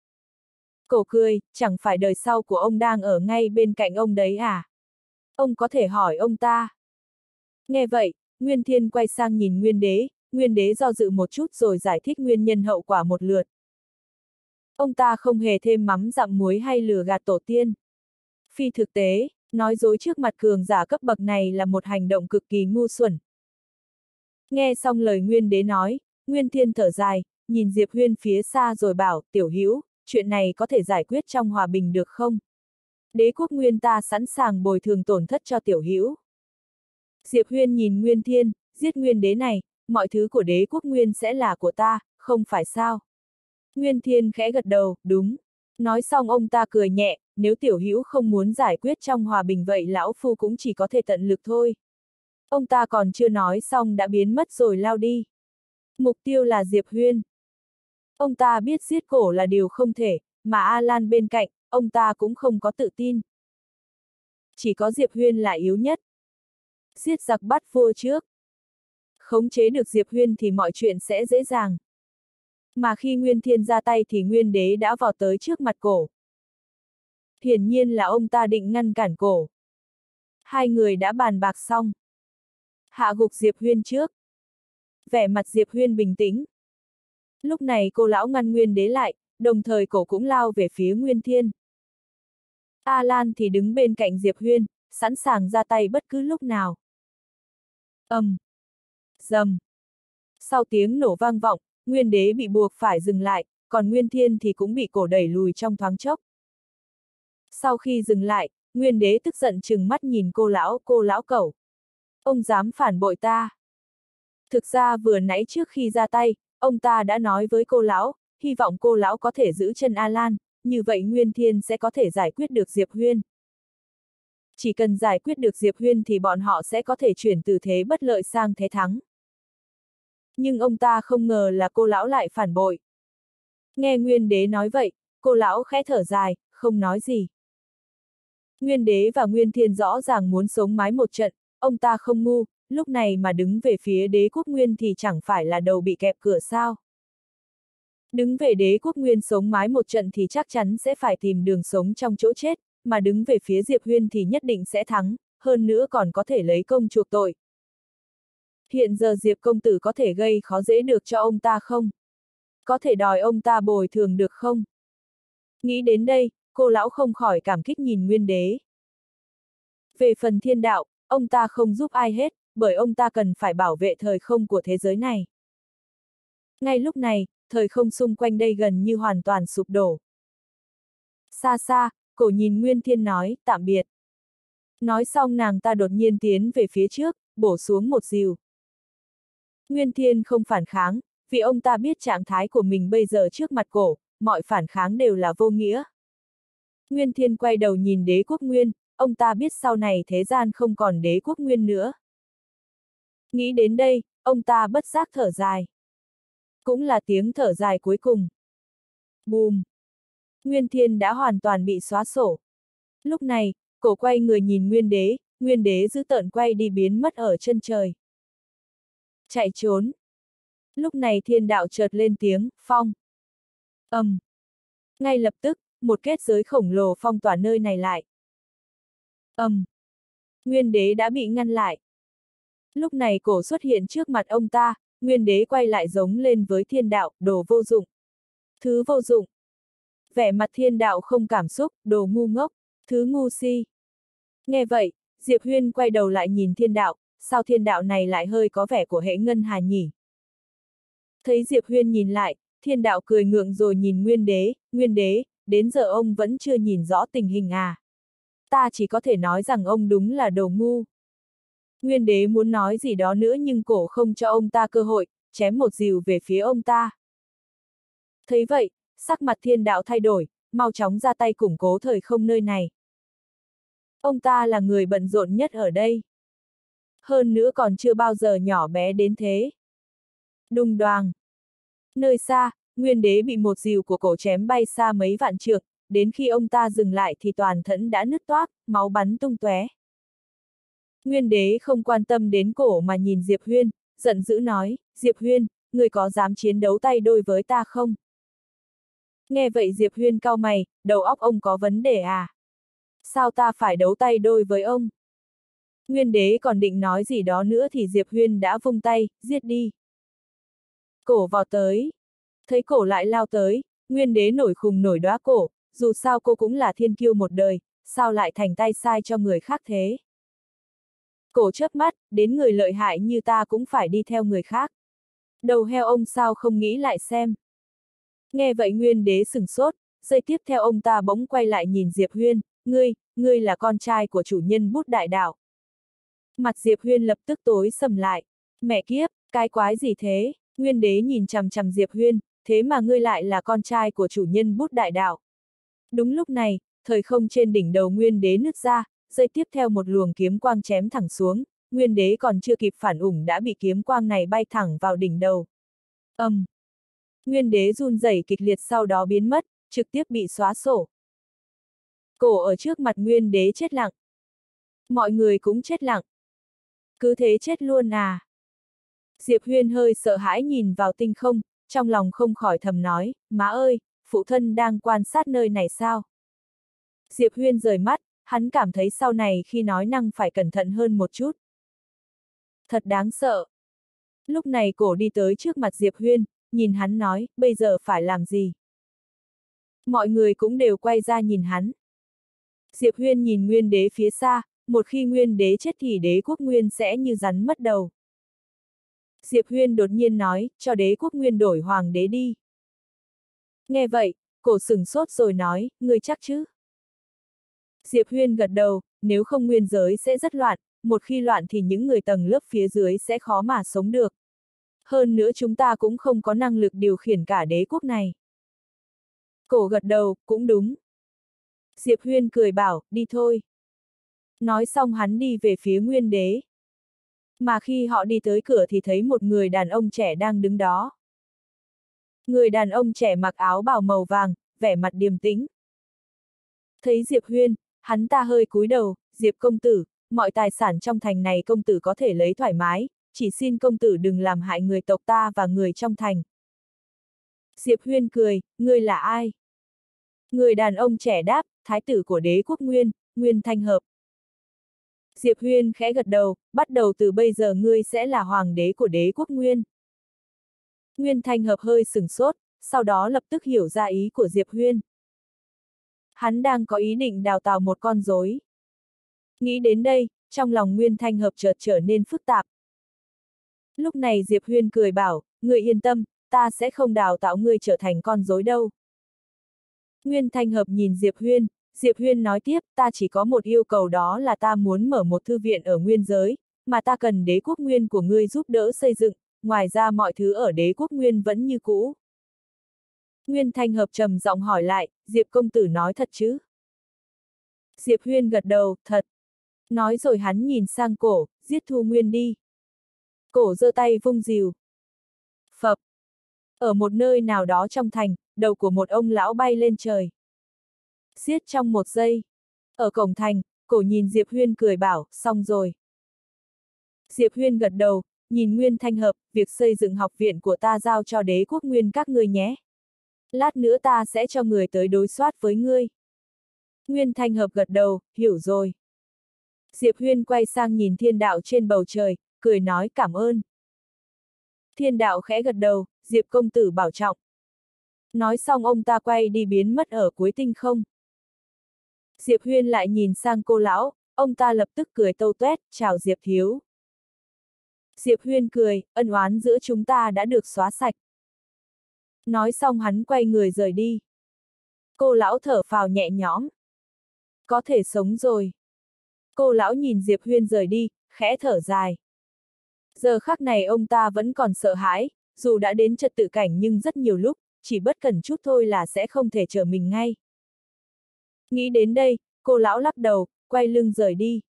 Cổ cười, chẳng phải đời sau của ông đang ở ngay bên cạnh ông đấy à? Ông có thể hỏi ông ta. Nghe vậy, Nguyên Thiên quay sang nhìn Nguyên đế do dự một chút rồi giải thích nguyên nhân hậu quả một lượt. Ông ta không hề thêm mắm dặm muối hay lừa gạt tổ tiên. Phi thực tế, nói dối trước mặt cường giả cấp bậc này là một hành động cực kỳ ngu xuẩn. Nghe xong lời Nguyên đế nói, Nguyên Thiên thở dài, nhìn Diệp Huyên phía xa rồi bảo, tiểu hữu, chuyện này có thể giải quyết trong hòa bình được không? Đế quốc Nguyên ta sẵn sàng bồi thường tổn thất cho tiểu hữu. Diệp Huyên nhìn Nguyên Thiên, giết Nguyên đế này, mọi thứ của đế quốc Nguyên sẽ là của ta, không phải sao? Nguyên Thiên khẽ gật đầu, đúng. Nói xong ông ta cười nhẹ, nếu tiểu hữu không muốn giải quyết trong hòa bình vậy lão phu cũng chỉ có thể tận lực thôi. Ông ta còn chưa nói xong đã biến mất rồi lao đi. Mục tiêu là Diệp Huyên. Ông ta biết giết cổ là điều không thể, mà A Lan bên cạnh, ông ta cũng không có tự tin. Chỉ có Diệp Huyên là yếu nhất. Giết giặc bắt vua trước. Khống chế được Diệp Huyên thì mọi chuyện sẽ dễ dàng. Mà khi Nguyên Thiên ra tay thì Nguyên đế đã vào tới trước mặt cổ. Hiển nhiên là ông ta định ngăn cản cổ. Hai người đã bàn bạc xong. Hạ gục Diệp Huyên trước. Vẻ mặt Diệp Huyên bình tĩnh. Lúc này cô lão ngăn Nguyên đế lại, đồng thời cổ cũng lao về phía Nguyên Thiên. A Lan thì đứng bên cạnh Diệp Huyên, sẵn sàng ra tay bất cứ lúc nào. Rầm. Sau tiếng nổ vang vọng, Nguyên đế bị buộc phải dừng lại, còn Nguyên Thiên thì cũng bị cổ đẩy lùi trong thoáng chốc. Sau khi dừng lại, Nguyên đế tức giận trừng mắt nhìn cô lão cẩu. Ông dám phản bội ta. Thực ra vừa nãy trước khi ra tay, ông ta đã nói với cô lão, hy vọng cô lão có thể giữ chân A Lan, như vậy Nguyên Thiên sẽ có thể giải quyết được Diệp Huyên. Chỉ cần giải quyết được Diệp Huyên thì bọn họ sẽ có thể chuyển từ thế bất lợi sang thế thắng. Nhưng ông ta không ngờ là cô lão lại phản bội. Nghe Nguyên đế nói vậy, cô lão khẽ thở dài, không nói gì. Nguyên đế và Nguyên Thiên rõ ràng muốn sống mái một trận, ông ta không ngu, lúc này mà đứng về phía đế quốc Nguyên thì chẳng phải là đầu bị kẹp cửa sao. Đứng về đế quốc Nguyên sống mái một trận thì chắc chắn sẽ phải tìm đường sống trong chỗ chết, mà đứng về phía Diệp Huyên thì nhất định sẽ thắng, hơn nữa còn có thể lấy công chuộc tội. Hiện giờ Diệp công tử có thể gây khó dễ được cho ông ta không? Có thể đòi ông ta bồi thường được không? Nghĩ đến đây, cô lão không khỏi cảm kích nhìn Nguyên đế. Về phần Thiên Đạo, ông ta không giúp ai hết, bởi ông ta cần phải bảo vệ thời không của thế giới này. Ngay lúc này, thời không xung quanh đây gần như hoàn toàn sụp đổ. Xa xa, cổ nhìn Nguyên Thiên nói, tạm biệt. Nói xong nàng ta đột nhiên tiến về phía trước, bổ xuống một dìu. Nguyên Thiên không phản kháng, vì ông ta biết trạng thái của mình bây giờ trước mặt cổ, mọi phản kháng đều là vô nghĩa. Nguyên Thiên quay đầu nhìn đế quốc Nguyên, ông ta biết sau này thế gian không còn đế quốc Nguyên nữa. Nghĩ đến đây, ông ta bất giác thở dài. Cũng là tiếng thở dài cuối cùng. Bùm! Nguyên thiên đã hoàn toàn bị xóa sổ. Lúc này, cổ quay người nhìn Nguyên đế dữ tợn quay đi biến mất ở chân trời. Chạy trốn! Lúc này thiên đạo chợt lên tiếng, phong! Ngay lập tức, một kết giới khổng lồ phong tỏa nơi này lại. Nguyên đế đã bị ngăn lại. Lúc này cổ xuất hiện trước mặt ông ta, Nguyên đế quay lại giống lên với thiên đạo, đồ vô dụng. Thứ vô dụng. Vẻ mặt thiên đạo không cảm xúc, đồ ngu ngốc, thứ ngu si. Nghe vậy, Diệp Huyên quay đầu lại nhìn thiên đạo, sao thiên đạo này lại hơi có vẻ của hệ ngân hà nhỉ? Thấy Diệp Huyên nhìn lại, thiên đạo cười ngượng rồi nhìn Nguyên đế, đến giờ ông vẫn chưa nhìn rõ tình hình à? Ta chỉ có thể nói rằng ông đúng là đồ ngu. Nguyên đế muốn nói gì đó nữa nhưng cổ không cho ông ta cơ hội, chém một dìu về phía ông ta. Thấy vậy, sắc mặt thiên đạo thay đổi, mau chóng ra tay củng cố thời không nơi này. Ông ta là người bận rộn nhất ở đây. Hơn nữa còn chưa bao giờ nhỏ bé đến thế. Đùng đoàng. Nơi xa, Nguyên đế bị một dìu của cổ chém bay xa mấy vạn trượng, đến khi ông ta dừng lại thì toàn thân đã nứt toác, máu bắn tung tóe. Nguyên đế không quan tâm đến cổ mà nhìn Diệp Huyên, giận dữ nói, Diệp Huyên, người có dám chiến đấu tay đôi với ta không? Nghe vậy Diệp Huyên cau mày, đầu óc ông có vấn đề à? Sao ta phải đấu tay đôi với ông? Nguyên đế còn định nói gì đó nữa thì Diệp Huyên đã vung tay, giết đi. Cổ vọt tới. Thấy cổ lại lao tới, Nguyên đế nổi khùng nổi đóa cổ, dù sao cô cũng là thiên kiêu một đời, sao lại thành tay sai cho người khác thế? Cổ chớp mắt, đến người lợi hại như ta cũng phải đi theo người khác. Đầu heo ông sao không nghĩ lại xem. Nghe vậy Nguyên đế sửng sốt, giây tiếp theo ông ta bỗng quay lại nhìn Diệp Huyên, ngươi là con trai của chủ nhân bút đại đạo. Mặt Diệp Huyên lập tức tối sầm lại. Mẹ kiếp, cái quái gì thế? Nguyên đế nhìn chằm chằm Diệp Huyên, thế mà ngươi lại là con trai của chủ nhân bút đại đạo. Đúng lúc này, thời không trên đỉnh đầu Nguyên đế nứt ra, giây tiếp theo một luồng kiếm quang chém thẳng xuống, Nguyên đế còn chưa kịp phản ứng đã bị kiếm quang này bay thẳng vào đỉnh đầu. Nguyên đế run rẩy kịch liệt sau đó biến mất, trực tiếp bị xóa sổ. Cổ ở trước mặt Nguyên đế chết lặng. Mọi người cũng chết lặng. Cứ thế chết luôn à? Diệp Huyên hơi sợ hãi nhìn vào tinh không, trong lòng không khỏi thầm nói, má ơi, phụ thân đang quan sát nơi này sao? Diệp Huyên rời mắt, hắn cảm thấy sau này khi nói năng phải cẩn thận hơn một chút. Thật đáng sợ. Lúc này cổ đi tới trước mặt Diệp Huyên, nhìn hắn nói, bây giờ phải làm gì? Mọi người cũng đều quay ra nhìn hắn. Diệp Huyên nhìn Nguyên đế phía xa, một khi Nguyên đế chết thì đế quốc Nguyên sẽ như rắn mất đầu. Diệp Huyên đột nhiên nói, cho đế quốc Nguyên đổi hoàng đế đi. Nghe vậy, cổ sửng sốt rồi nói, ngươi chắc chứ? Diệp Huyên gật đầu, nếu không nguyên giới sẽ rất loạn, một khi loạn thì những người tầng lớp phía dưới sẽ khó mà sống được. Hơn nữa chúng ta cũng không có năng lực điều khiển cả đế quốc này. Cổ gật đầu, cũng đúng. Diệp Huyên cười bảo, đi thôi. Nói xong hắn đi về phía Nguyên đế. Mà khi họ đi tới cửa thì thấy một người đàn ông trẻ đang đứng đó. Người đàn ông trẻ mặc áo bào màu vàng, vẻ mặt điềm tĩnh. Thấy Diệp Huyên, hắn ta hơi cúi đầu, Diệp công tử, mọi tài sản trong thành này công tử có thể lấy thoải mái, chỉ xin công tử đừng làm hại người tộc ta và người trong thành. Diệp Huyên cười, ngươi là ai? Người đàn ông trẻ đáp, thái tử của đế quốc Nguyên, Nguyên Thanh Hợp. Diệp Huyên khẽ gật đầu, bắt đầu từ bây giờ ngươi sẽ là hoàng đế của đế quốc Nguyên. Nguyên Thanh Hợp hơi sửng sốt, sau đó lập tức hiểu ra ý của Diệp Huyên. Hắn đang có ý định đào tạo một con rối. Nghĩ đến đây, trong lòng Nguyên Thanh Hợp chợt trở nên phức tạp. Lúc này Diệp Huyên cười bảo, ngươi yên tâm, ta sẽ không đào tạo ngươi trở thành con rối đâu. Nguyên Thanh Hợp nhìn Diệp Huyên nói tiếp, ta chỉ có một yêu cầu đó là ta muốn mở một thư viện ở Nguyên giới, mà ta cần đế quốc Nguyên của ngươi giúp đỡ xây dựng, ngoài ra mọi thứ ở đế quốc Nguyên vẫn như cũ. Nguyên Thanh Hợp trầm giọng hỏi lại, Diệp công tử nói thật chứ? Diệp Huyên gật đầu, thật. Nói rồi hắn nhìn sang cổ, giết Thu Nguyên đi. Cổ giơ tay vung dìu. Phập. Ở một nơi nào đó trong thành, đầu của một ông lão bay lên trời. Giết trong một giây. Ở cổng thành, cổ nhìn Diệp Huyên cười bảo, xong rồi. Diệp Huyên gật đầu, nhìn Nguyên Thanh Hợp, việc xây dựng học viện của ta giao cho đế quốc Nguyên các ngươi nhé. Lát nữa ta sẽ cho người tới đối soát với ngươi. Nguyên Thanh Hợp gật đầu, hiểu rồi. Diệp Huyên quay sang nhìn Thiên Đạo trên bầu trời, cười nói cảm ơn. Thiên Đạo khẽ gật đầu, Diệp công tử bảo trọng. Nói xong ông ta quay đi biến mất ở cuối tinh không. Diệp Huyên lại nhìn sang cô lão, ông ta lập tức cười tâu tuét, chào Diệp thiếu. Diệp Huyên cười, ân oán giữa chúng ta đã được xóa sạch. Nói xong hắn quay người rời đi. Cô lão thở phào nhẹ nhõm. Có thể sống rồi. Cô lão nhìn Diệp Huyên rời đi, khẽ thở dài. Giờ khắc này ông ta vẫn còn sợ hãi, dù đã đến trật tự cảnh nhưng rất nhiều lúc, chỉ bất cẩn chút thôi là sẽ không thể trở mình ngay. Nghĩ đến đây, cô lão lắc đầu, quay lưng rời đi.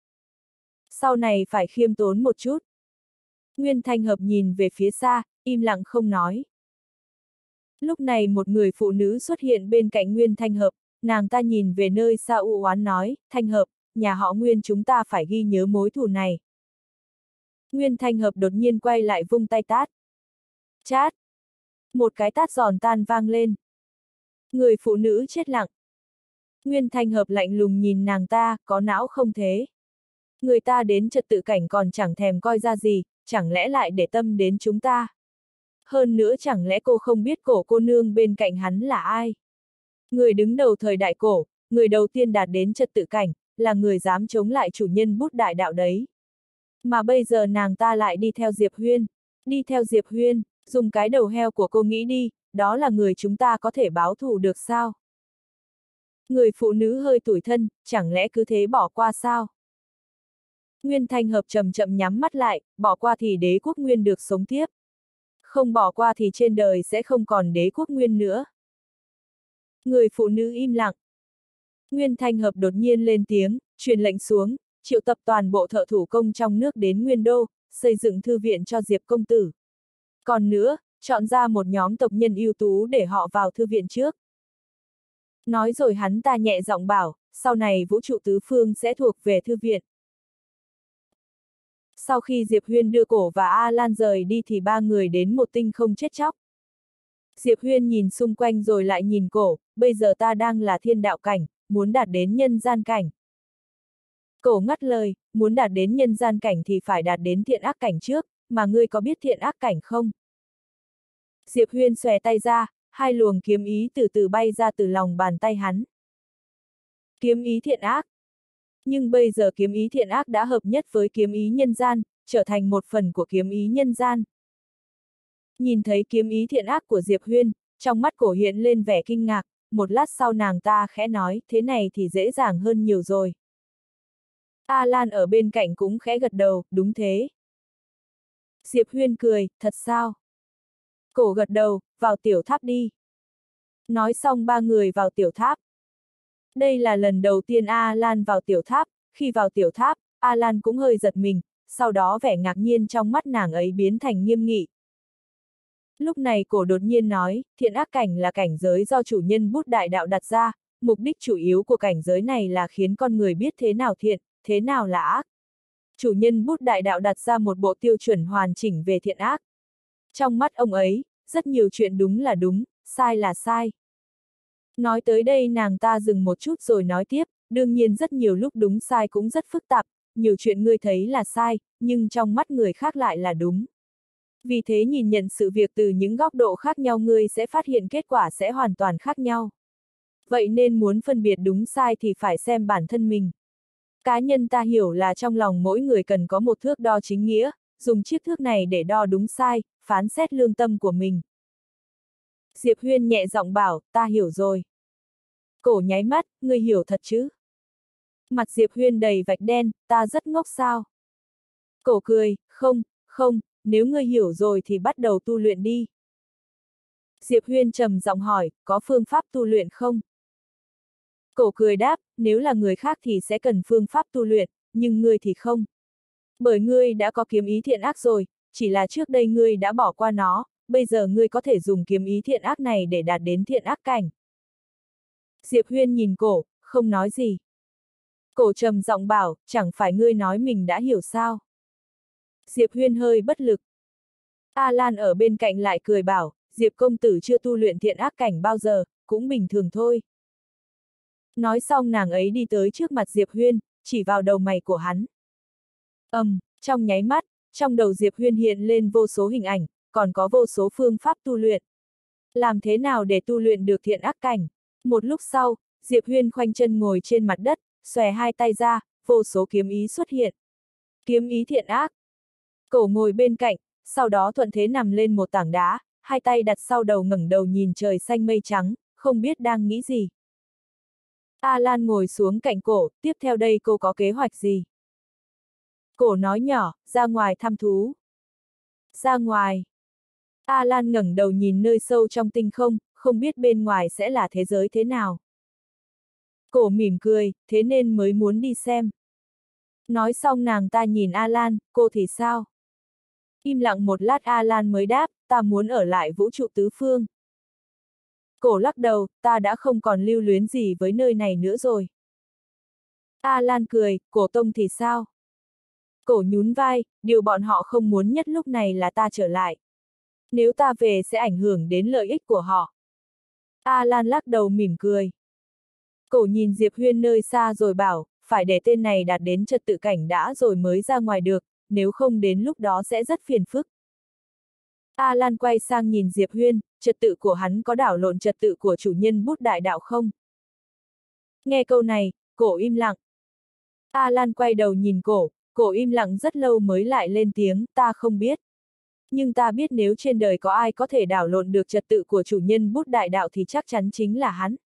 Sau này phải khiêm tốn một chút. Nguyên Thanh Hợp nhìn về phía xa, im lặng không nói. Lúc này một người phụ nữ xuất hiện bên cạnh Nguyên Thanh Hợp, nàng ta nhìn về nơi xa u oán nói, Thanh Hợp, nhà họ Nguyên chúng ta phải ghi nhớ mối thù này. Nguyên Thanh Hợp đột nhiên quay lại vung tay tát. Chát! Một cái tát giòn tan vang lên. Người phụ nữ chết lặng. Nguyên Thanh Hợp lạnh lùng nhìn nàng ta, có não không thế? Người ta đến trật tự cảnh còn chẳng thèm coi ra gì, chẳng lẽ lại để tâm đến chúng ta? Hơn nữa chẳng lẽ cô không biết cổ cô nương bên cạnh hắn là ai? Người đứng đầu thời đại cổ, người đầu tiên đạt đến trật tự cảnh, là người dám chống lại chủ nhân bút đại đạo đấy. Mà bây giờ nàng ta lại đi theo Diệp Huyên. Đi theo Diệp Huyên, dùng cái đầu heo của cô nghĩ đi, đó là người chúng ta có thể báo thù được sao? Người phụ nữ hơi tủi thân, chẳng lẽ cứ thế bỏ qua sao? Nguyên Thanh Hợp chậm chậm nhắm mắt lại, bỏ qua thì đế quốc Nguyên được sống tiếp. Không bỏ qua thì trên đời sẽ không còn đế quốc Nguyên nữa. Người phụ nữ im lặng. Nguyên Thanh Hợp đột nhiên lên tiếng, truyền lệnh xuống, triệu tập toàn bộ thợ thủ công trong nước đến Nguyên Đô, xây dựng thư viện cho Diệp công tử. Còn nữa, chọn ra một nhóm tộc nhân ưu tú để họ vào thư viện trước. Nói rồi hắn ta nhẹ giọng bảo, sau này vũ trụ tứ phương sẽ thuộc về thư viện. Sau khi Diệp Huyên đưa cổ và A Lan rời đi thì ba người đến một tinh không chết chóc. Diệp Huyên nhìn xung quanh rồi lại nhìn cổ, bây giờ ta đang là thiên đạo cảnh, muốn đạt đến nhân gian cảnh. Cổ ngắt lời, muốn đạt đến nhân gian cảnh thì phải đạt đến thiện ác cảnh trước, mà ngươi có biết thiện ác cảnh không? Diệp Huyên xòe tay ra, hai luồng kiếm ý từ từ bay ra từ lòng bàn tay hắn. Kiếm ý thiện ác. Nhưng bây giờ kiếm ý thiện ác đã hợp nhất với kiếm ý nhân gian, trở thành một phần của kiếm ý nhân gian. Nhìn thấy kiếm ý thiện ác của Diệp Huyên, trong mắt cổ hiện lên vẻ kinh ngạc, một lát sau nàng ta khẽ nói, thế này thì dễ dàng hơn nhiều rồi. A Lan ở bên cạnh cũng khẽ gật đầu, đúng thế. Diệp Huyên cười, thật sao? Cổ gật đầu, vào tiểu tháp đi. Nói xong ba người vào tiểu tháp. Đây là lần đầu tiên A Lan vào tiểu tháp, khi vào tiểu tháp, A Lan cũng hơi giật mình, sau đó vẻ ngạc nhiên trong mắt nàng ấy biến thành nghiêm nghị. Lúc này cổ đột nhiên nói, thiện ác cảnh là cảnh giới do chủ nhân bút đại đạo đặt ra, mục đích chủ yếu của cảnh giới này là khiến con người biết thế nào thiện, thế nào là ác. Chủ nhân bút đại đạo đặt ra một bộ tiêu chuẩn hoàn chỉnh về thiện ác. Trong mắt ông ấy, rất nhiều chuyện đúng là đúng, sai là sai. Nói tới đây nàng ta dừng một chút rồi nói tiếp, đương nhiên rất nhiều lúc đúng sai cũng rất phức tạp, nhiều chuyện ngươi thấy là sai, nhưng trong mắt người khác lại là đúng. Vì thế nhìn nhận sự việc từ những góc độ khác nhau ngươi sẽ phát hiện kết quả sẽ hoàn toàn khác nhau. Vậy nên muốn phân biệt đúng sai thì phải xem bản thân mình. Cá nhân ta hiểu là trong lòng mỗi người cần có một thước đo chính nghĩa, dùng chiếc thước này để đo đúng sai, phán xét lương tâm của mình. Diệp Huyên nhẹ giọng bảo, ta hiểu rồi. Cổ nháy mắt, ngươi hiểu thật chứ? Mặt Diệp Huyên đầy vạch đen, ta rất ngốc sao? Cổ cười, không, nếu ngươi hiểu rồi thì bắt đầu tu luyện đi. Diệp Huyên trầm giọng hỏi, có phương pháp tu luyện không? Cổ cười đáp, nếu là người khác thì sẽ cần phương pháp tu luyện, nhưng ngươi thì không. Bởi ngươi đã có kiếm ý thiện ác rồi, chỉ là trước đây ngươi đã bỏ qua nó, bây giờ ngươi có thể dùng kiếm ý thiện ác này để đạt đến thiện ác cảnh. Diệp Huyên nhìn cổ, không nói gì. Cổ trầm giọng bảo, chẳng phải ngươi nói mình đã hiểu sao? Diệp Huyên hơi bất lực. A Lan ở bên cạnh lại cười bảo, Diệp công tử chưa tu luyện thiện ác cảnh bao giờ, cũng bình thường thôi. Nói xong nàng ấy đi tới trước mặt Diệp Huyên, chỉ vào đầu mày của hắn. Trong nháy mắt, trong đầu Diệp Huyên hiện lên vô số hình ảnh, còn có vô số phương pháp tu luyện. Làm thế nào để tu luyện được thiện ác cảnh? Một lúc sau, Diệp Huyên khoanh chân ngồi trên mặt đất, xòe hai tay ra, vô số kiếm ý xuất hiện. Kiếm ý thiện ác. Cổ ngồi bên cạnh, sau đó thuận thế nằm lên một tảng đá, hai tay đặt sau đầu ngẩng đầu nhìn trời xanh mây trắng, không biết đang nghĩ gì. A Lan ngồi xuống cạnh cổ, tiếp theo đây cô có kế hoạch gì? Cổ nói nhỏ, ra ngoài thăm thú. Ra ngoài. A Lan ngẩng đầu nhìn nơi sâu trong tinh không, không biết bên ngoài sẽ là thế giới thế nào. Cổ mỉm cười, thế nên mới muốn đi xem. Nói xong nàng ta nhìn A Lan, cô thì sao? Im lặng một lát A Lan mới đáp, ta muốn ở lại vũ trụ tứ phương. Cổ lắc đầu, ta đã không còn lưu luyến gì với nơi này nữa rồi. A Lan cười, cổ tông thì sao? Cổ nhún vai, điều bọn họ không muốn nhất lúc này là ta trở lại. Nếu ta về sẽ ảnh hưởng đến lợi ích của họ. A Lan lắc đầu mỉm cười. Cổ nhìn Diệp Huyên nơi xa rồi bảo, phải để tên này đạt đến trật tự cảnh đã rồi mới ra ngoài được, nếu không đến lúc đó sẽ rất phiền phức. A Lan quay sang nhìn Diệp Huyên, trật tự của hắn có đảo lộn trật tự của chủ nhân bút đại đạo không? Nghe câu này, cổ im lặng. A Lan quay đầu nhìn cổ im lặng rất lâu mới lại lên tiếng, ta không biết. Nhưng ta biết nếu trên đời có ai có thể đảo lộn được trật tự của chủ nhân bút đại đạo thì chắc chắn chính là hắn.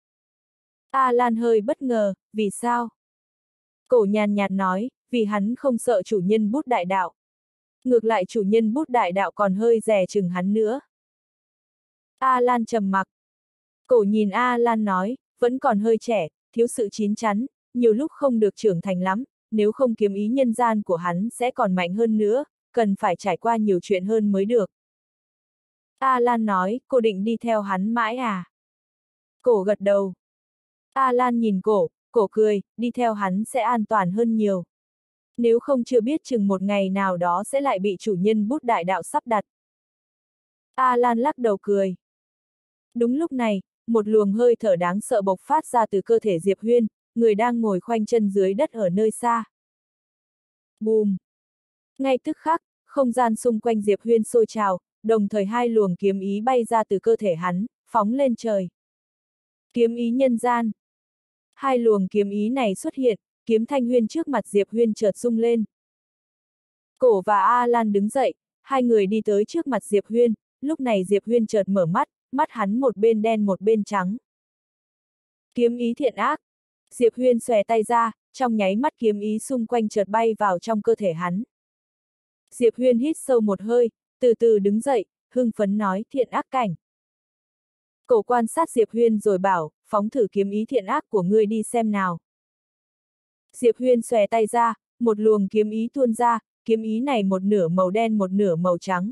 A Lan hơi bất ngờ, vì sao? Cổ nhàn nhạt nói, vì hắn không sợ chủ nhân bút đại đạo. Ngược lại chủ nhân bút đại đạo còn hơi dè chừng hắn nữa. A Lan trầm mặc. Cổ nhìn A Lan nói, vẫn còn hơi trẻ, thiếu sự chín chắn, nhiều lúc không được trưởng thành lắm, nếu không kiếm ý nhân gian của hắn sẽ còn mạnh hơn nữa, cần phải trải qua nhiều chuyện hơn mới được. A Lan nói, cô định đi theo hắn mãi à? Cổ gật đầu. A Lan nhìn cổ cười, đi theo hắn sẽ an toàn hơn nhiều. Nếu không chưa biết chừng một ngày nào đó sẽ lại bị chủ nhân bút đại đạo sắp đặt. A Lan lắc đầu cười. Đúng lúc này, một luồng hơi thở đáng sợ bộc phát ra từ cơ thể Diệp Huyên, người đang ngồi khoanh chân dưới đất ở nơi xa. Bùm! Ngay tức khắc, không gian xung quanh Diệp Huyên sôi trào, đồng thời hai luồng kiếm ý bay ra từ cơ thể hắn, phóng lên trời. Kiếm ý nhân gian. Hai luồng kiếm ý này xuất hiện, kiếm thanh huyên trước mặt Diệp Huyên chợt rung lên. Cổ và A Lan đứng dậy, hai người đi tới trước mặt Diệp Huyên, lúc này Diệp Huyên chợt mở mắt, mắt hắn một bên đen một bên trắng. Kiếm ý thiện ác. Diệp Huyên xòe tay ra, trong nháy mắt kiếm ý xung quanh chợt bay vào trong cơ thể hắn. Diệp Huyên hít sâu một hơi, từ từ đứng dậy, hưng phấn nói thiện ác cảnh. Cổ quan sát Diệp Huyên rồi bảo, phóng thử kiếm ý thiện ác của ngươi đi xem nào. Diệp Huyên xòe tay ra, một luồng kiếm ý tuôn ra, kiếm ý này một nửa màu đen một nửa màu trắng.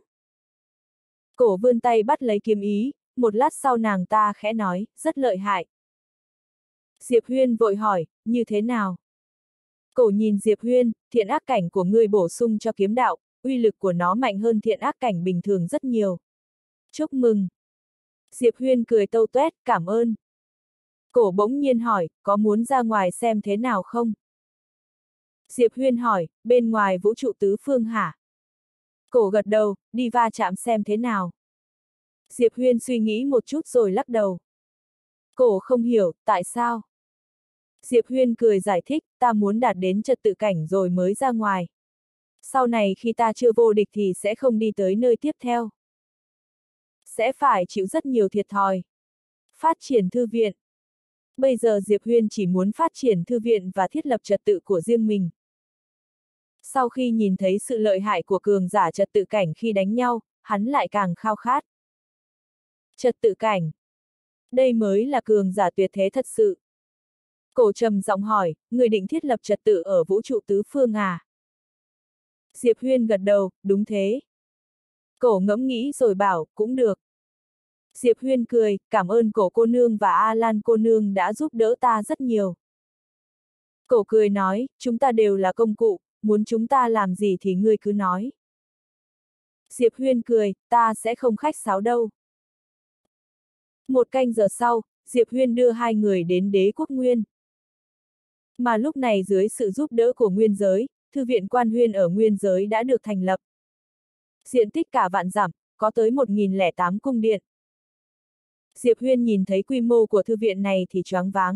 Cổ vươn tay bắt lấy kiếm ý, một lát sau nàng ta khẽ nói, rất lợi hại. Diệp Huyên vội hỏi, như thế nào? Cổ nhìn Diệp Huyên, thiện ác cảnh của ngươi bổ sung cho kiếm đạo, uy lực của nó mạnh hơn thiện ác cảnh bình thường rất nhiều. Chúc mừng. Diệp Huyên cười tâu tuét, cảm ơn. Cổ bỗng nhiên hỏi, có muốn ra ngoài xem thế nào không? Diệp Huyên hỏi, bên ngoài vũ trụ tứ phương hả? Cổ gật đầu, đi va chạm xem thế nào. Diệp Huyên suy nghĩ một chút rồi lắc đầu. Cổ không hiểu, tại sao? Diệp Huyên cười giải thích, ta muốn đạt đến trật tự cảnh rồi mới ra ngoài. Sau này khi ta chưa vô địch thì sẽ không đi tới nơi tiếp theo. Sẽ phải chịu rất nhiều thiệt thòi. Phát triển thư viện. Bây giờ Diệp Huyên chỉ muốn phát triển thư viện và thiết lập trật tự của riêng mình. Sau khi nhìn thấy sự lợi hại của cường giả trật tự cảnh khi đánh nhau, hắn lại càng khao khát. Trật tự cảnh. Đây mới là cường giả tuyệt thế thật sự. Cổ trầm giọng hỏi, người định thiết lập trật tự ở vũ trụ tứ phương à? Diệp Huyên gật đầu, đúng thế. Cổ ngẫm nghĩ rồi bảo, cũng được. Diệp Huyên cười, cảm ơn Cổ cô nương và A Lan cô nương đã giúp đỡ ta rất nhiều. Cổ cười nói, chúng ta đều là công cụ, muốn chúng ta làm gì thì ngươi cứ nói. Diệp Huyên cười, ta sẽ không khách sáo đâu. Một canh giờ sau, Diệp Huyên đưa hai người đến Đế Quốc Nguyên. Mà lúc này dưới sự giúp đỡ của Nguyên Giới, Thư viện Quan Huyên ở Nguyên Giới đã được thành lập. Diện tích cả vạn dặm, có tới 1008 cung điện. Diệp Huyên nhìn thấy quy mô của thư viện này thì choáng váng.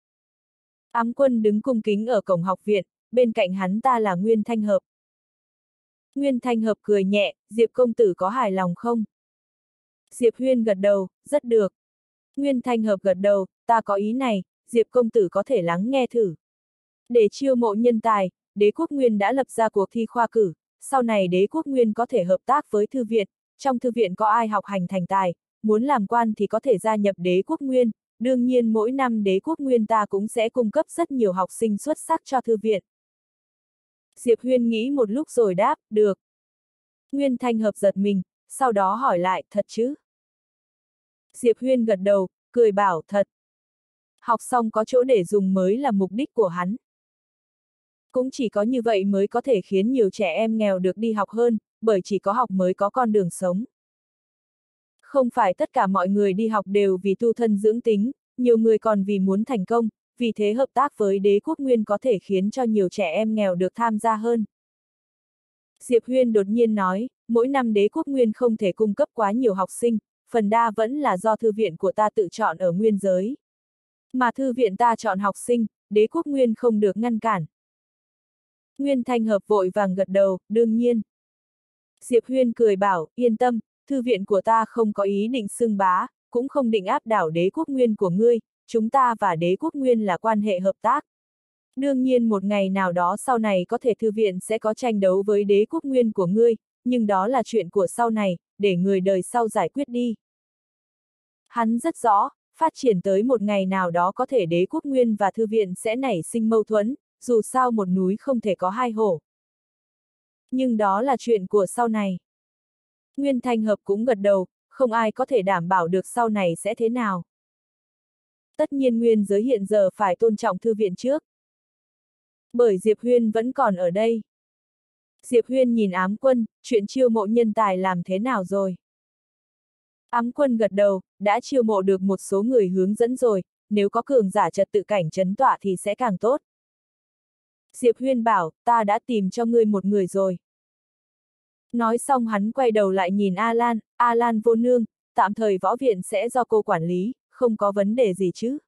Ám Quân đứng cung kính ở cổng học viện, bên cạnh hắn ta là Nguyên Thanh Hợp. Nguyên Thanh Hợp cười nhẹ, Diệp công tử có hài lòng không? Diệp Huyên gật đầu, rất được. Nguyên Thanh Hợp gật đầu, ta có ý này, Diệp công tử có thể lắng nghe thử. Để chiêu mộ nhân tài, Đế Quốc Nguyên đã lập ra cuộc thi khoa cử, sau này Đế Quốc Nguyên có thể hợp tác với thư viện, trong thư viện có ai học hành thành tài, muốn làm quan thì có thể gia nhập Đế Quốc Nguyên, đương nhiên mỗi năm Đế Quốc Nguyên ta cũng sẽ cung cấp rất nhiều học sinh xuất sắc cho thư viện. Diệp Huyên nghĩ một lúc rồi đáp, được. Nguyên Thanh Hợp giật mình, sau đó hỏi lại, thật chứ? Diệp Huyên gật đầu, cười bảo, thật. Học xong có chỗ để dùng mới là mục đích của hắn. Cũng chỉ có như vậy mới có thể khiến nhiều trẻ em nghèo được đi học hơn, bởi chỉ có học mới có con đường sống. Không phải tất cả mọi người đi học đều vì tu thân dưỡng tính, nhiều người còn vì muốn thành công, vì thế hợp tác với Đế Quốc Nguyên có thể khiến cho nhiều trẻ em nghèo được tham gia hơn. Diệp Huyên đột nhiên nói, mỗi năm Đế Quốc Nguyên không thể cung cấp quá nhiều học sinh, phần đa vẫn là do thư viện của ta tự chọn ở Nguyên Giới. Mà thư viện ta chọn học sinh, Đế Quốc Nguyên không được ngăn cản. Nguyên Thanh Hợp vội vàng gật đầu, đương nhiên. Diệp Huyên cười bảo, yên tâm, thư viện của ta không có ý định xưng bá, cũng không định áp đảo Đế Quốc Nguyên của ngươi, chúng ta và Đế Quốc Nguyên là quan hệ hợp tác. Đương nhiên một ngày nào đó sau này có thể thư viện sẽ có tranh đấu với Đế Quốc Nguyên của ngươi, nhưng đó là chuyện của sau này, để người đời sau giải quyết đi. Hắn rất rõ, phát triển tới một ngày nào đó có thể Đế Quốc Nguyên và thư viện sẽ nảy sinh mâu thuẫn, dù sao một núi không thể có hai hổ. Nhưng đó là chuyện của sau này. Nguyên Thanh Hợp cũng gật đầu, không ai có thể đảm bảo được sau này sẽ thế nào. Tất nhiên Nguyên Giới hiện giờ phải tôn trọng thư viện trước. Bởi Diệp Huyên vẫn còn ở đây. Diệp Huyên nhìn Ám Quân, chuyện chiêu mộ nhân tài làm thế nào rồi? Ám Quân gật đầu, đã chiêu mộ được một số người hướng dẫn rồi, nếu có cường giả trật tự cảnh trấn tọa thì sẽ càng tốt. Diệp Huyên bảo, ta đã tìm cho ngươi một người rồi. Nói xong hắn quay đầu lại nhìn A Lan vô nương, tạm thời võ viện sẽ do cô quản lý, không có vấn đề gì chứ?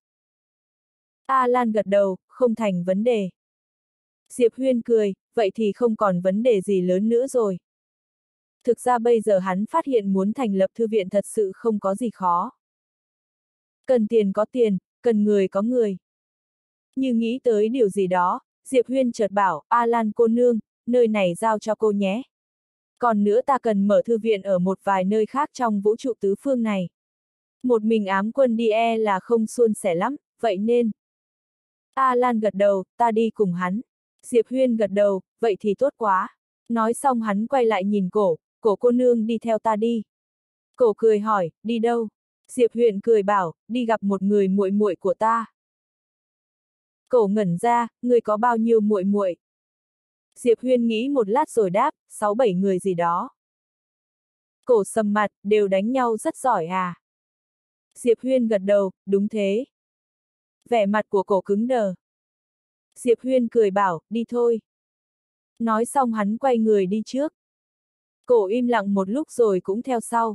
A Lan gật đầu, không thành vấn đề. Diệp Huyên cười, vậy thì không còn vấn đề gì lớn nữa rồi. Thực ra bây giờ hắn phát hiện muốn thành lập thư viện thật sự không có gì khó. Cần tiền có tiền, cần người có người. Như nghĩ tới điều gì đó, Diệp Huyên chợt bảo, A Lan cô nương, nơi này giao cho cô nhé. Còn nữa ta cần mở thư viện ở một vài nơi khác trong vũ trụ tứ phương này. Một mình Ám Quân đi là không suôn sẻ lắm, vậy nên. A Lan gật đầu, ta đi cùng hắn. Diệp Huyên gật đầu, vậy thì tốt quá. Nói xong hắn quay lại nhìn cổ cô nương đi theo ta đi. Cổ cười hỏi, đi đâu? Diệp Huyên cười bảo, đi gặp một người muội muội của ta. Cổ ngẩn ra, người có bao nhiêu muội muội? Diệp Huyên nghĩ một lát rồi đáp, 6-7 người gì đó. Cổ sầm mặt, đều đánh nhau rất giỏi à? Diệp Huyên gật đầu, đúng thế. Vẻ mặt của cổ cứng đờ. Diệp Huyên cười bảo, đi thôi. Nói xong hắn quay người đi trước. Cổ im lặng một lúc rồi cũng theo sau.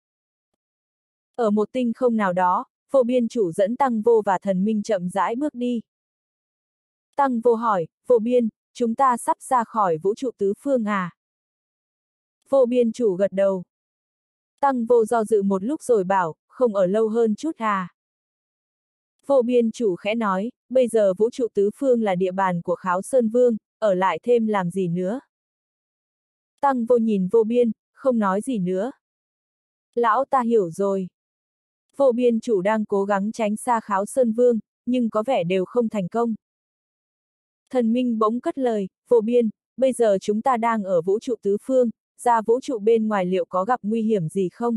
Ở một tinh không nào đó, Vô Biên chủ dẫn Tăng Vô và Thần Minh chậm rãi bước đi. Tăng Vô hỏi, Vô Biên, chúng ta sắp ra khỏi vũ trụ tứ phương à? Vô Biên chủ gật đầu. Tăng Vô do dự một lúc rồi bảo, không ở lâu hơn chút à? Vô Biên chủ khẽ nói, bây giờ vũ trụ tứ phương là địa bàn của Kháo Sơn Vương, ở lại thêm làm gì nữa? Tăng Vô nhìn Vô Biên, không nói gì nữa. Lão ta hiểu rồi. Vô Biên chủ đang cố gắng tránh xa Kháo Sơn Vương, nhưng có vẻ đều không thành công. Thần Minh bỗng cất lời, Vô Biên, bây giờ chúng ta đang ở vũ trụ tứ phương, ra vũ trụ bên ngoài liệu có gặp nguy hiểm gì không?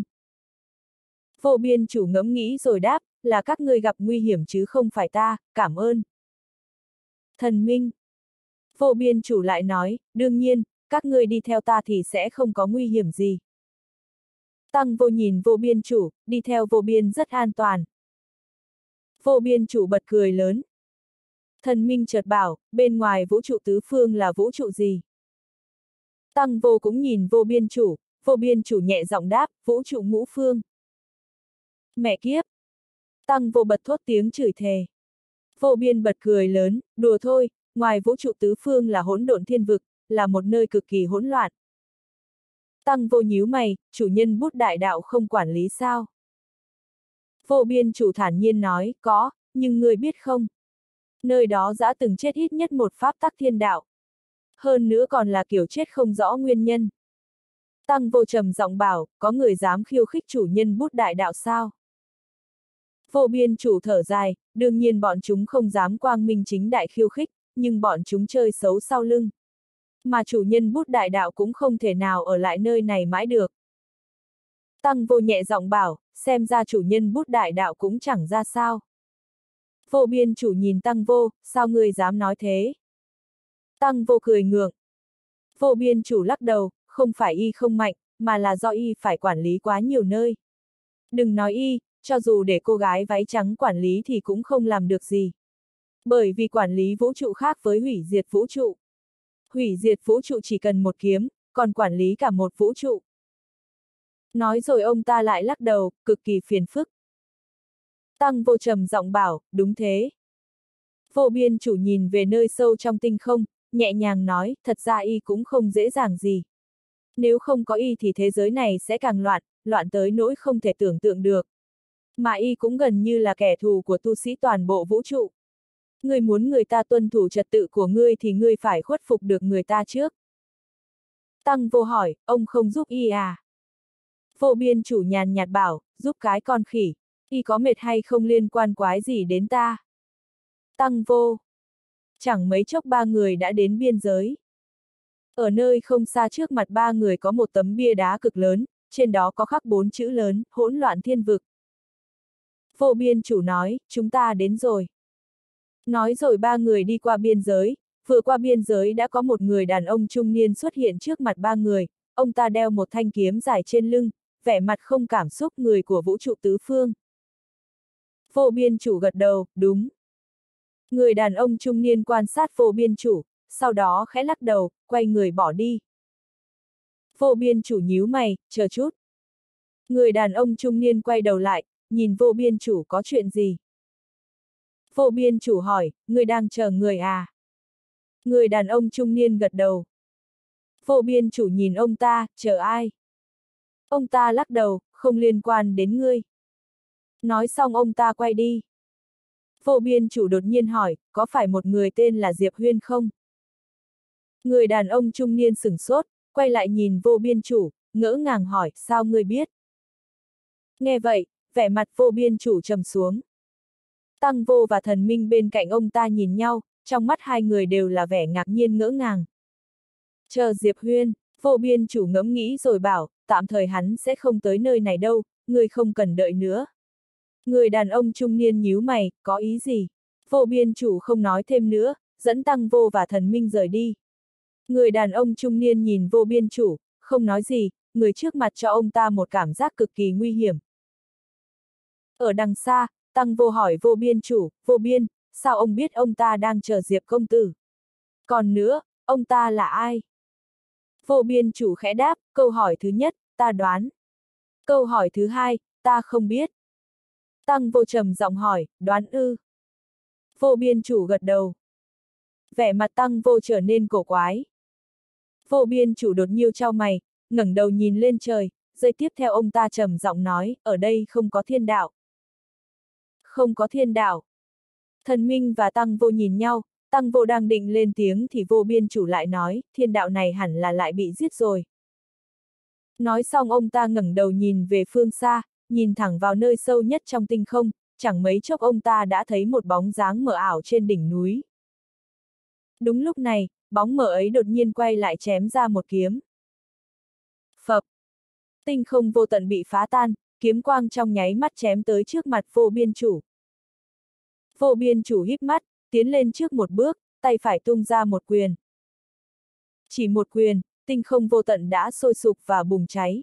Vô biên chủ ngẫm nghĩ rồi đáp, là các ngươi gặp nguy hiểm chứ không phải ta, cảm ơn. Thần minh. Vô biên chủ lại nói, đương nhiên, các ngươi đi theo ta thì sẽ không có nguy hiểm gì. Tăng vô nhìn vô biên chủ, đi theo vô biên rất an toàn. Vô biên chủ bật cười lớn. Thần minh chợt bảo, bên ngoài vũ trụ tứ phương là vũ trụ gì? Tăng vô cũng nhìn vô biên chủ nhẹ giọng đáp, vũ trụ ngũ phương. Mẹ kiếp! Tăng vô bật thốt tiếng chửi thề. Vô biên bật cười lớn, đùa thôi, ngoài vũ trụ tứ phương là hỗn độn thiên vực, là một nơi cực kỳ hỗn loạn. Tăng vô nhíu mày, chủ nhân bút đại đạo không quản lý sao? Vô biên chủ thản nhiên nói, có, nhưng ngươi biết không? Nơi đó đã từng chết ít nhất một pháp tắc thiên đạo. Hơn nữa còn là kiểu chết không rõ nguyên nhân. Tăng vô trầm giọng bảo, có người dám khiêu khích chủ nhân bút đại đạo sao? Vô biên chủ thở dài, đương nhiên bọn chúng không dám quang minh chính đại khiêu khích, nhưng bọn chúng chơi xấu sau lưng. Mà chủ nhân bút đại đạo cũng không thể nào ở lại nơi này mãi được. Tăng vô nhẹ giọng bảo, xem ra chủ nhân bút đại đạo cũng chẳng ra sao. Vô biên chủ nhìn tăng vô, sao ngươi dám nói thế? Tăng vô cười ngượng. Vô biên chủ lắc đầu, không phải y không mạnh, mà là do y phải quản lý quá nhiều nơi. Đừng nói y, cho dù để cô gái váy trắng quản lý thì cũng không làm được gì. Bởi vì quản lý vũ trụ khác với hủy diệt vũ trụ. Hủy diệt vũ trụ chỉ cần một kiếm, còn quản lý cả một vũ trụ. Nói rồi ông ta lại lắc đầu, cực kỳ phiền phức. Tăng vô trầm giọng bảo, đúng thế. Vô biên chủ nhìn về nơi sâu trong tinh không, nhẹ nhàng nói, thật ra y cũng không dễ dàng gì. Nếu không có y thì thế giới này sẽ càng loạn, loạn tới nỗi không thể tưởng tượng được. Mà y cũng gần như là kẻ thù của tu sĩ toàn bộ vũ trụ. Ngươi muốn người ta tuân thủ trật tự của ngươi thì ngươi phải khuất phục được người ta trước. Tăng vô hỏi, ông không giúp y à? Vô biên chủ nhàn nhạt bảo, giúp cái con khỉ, y có mệt hay không liên quan quái gì đến ta. Tăng vô. Chẳng mấy chốc ba người đã đến biên giới. Ở nơi không xa trước mặt ba người có một tấm bia đá cực lớn, trên đó có khắc 4 chữ lớn, hỗn loạn thiên vực. Vô biên chủ nói, chúng ta đến rồi. Nói rồi ba người đi qua biên giới, vừa qua biên giới đã có một người đàn ông trung niên xuất hiện trước mặt ba người, ông ta đeo một thanh kiếm dài trên lưng, vẻ mặt không cảm xúc người của vũ trụ tứ phương. Vô biên chủ gật đầu, đúng. Người đàn ông trung niên quan sát vô biên chủ, sau đó khẽ lắc đầu, quay người bỏ đi. Vô biên chủ nhíu mày, chờ chút. Người đàn ông trung niên quay đầu lại, nhìn vô biên chủ có chuyện gì? Vô biên chủ hỏi, người đang chờ người à? Người đàn ông trung niên gật đầu. Vô biên chủ nhìn ông ta, chờ ai? Ông ta lắc đầu, không liên quan đến ngươi. Nói xong ông ta quay đi. Vô biên chủ đột nhiên hỏi, có phải một người tên là Diệp Huyên không? Người đàn ông trung niên sửng sốt, quay lại nhìn vô biên chủ, ngỡ ngàng hỏi, sao ngươi biết? Nghe vậy, vẻ mặt vô biên chủ trầm xuống. Tăng vô và thần minh bên cạnh ông ta nhìn nhau, trong mắt hai người đều là vẻ ngạc nhiên ngỡ ngàng. Chờ Diệp Huyên, vô biên chủ ngẫm nghĩ rồi bảo, tạm thời hắn sẽ không tới nơi này đâu, người không cần đợi nữa. Người đàn ông trung niên nhíu mày, có ý gì? Vô biên chủ không nói thêm nữa, dẫn tăng vô và thần minh rời đi. Người đàn ông trung niên nhìn vô biên chủ, không nói gì, người trước mặt cho ông ta một cảm giác cực kỳ nguy hiểm. Ở đằng xa, tăng vô hỏi vô biên chủ, vô biên, sao ông biết ông ta đang chờ Diệp công tử? Còn nữa, ông ta là ai? Vô biên chủ khẽ đáp, câu hỏi thứ nhất, ta đoán. Câu hỏi thứ hai, ta không biết. Tăng vô trầm giọng hỏi, đoán ư? Vô biên chủ gật đầu. Vẻ mặt tăng vô trở nên cổ quái. Vô biên chủ đột nhiêu chau mày, ngẩng đầu nhìn lên trời, giây tiếp theo ông ta trầm giọng nói, ở đây không có thiên đạo. Không có thiên đạo. Thần minh và tăng vô nhìn nhau, tăng vô đang định lên tiếng thì vô biên chủ lại nói, thiên đạo này hẳn là lại bị giết rồi. Nói xong ông ta ngẩng đầu nhìn về phương xa, nhìn thẳng vào nơi sâu nhất trong tinh không, chẳng mấy chốc ông ta đã thấy một bóng dáng mờ ảo trên đỉnh núi. Đúng lúc này, bóng mờ ấy đột nhiên quay lại chém ra một kiếm. Phập. Tinh không vô tận bị phá tan, kiếm quang trong nháy mắt chém tới trước mặt vô biên chủ. Vô biên chủ híp mắt, tiến lên trước một bước, tay phải tung ra một quyền. Chỉ một quyền, tinh không vô tận đã sôi sục và bùng cháy.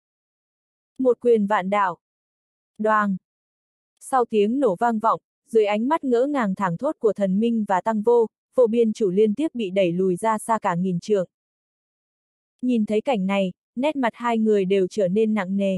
Một quyền vạn đạo. Đoàng. Sau tiếng nổ vang vọng, dưới ánh mắt ngỡ ngàng thảng thốt của thần minh và tăng vô, vô biên chủ liên tiếp bị đẩy lùi ra xa cả nghìn trượng. Nhìn thấy cảnh này, nét mặt hai người đều trở nên nặng nề.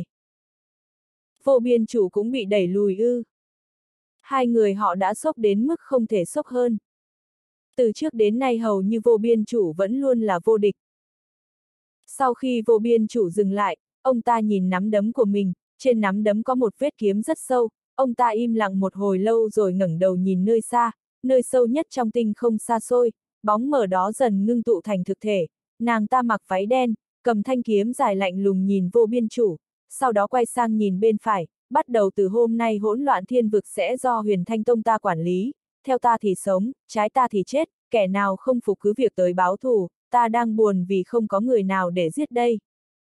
Vô biên chủ cũng bị đẩy lùi ư? Hai người họ đã sốc đến mức không thể sốc hơn. Từ trước đến nay hầu như vô biên chủ vẫn luôn là vô địch. Sau khi vô biên chủ dừng lại, ông ta nhìn nắm đấm của mình, trên nắm đấm có một vết kiếm rất sâu, ông ta im lặng một hồi lâu rồi ngẩng đầu nhìn nơi xa, nơi sâu nhất trong tinh không xa xôi, bóng mờ đó dần ngưng tụ thành thực thể, nàng ta mặc váy đen, cầm thanh kiếm dài lạnh lùng nhìn vô biên chủ, sau đó quay sang nhìn bên phải, bắt đầu từ hôm nay hỗn loạn thiên vực sẽ do Huyền Thanh Tông ta quản lý, theo ta thì sống, trái ta thì chết, kẻ nào không phục cứ việc tới báo thù, ta đang buồn vì không có người nào để giết đây.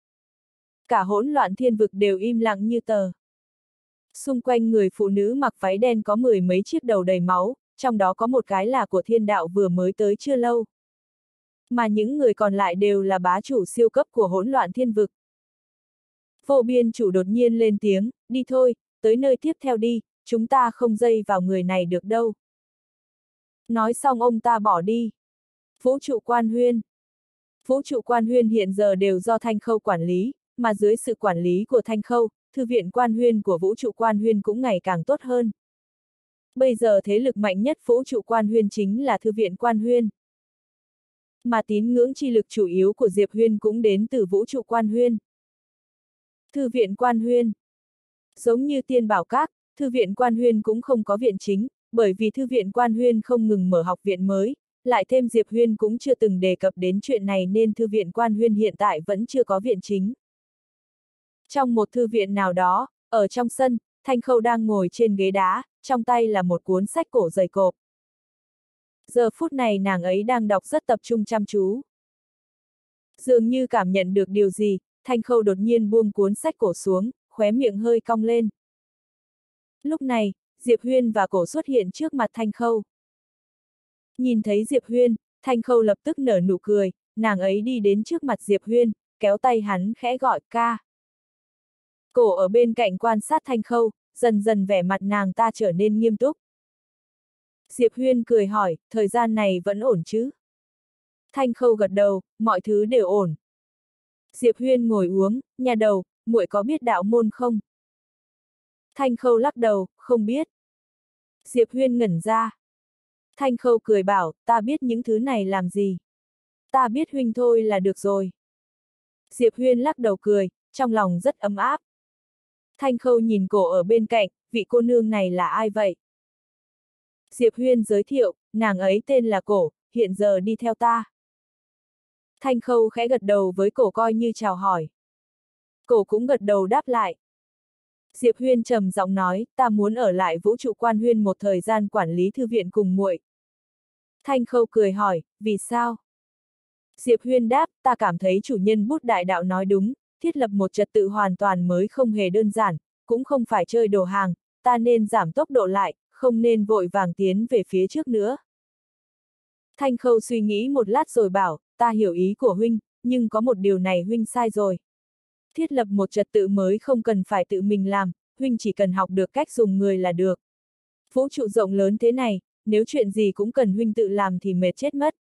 Cả hỗn loạn thiên vực đều im lặng như tờ. Xung quanh người phụ nữ mặc váy đen có mười mấy chiếc đầu đầy máu, trong đó có một cái là của thiên đạo vừa mới tới chưa lâu. Mà những người còn lại đều là bá chủ siêu cấp của hỗn loạn thiên vực. Vô biên chủ đột nhiên lên tiếng, đi thôi, tới nơi tiếp theo đi, chúng ta không dây vào người này được đâu. Nói xong ông ta bỏ đi. Vũ trụ quan huyên. Vũ trụ quan huyên hiện giờ đều do Thanh Khâu quản lý, mà dưới sự quản lý của Thanh Khâu, thư viện quan huyên của vũ trụ quan huyên cũng ngày càng tốt hơn. Bây giờ thế lực mạnh nhất vũ trụ quan huyên chính là thư viện quan huyên. Mà tín ngưỡng chi lực chủ yếu của Diệp Huyên cũng đến từ vũ trụ quan huyên. Thư viện quan huyên. Giống như Tiên Bảo Các, thư viện quan huyên cũng không có viện chính, bởi vì thư viện quan huyên không ngừng mở học viện mới, lại thêm Diệp Huyên cũng chưa từng đề cập đến chuyện này nên thư viện quan huyên hiện tại vẫn chưa có viện chính. Trong một thư viện nào đó, ở trong sân, Thanh Khâu đang ngồi trên ghế đá, trong tay là một cuốn sách cổ dày cộp. Giờ phút này nàng ấy đang đọc rất tập trung chăm chú. Dường như cảm nhận được điều gì, Thanh Khâu đột nhiên buông cuốn sách cổ xuống, khóe miệng hơi cong lên. Lúc này, Diệp Huyên và cổ xuất hiện trước mặt Thanh Khâu. Nhìn thấy Diệp Huyên, Thanh Khâu lập tức nở nụ cười, nàng ấy đi đến trước mặt Diệp Huyên, kéo tay hắn khẽ gọi ca. Cổ ở bên cạnh quan sát Thanh Khâu, dần dần vẻ mặt nàng ta trở nên nghiêm túc. Diệp Huyên cười hỏi, thời gian này vẫn ổn chứ? Thanh Khâu gật đầu, mọi thứ đều ổn. Diệp Huyên ngồi uống, nhà đầu, muội có biết đạo môn không? Thanh Khâu lắc đầu, không biết. Diệp Huyên ngẩn ra. Thanh Khâu cười bảo, ta biết những thứ này làm gì? Ta biết huynh thôi là được rồi. Diệp Huyên lắc đầu cười, trong lòng rất ấm áp. Thanh Khâu nhìn cổ ở bên cạnh, vị cô nương này là ai vậy? Diệp Huyên giới thiệu, nàng ấy tên là Cổ, hiện giờ đi theo ta. Thanh Khâu khẽ gật đầu với Cổ coi như chào hỏi. Cổ cũng gật đầu đáp lại. Diệp Huyên trầm giọng nói, ta muốn ở lại vũ trụ quan huyên một thời gian quản lý thư viện cùng muội. Thanh Khâu cười hỏi, vì sao? Diệp Huyên đáp, ta cảm thấy chủ nhân Bút Đại Đạo nói đúng, thiết lập một trật tự hoàn toàn mới không hề đơn giản, cũng không phải chơi đồ hàng, ta nên giảm tốc độ lại, không nên vội vàng tiến về phía trước nữa. Thanh Khâu suy nghĩ một lát rồi bảo, ta hiểu ý của huynh, nhưng có một điều này huynh sai rồi. Thiết lập một trật tự mới không cần phải tự mình làm, huynh chỉ cần học được cách dùng người là được. Vũ trụ rộng lớn thế này, nếu chuyện gì cũng cần huynh tự làm thì mệt chết mất.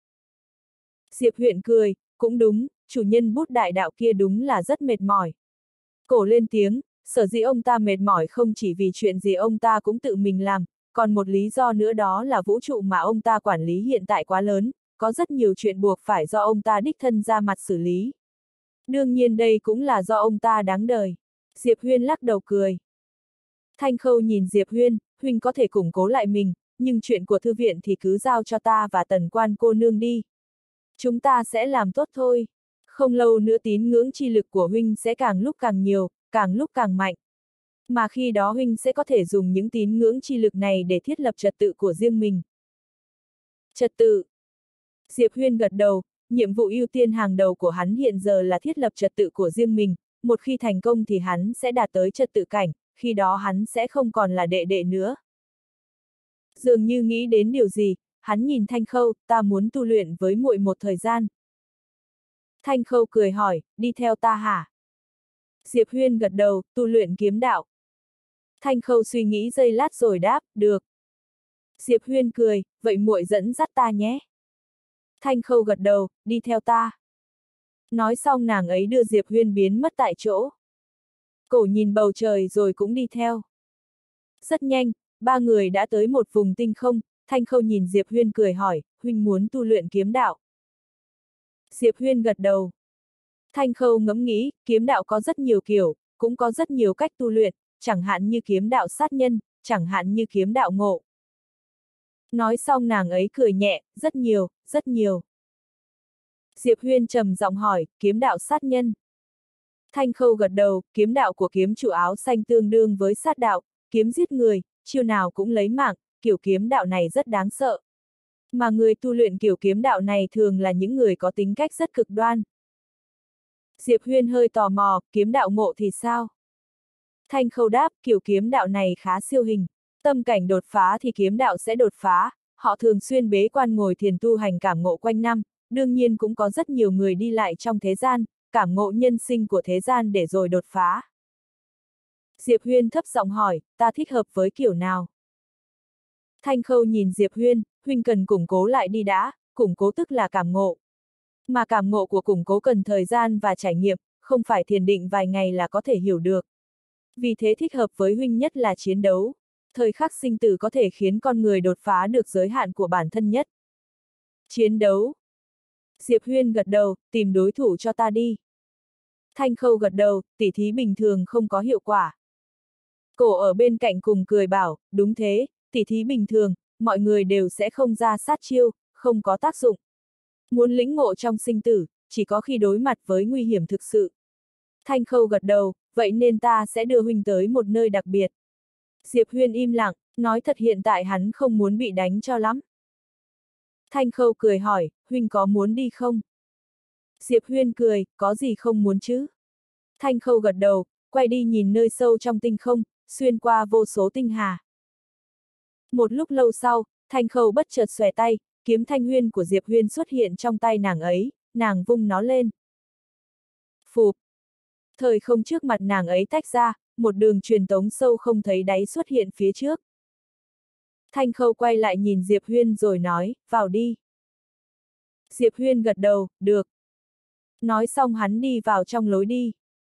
Diệp Huyên cười, cũng đúng, chủ nhân Bút Đại Đạo kia đúng là rất mệt mỏi. Cổ lên tiếng, sở dĩ ông ta mệt mỏi không chỉ vì chuyện gì ông ta cũng tự mình làm, còn một lý do nữa đó là vũ trụ mà ông ta quản lý hiện tại quá lớn, có rất nhiều chuyện buộc phải do ông ta đích thân ra mặt xử lý. Đương nhiên đây cũng là do ông ta đáng đời. Diệp Huyên lắc đầu cười. Thanh Khâu nhìn Diệp Huyên, huynh có thể củng cố lại mình, nhưng chuyện của thư viện thì cứ giao cho ta và Tần Quan cô nương đi. Chúng ta sẽ làm tốt thôi. Không lâu nữa tín ngưỡng chi lực của huynh sẽ càng lúc càng nhiều, càng lúc càng mạnh. Mà khi đó huynh sẽ có thể dùng những tín ngưỡng chi lực này để thiết lập trật tự của riêng mình. Trật tự. Diệp Huyên gật đầu, nhiệm vụ ưu tiên hàng đầu của hắn hiện giờ là thiết lập trật tự của riêng mình, một khi thành công thì hắn sẽ đạt tới trật tự cảnh, khi đó hắn sẽ không còn là đệ đệ nữa. Dường như nghĩ đến điều gì, hắn nhìn Thanh Khâu, ta muốn tu luyện với muội một thời gian. Thanh Khâu cười hỏi, đi theo ta hả? Diệp Huyên gật đầu, tu luyện kiếm đạo. Thanh Khâu suy nghĩ giây lát rồi đáp, được. Diệp Huyên cười, vậy muội dẫn dắt ta nhé. Thanh Khâu gật đầu, đi theo ta. Nói xong nàng ấy đưa Diệp Huyên biến mất tại chỗ. Cổ nhìn bầu trời rồi cũng đi theo. Rất nhanh, ba người đã tới một vùng tinh không, Thanh Khâu nhìn Diệp Huyên cười hỏi, huynh muốn tu luyện kiếm đạo. Diệp Huyên gật đầu. Thanh Khâu ngẫm nghĩ, kiếm đạo có rất nhiều kiểu, cũng có rất nhiều cách tu luyện, chẳng hạn như kiếm đạo sát nhân, chẳng hạn như kiếm đạo ngộ. Nói xong nàng ấy cười nhẹ, rất nhiều, rất nhiều. Diệp Huyên trầm giọng hỏi, kiếm đạo sát nhân. Thanh Khâu gật đầu, kiếm đạo của kiếm chủ áo xanh tương đương với sát đạo, kiếm giết người, chiêu nào cũng lấy mạng, kiểu kiếm đạo này rất đáng sợ. Mà người tu luyện kiểu kiếm đạo này thường là những người có tính cách rất cực đoan. Diệp Huyên hơi tò mò, kiếm đạo ngộ thì sao? Thanh Khâu đáp, kiểu kiếm đạo này khá siêu hình. Tâm cảnh đột phá thì kiếm đạo sẽ đột phá, họ thường xuyên bế quan ngồi thiền tu hành cảm ngộ quanh năm, đương nhiên cũng có rất nhiều người đi lại trong thế gian, cảm ngộ nhân sinh của thế gian để rồi đột phá. Diệp Huyên thấp giọng hỏi, ta thích hợp với kiểu nào? Thanh Khâu nhìn Diệp Huyên, huynh cần củng cố lại đi đã, củng cố tức là cảm ngộ. Mà cảm ngộ của củng cố cần thời gian và trải nghiệm, không phải thiền định vài ngày là có thể hiểu được. Vì thế thích hợp với huynh nhất là chiến đấu. Thời khắc sinh tử có thể khiến con người đột phá được giới hạn của bản thân nhất. Chiến đấu. Diệp Huyên gật đầu, tìm đối thủ cho ta đi. Thanh Khâu gật đầu, tỉ thí bình thường không có hiệu quả. Cổ ở bên cạnh cùng cười bảo, đúng thế, tỉ thí bình thường, mọi người đều sẽ không ra sát chiêu, không có tác dụng. Muốn lĩnh ngộ trong sinh tử, chỉ có khi đối mặt với nguy hiểm thực sự. Thanh Khâu gật đầu, vậy nên ta sẽ đưa huynh tới một nơi đặc biệt. Diệp Huyên im lặng, nói thật hiện tại hắn không muốn bị đánh cho lắm. Thanh Khâu cười hỏi, huynh có muốn đi không? Diệp Huyên cười, có gì không muốn chứ? Thanh Khâu gật đầu, quay đi nhìn nơi sâu trong tinh không, xuyên qua vô số tinh hà. Một lúc lâu sau, Thanh Khâu bất chợt xòe tay, kiếm thanh huyên của Diệp Huyên xuất hiện trong tay nàng ấy, nàng vung nó lên. Phụp! Thời không trước mặt nàng ấy tách ra, một đường truyền tống sâu không thấy đáy xuất hiện phía trước. Thanh Khâu quay lại nhìn Diệp Huyên rồi nói, vào đi. Diệp Huyên gật đầu, được. Nói xong hắn đi vào trong lối đi.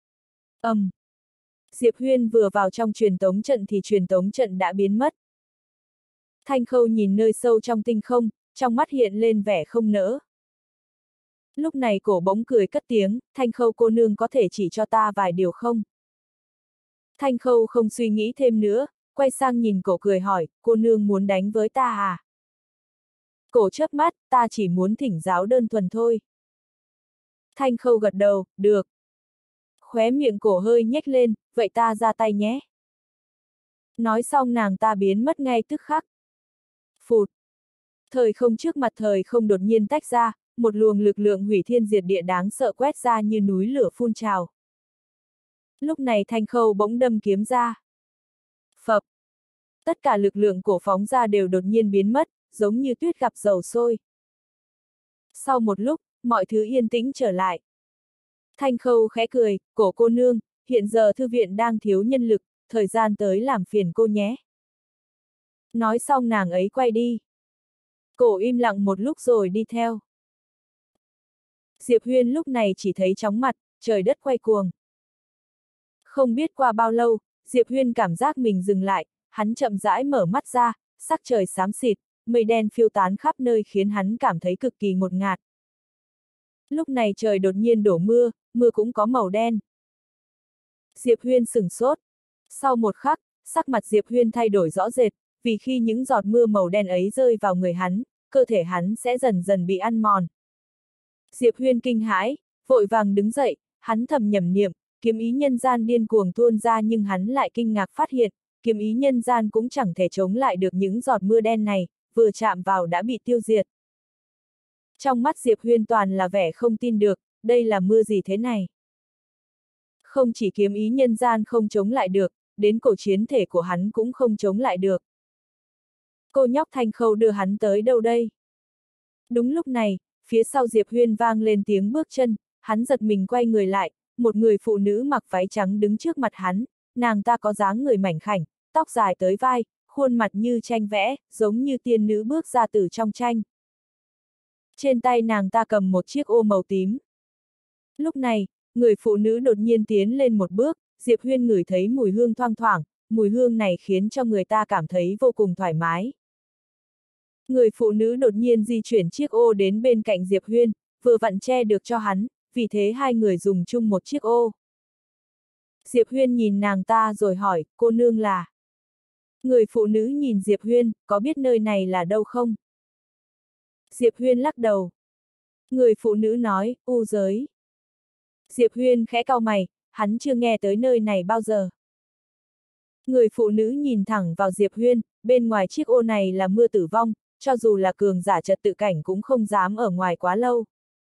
Diệp Huyên vừa vào trong truyền tống trận thì truyền tống trận đã biến mất. Thanh Khâu nhìn nơi sâu trong tinh không, trong mắt hiện lên vẻ không nỡ. Lúc này cổ bỗng cười cất tiếng, Thanh Khâu cô nương có thể chỉ cho ta vài điều không? Thanh Khâu không suy nghĩ thêm nữa, quay sang nhìn cổ cười hỏi, cô nương muốn đánh với ta à? Cổ chớp mắt, ta chỉ muốn thỉnh giáo đơn thuần thôi. Thanh Khâu gật đầu, được. Khóe miệng cổ hơi nhếch lên, vậy ta ra tay nhé. Nói xong nàng ta biến mất ngay tức khắc. Phụt. Thời không trước mặt thời không đột nhiên tách ra, một luồng lực lượng hủy thiên diệt địa đáng sợ quét ra như núi lửa phun trào. Lúc này Thanh Khâu bỗng đâm kiếm ra. Phập. Tất cả lực lượng cổ phóng ra đều đột nhiên biến mất, giống như tuyết gặp dầu sôi. Sau một lúc, mọi thứ yên tĩnh trở lại. Thanh Khâu khẽ cười, cổ cô nương, hiện giờ thư viện đang thiếu nhân lực, thời gian tới làm phiền cô nhé. Nói xong nàng ấy quay đi. Cổ im lặng một lúc rồi đi theo. Diệp Huyên lúc này chỉ thấy chóng mặt, trời đất quay cuồng. Không biết qua bao lâu, Diệp Huyên cảm giác mình dừng lại, hắn chậm rãi mở mắt ra, sắc trời xám xịt, mây đen phiêu tán khắp nơi khiến hắn cảm thấy cực kỳ ngột ngạt. Lúc này trời đột nhiên đổ mưa, mưa cũng có màu đen. Diệp Huyên sửng sốt. Sau một khắc, sắc mặt Diệp Huyên thay đổi rõ rệt, vì khi những giọt mưa màu đen ấy rơi vào người hắn, cơ thể hắn sẽ dần dần bị ăn mòn. Diệp Huyên kinh hãi, vội vàng đứng dậy, hắn thầm nhẩm niệm, kiếm ý nhân gian điên cuồng tuôn ra nhưng hắn lại kinh ngạc phát hiện, kiếm ý nhân gian cũng chẳng thể chống lại được những giọt mưa đen này, vừa chạm vào đã bị tiêu diệt. Trong mắt Diệp Huyên toàn là vẻ không tin được, đây là mưa gì thế này? Không chỉ kiếm ý nhân gian không chống lại được, đến cổ chiến thể của hắn cũng không chống lại được. Cô nhóc Thanh Khâu đưa hắn tới đâu đây? Đúng lúc này, phía sau Diệp Huyên vang lên tiếng bước chân, hắn giật mình quay người lại, một người phụ nữ mặc váy trắng đứng trước mặt hắn, nàng ta có dáng người mảnh khảnh, tóc dài tới vai, khuôn mặt như tranh vẽ, giống như tiên nữ bước ra từ trong tranh. Trên tay nàng ta cầm một chiếc ô màu tím. Lúc này, người phụ nữ đột nhiên tiến lên một bước, Diệp Huyên ngửi thấy mùi hương thoang thoảng, mùi hương này khiến cho người ta cảm thấy vô cùng thoải mái. Người phụ nữ đột nhiên di chuyển chiếc ô đến bên cạnh Diệp Huyên, vừa vặn che được cho hắn, vì thế hai người dùng chung một chiếc ô. Diệp Huyên nhìn nàng ta rồi hỏi, cô nương là? Người phụ nữ nhìn Diệp Huyên, có biết nơi này là đâu không? Diệp Huyên lắc đầu. Người phụ nữ nói, u giới. Diệp Huyên khẽ cau mày, hắn chưa nghe tới nơi này bao giờ. Người phụ nữ nhìn thẳng vào Diệp Huyên, bên ngoài chiếc ô này là mưa tử vong, cho dù là cường giả trật tự cảnh cũng không dám ở ngoài quá lâu.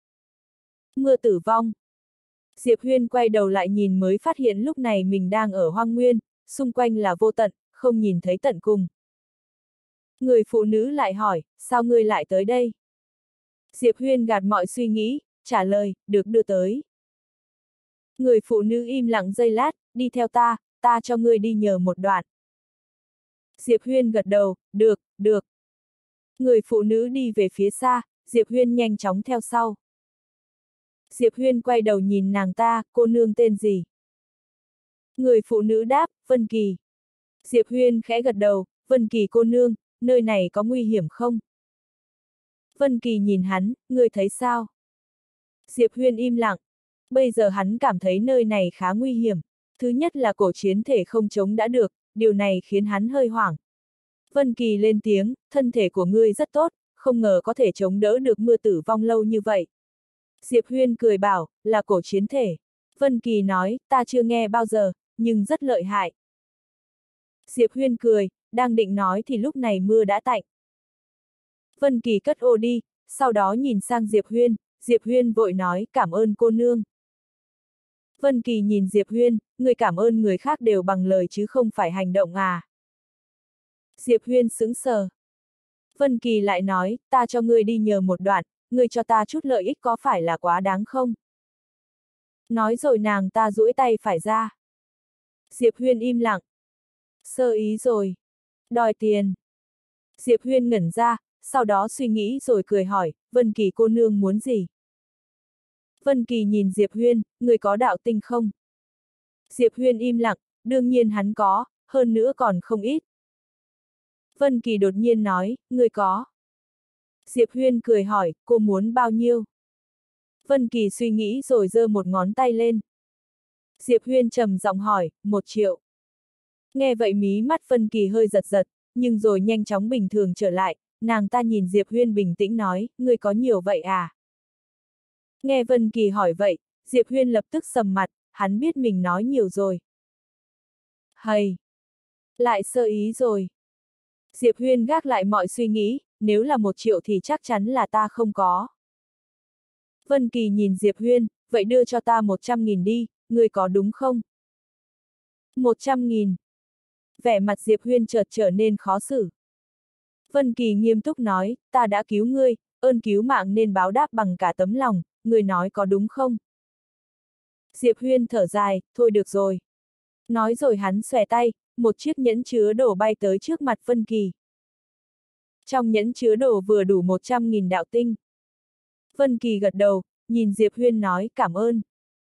Mưa tử vong. Diệp Huyên quay đầu lại nhìn mới phát hiện lúc này mình đang ở hoang nguyên, xung quanh là vô tận, không nhìn thấy tận cùng. Người phụ nữ lại hỏi, sao ngươi lại tới đây? Diệp Huyên gạt mọi suy nghĩ, trả lời, được đưa tới. Người phụ nữ im lặng giây lát, đi theo ta, ta cho ngươi đi nhờ một đoạn. Diệp Huyên gật đầu, được, được. Người phụ nữ đi về phía xa, Diệp Huyên nhanh chóng theo sau. Diệp Huyên quay đầu nhìn nàng ta, cô nương tên gì? Người phụ nữ đáp, Vân Kỳ. Diệp Huyên khẽ gật đầu, Vân Kỳ cô nương, nơi này có nguy hiểm không? Vân Kỳ nhìn hắn, ngươi thấy sao? Diệp Huyên im lặng. Bây giờ hắn cảm thấy nơi này khá nguy hiểm. Thứ nhất là cổ chiến thể không chống đã được, điều này khiến hắn hơi hoảng. Vân Kỳ lên tiếng, thân thể của ngươi rất tốt, không ngờ có thể chống đỡ được mưa tử vong lâu như vậy. Diệp Huyên cười bảo, là cổ chiến thể. Vân Kỳ nói, ta chưa nghe bao giờ, nhưng rất lợi hại. Diệp Huyên cười, đang định nói thì lúc này mưa đã tạnh. Vân Kỳ cất ô đi, sau đó nhìn sang Diệp Huyên vội nói, cảm ơn cô nương. Vân Kỳ nhìn Diệp Huyên, người cảm ơn người khác đều bằng lời chứ không phải hành động à. Diệp Huyên sững sờ. Vân Kỳ lại nói, ta cho ngươi đi nhờ một đoạn, ngươi cho ta chút lợi ích có phải là quá đáng không? Nói rồi nàng ta duỗi tay phải ra. Diệp Huyên im lặng. Sơ ý rồi. Đòi tiền. Diệp Huyên ngẩn ra, sau đó suy nghĩ rồi cười hỏi, Vân Kỳ cô nương muốn gì? Vân Kỳ nhìn Diệp Huyên, người có đạo tinh không? Diệp Huyên im lặng, đương nhiên hắn có, hơn nữa còn không ít. Vân Kỳ đột nhiên nói, người có. Diệp Huyên cười hỏi, cô muốn bao nhiêu? Vân Kỳ suy nghĩ rồi giơ một ngón tay lên. Diệp Huyên trầm giọng hỏi, 1 triệu. Nghe vậy mí mắt Vân Kỳ hơi giật giật, nhưng rồi nhanh chóng bình thường trở lại, nàng ta nhìn Diệp Huyên bình tĩnh nói, ngươi có nhiều vậy à? Nghe Vân Kỳ hỏi vậy, Diệp Huyên lập tức sầm mặt, hắn biết mình nói nhiều rồi. Hầy! Lại sơ ý rồi. Diệp Huyên gác lại mọi suy nghĩ, nếu là 1 triệu thì chắc chắn là ta không có. Vân Kỳ nhìn Diệp Huyên, vậy đưa cho ta 100.000 đi, ngươi có đúng không? 100.000. Vẻ mặt Diệp Huyên chợt trở nên khó xử. Vân Kỳ nghiêm túc nói, ta đã cứu ngươi, ơn cứu mạng nên báo đáp bằng cả tấm lòng, ngươi nói có đúng không? Diệp Huyên thở dài, thôi được rồi. Nói rồi hắn xòe tay, một chiếc nhẫn chứa đồ bay tới trước mặt Vân Kỳ. Trong nhẫn chứa đồ vừa đủ 100.000 đạo tinh. Vân Kỳ gật đầu, nhìn Diệp Huyên nói cảm ơn.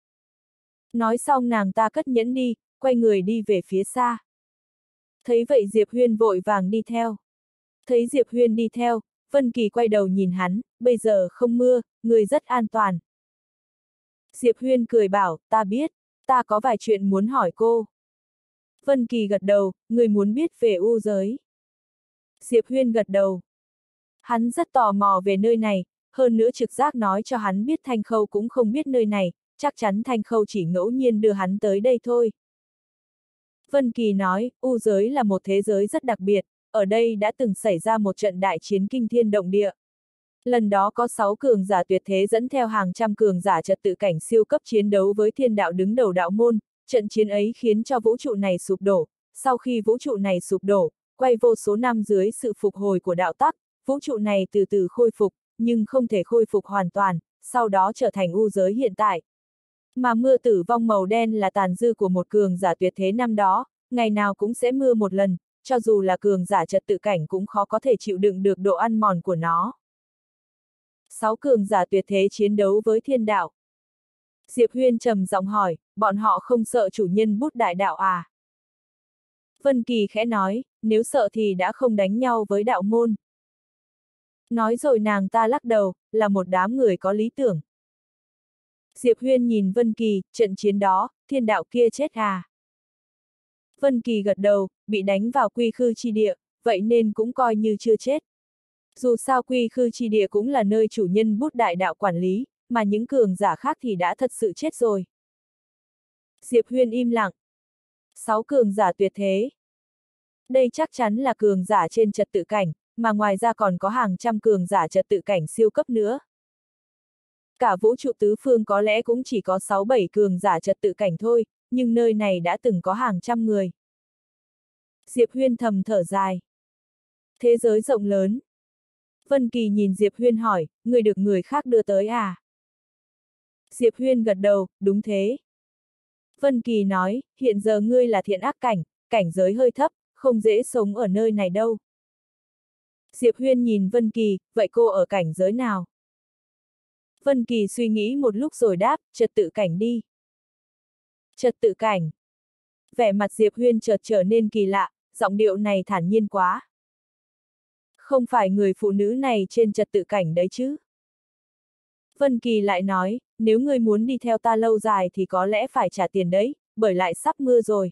Nói xong nàng ta cất nhẫn đi, quay người đi về phía xa. Thấy vậy Diệp Huyên vội vàng đi theo. Thấy Diệp Huyên đi theo, Vân Kỳ quay đầu nhìn hắn, bây giờ không mưa, người rất an toàn. Diệp Huyên cười bảo, ta biết, ta có vài chuyện muốn hỏi cô. Vân Kỳ gật đầu, người muốn biết về u giới. Diệp Huyên gật đầu. Hắn rất tò mò về nơi này, hơn nữa trực giác nói cho hắn biết Thanh Khâu cũng không biết nơi này, chắc chắn Thanh Khâu chỉ ngẫu nhiên đưa hắn tới đây thôi. Vân Kỳ nói, u giới là một thế giới rất đặc biệt, ở đây đã từng xảy ra một trận đại chiến kinh thiên động địa. Lần đó có 6 cường giả tuyệt thế dẫn theo hàng trăm cường giả trật tự cảnh siêu cấp chiến đấu với thiên đạo đứng đầu đạo môn, trận chiến ấy khiến cho vũ trụ này sụp đổ, sau khi vũ trụ này sụp đổ, quay vô số năm dưới sự phục hồi của đạo tắc, vũ trụ này từ từ khôi phục, nhưng không thể khôi phục hoàn toàn, sau đó trở thành u giới hiện tại. Mà mưa tử vong màu đen là tàn dư của một cường giả tuyệt thế năm đó, ngày nào cũng sẽ mưa một lần, cho dù là cường giả trật tự cảnh cũng khó có thể chịu đựng được độ ăn mòn của nó. 6 cường giả tuyệt thế chiến đấu với thiên đạo. Diệp Huyên trầm giọng hỏi, bọn họ không sợ chủ nhân bút đại đạo à? Vân Kỳ khẽ nói, nếu sợ thì đã không đánh nhau với đạo môn. Nói rồi nàng ta lắc đầu, là một đám người có lý tưởng. Diệp Huyên nhìn Vân Kỳ, trận chiến đó, thiên đạo kia chết à? Vân Kỳ gật đầu, bị đánh vào quy khư chi địa, vậy nên cũng coi như chưa chết. Dù sao quy khư chi địa cũng là nơi chủ nhân bút đại đạo quản lý, mà những cường giả khác thì đã thật sự chết rồi. Diệp Huyên im lặng. 6 cường giả tuyệt thế. Đây chắc chắn là cường giả trên trật tự cảnh, mà ngoài ra còn có hàng trăm cường giả trật tự cảnh siêu cấp nữa. Cả vũ trụ tứ phương có lẽ cũng chỉ có 6-7 cường giả trật tự cảnh thôi, nhưng nơi này đã từng có hàng trăm người. Diệp Huyên thầm thở dài. Thế giới rộng lớn. Vân Kỳ nhìn Diệp Huyên hỏi, người được người khác đưa tới à? Diệp Huyên gật đầu, đúng thế. Vân Kỳ nói, hiện giờ ngươi là thiện ác cảnh, cảnh giới hơi thấp, không dễ sống ở nơi này đâu. Diệp Huyên nhìn Vân Kỳ, vậy cô ở cảnh giới nào? Vân Kỳ suy nghĩ một lúc rồi đáp, trật tự cảnh đi. Trật tự cảnh. Vẻ mặt Diệp Huyên chợt trở nên kỳ lạ, giọng điệu này thản nhiên quá. Không phải người phụ nữ này trên trật tự cảnh đấy chứ? Vân Kỳ lại nói, nếu ngươi muốn đi theo ta lâu dài thì có lẽ phải trả tiền đấy, bởi lại sắp mưa rồi.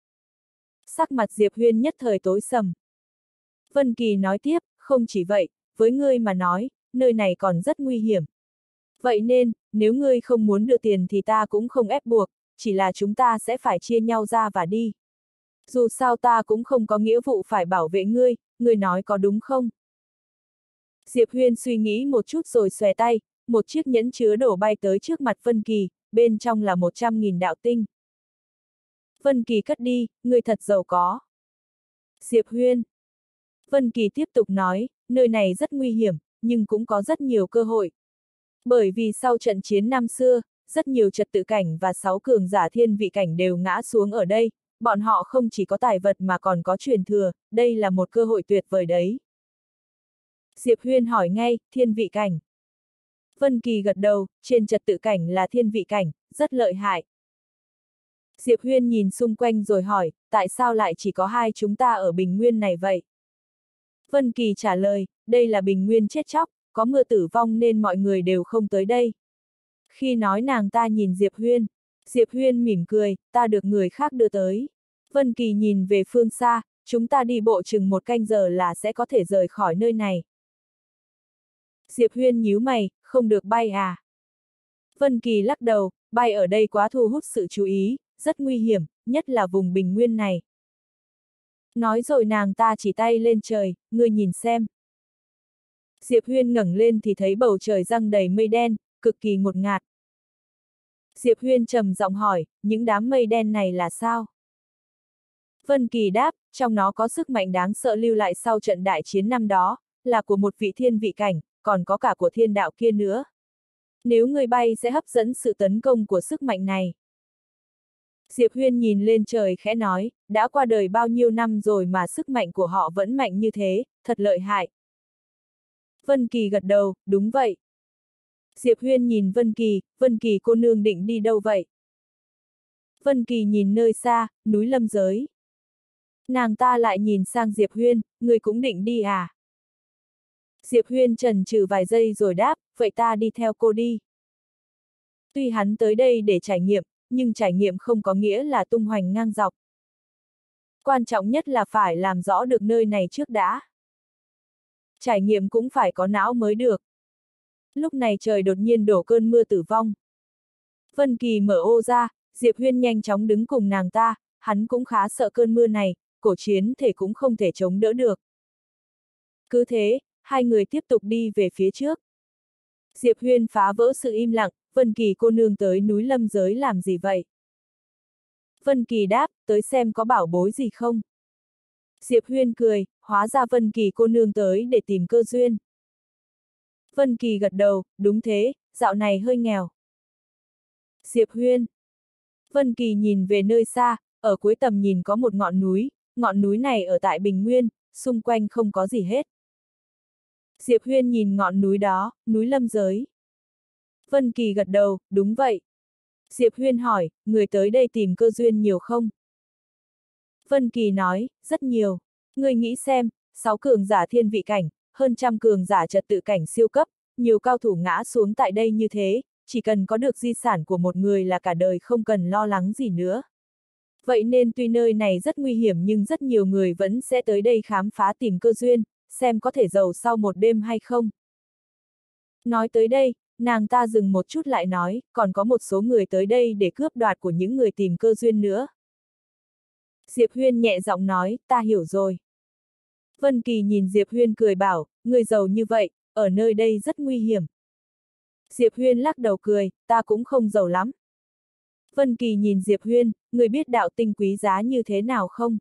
Sắc mặt Diệp Huyên nhất thời tối sầm. Vân Kỳ nói tiếp, không chỉ vậy, với ngươi mà nói, nơi này còn rất nguy hiểm. Vậy nên, nếu ngươi không muốn đưa tiền thì ta cũng không ép buộc, chỉ là chúng ta sẽ phải chia nhau ra và đi. Dù sao ta cũng không có nghĩa vụ phải bảo vệ ngươi, ngươi nói có đúng không? Diệp Huyên suy nghĩ một chút rồi xòe tay, một chiếc nhẫn chứa đồ bay tới trước mặt Vân Kỳ, bên trong là 100.000 đạo tinh. Vân Kỳ cất đi, ngươi thật giàu có. Diệp Huyên. Vân Kỳ tiếp tục nói, nơi này rất nguy hiểm, nhưng cũng có rất nhiều cơ hội. Bởi vì sau trận chiến năm xưa, rất nhiều trật tự cảnh và 6 cường giả thiên vị cảnh đều ngã xuống ở đây, bọn họ không chỉ có tài vật mà còn có truyền thừa, đây là một cơ hội tuyệt vời đấy. Diệp Huyên hỏi ngay, thiên vị cảnh. Vân Kỳ gật đầu, trên trật tự cảnh là thiên vị cảnh, rất lợi hại. Diệp Huyên nhìn xung quanh rồi hỏi, tại sao lại chỉ có hai chúng ta ở bình nguyên này vậy? Vân Kỳ trả lời, đây là bình nguyên chết chóc, có mưa tử vong nên mọi người đều không tới đây. Khi nói nàng ta nhìn Diệp Huyên mỉm cười, ta được người khác đưa tới. Vân Kỳ nhìn về phương xa, chúng ta đi bộ chừng 1 canh giờ là sẽ có thể rời khỏi nơi này. Diệp Huyên nhíu mày, không được bay à? Vân Kỳ lắc đầu, bay ở đây quá thu hút sự chú ý, rất nguy hiểm, nhất là vùng bình nguyên này. Nói rồi nàng ta chỉ tay lên trời, ngươi nhìn xem. Diệp Huyên ngẩng lên thì thấy bầu trời giăng đầy mây đen, cực kỳ ngột ngạt. Diệp Huyên trầm giọng hỏi, những đám mây đen này là sao? Vân Kỳ đáp, trong nó có sức mạnh đáng sợ lưu lại sau trận đại chiến năm đó, là của một vị thiên vị cảnh, còn có cả của thiên đạo kia nữa. Nếu người bay sẽ hấp dẫn sự tấn công của sức mạnh này. Diệp Huyên nhìn lên trời khẽ nói, đã qua đời bao nhiêu năm rồi mà sức mạnh của họ vẫn mạnh như thế, thật lợi hại. Vân Kỳ gật đầu, đúng vậy. Diệp Huyên nhìn Vân Kỳ cô nương định đi đâu vậy? Vân Kỳ nhìn nơi xa, núi Lâm Giới. Nàng ta lại nhìn sang Diệp Huyên, người cũng định đi à? Diệp Huyên chần chừ vài giây rồi đáp, vậy ta đi theo cô đi. Tuy hắn tới đây để trải nghiệm, nhưng trải nghiệm không có nghĩa là tung hoành ngang dọc. Quan trọng nhất là phải làm rõ được nơi này trước đã. Trải nghiệm cũng phải có não mới được. Lúc này trời đột nhiên đổ cơn mưa tử vong. Vân Kỳ mở ô ra, Diệp Huyên nhanh chóng đứng cùng nàng ta, hắn cũng khá sợ cơn mưa này, cổ chiến thể cũng không thể chống đỡ được. Cứ thế, Hai người tiếp tục đi về phía trước. Diệp Huyên phá vỡ sự im lặng, Vân Kỳ cô nương tới núi Lâm Giới làm gì vậy? Vân Kỳ đáp, tới xem có bảo bối gì không. Diệp Huyên cười, hóa ra Vân Kỳ cô nương tới để tìm cơ duyên. Vân Kỳ gật đầu, đúng thế, dạo này hơi nghèo. Diệp Huyên. Vân Kỳ nhìn về nơi xa, ở cuối tầm nhìn có một ngọn núi này ở tại Bình Nguyên, xung quanh không có gì hết. Diệp Huyên nhìn ngọn núi đó, núi Lâm Giới. Vân Kỳ gật đầu, đúng vậy. Diệp Huyên hỏi, người tới đây tìm cơ duyên nhiều không? Vân Kỳ nói, rất nhiều. Người nghĩ xem, 6 cường giả thiên vị cảnh, hơn trăm cường giả trật tự cảnh siêu cấp, nhiều cao thủ ngã xuống tại đây như thế, chỉ cần có được di sản của một người là cả đời không cần lo lắng gì nữa. Vậy nên tuy nơi này rất nguy hiểm nhưng rất nhiều người vẫn sẽ tới đây khám phá tìm cơ duyên, xem có thể giàu sau một đêm hay không. Nói tới đây, nàng ta dừng một chút lại nói, còn có một số người tới đây để cướp đoạt của những người tìm cơ duyên nữa. Diệp Huyên nhẹ giọng nói, ta hiểu rồi. Vân Kỳ nhìn Diệp Huyên cười bảo, người giàu như vậy, ở nơi đây rất nguy hiểm. Diệp Huyên lắc đầu cười, ta cũng không giàu lắm. Vân Kỳ nhìn Diệp Huyên, người biết đạo tinh quý giá như thế nào không?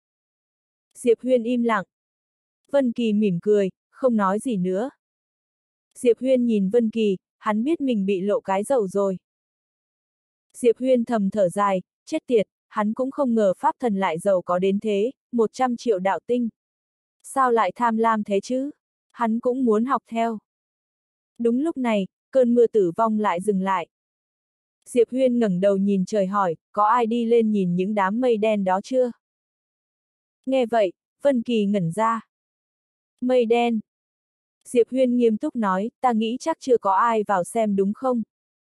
Diệp Huyên im lặng. Vân Kỳ mỉm cười, không nói gì nữa. Diệp Huyên nhìn Vân Kỳ, hắn biết mình bị lộ cái dầu rồi. Diệp Huyên thầm thở dài, chết tiệt, hắn cũng không ngờ pháp thần lại giàu có đến thế, 100 triệu đạo tinh. Sao lại tham lam thế chứ? Hắn cũng muốn học theo. Đúng lúc này, cơn mưa tử vong lại dừng lại. Diệp Huyên ngẩng đầu nhìn trời hỏi, có ai đi lên nhìn những đám mây đen đó chưa? Nghe vậy, Vân Kỳ ngẩn ra. Mây đen. Diệp Huyên nghiêm túc nói, ta nghĩ chắc chưa có ai vào xem đúng không?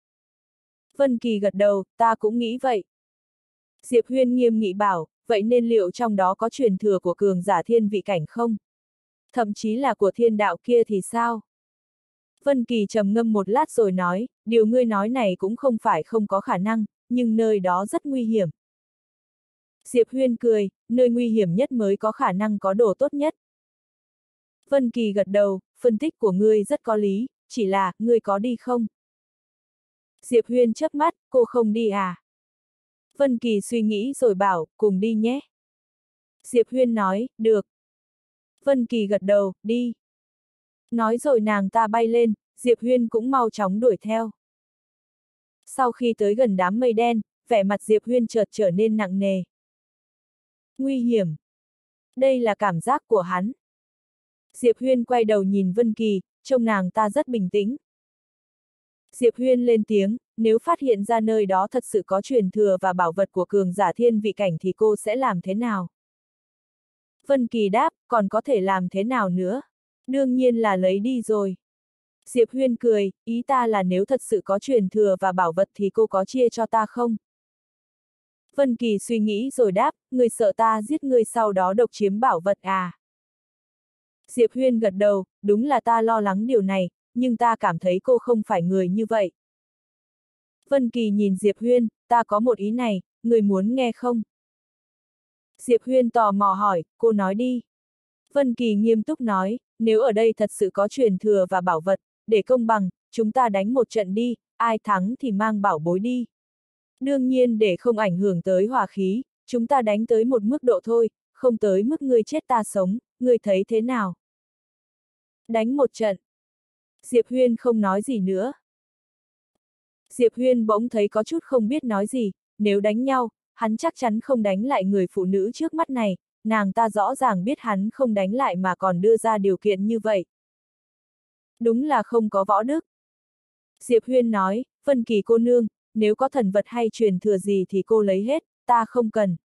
Vân Kỳ gật đầu, ta cũng nghĩ vậy. Diệp Huyên nghiêm nghị bảo, vậy nên liệu trong đó có truyền thừa của cường giả thiên vị cảnh không? Thậm chí là của thiên đạo kia thì sao? Vân Kỳ trầm ngâm một lát rồi nói, điều ngươi nói này cũng không phải không có khả năng, nhưng nơi đó rất nguy hiểm. Diệp Huyên cười, nơi nguy hiểm nhất mới có khả năng có đồ tốt nhất. Vân Kỳ gật đầu, phân tích của ngươi rất có lý, chỉ là, ngươi có đi không? Diệp Huyên chớp mắt, cô không đi à? Vân Kỳ suy nghĩ rồi bảo, cùng đi nhé. Diệp Huyên nói, được. Vân Kỳ gật đầu, đi. Nói rồi nàng ta bay lên, Diệp Huyên cũng mau chóng đuổi theo. Sau khi tới gần đám mây đen, vẻ mặt Diệp Huyên chợt trở nên nặng nề. Nguy hiểm. Đây là cảm giác của hắn. Diệp Huyên quay đầu nhìn Vân Kỳ, trông nàng ta rất bình tĩnh. Diệp Huyên lên tiếng, nếu phát hiện ra nơi đó thật sự có truyền thừa và bảo vật của cường giả thiên vị cảnh thì cô sẽ làm thế nào? Vân Kỳ đáp, còn có thể làm thế nào nữa? Đương nhiên là lấy đi rồi. Diệp Huyên cười, ý ta là nếu thật sự có truyền thừa và bảo vật thì cô có chia cho ta không? Vân Kỳ suy nghĩ rồi đáp, người sợ ta giết người sau đó độc chiếm bảo vật à? Diệp Huyên gật đầu, đúng là ta lo lắng điều này, nhưng ta cảm thấy cô không phải người như vậy. Vân Kỳ nhìn Diệp Huyên, ta có một ý này, người muốn nghe không? Diệp Huyên tò mò hỏi, cô nói đi. Vân Kỳ nghiêm túc nói, nếu ở đây thật sự có truyền thừa và bảo vật, để công bằng, chúng ta đánh một trận đi, ai thắng thì mang bảo bối đi. Đương nhiên để không ảnh hưởng tới hòa khí, chúng ta đánh tới một mức độ thôi, không tới mức ngươi chết ta sống, ngươi thấy thế nào? Đánh một trận. Diệp Huyên không nói gì nữa. Diệp Huyên bỗng thấy có chút không biết nói gì, nếu đánh nhau, hắn chắc chắn không đánh lại người phụ nữ trước mắt này, nàng ta rõ ràng biết hắn không đánh lại mà còn đưa ra điều kiện như vậy. Đúng là không có võ đức. Diệp Huyên nói, Vân Kỳ cô nương, nếu có thần vật hay truyền thừa gì thì cô lấy hết, ta không cần.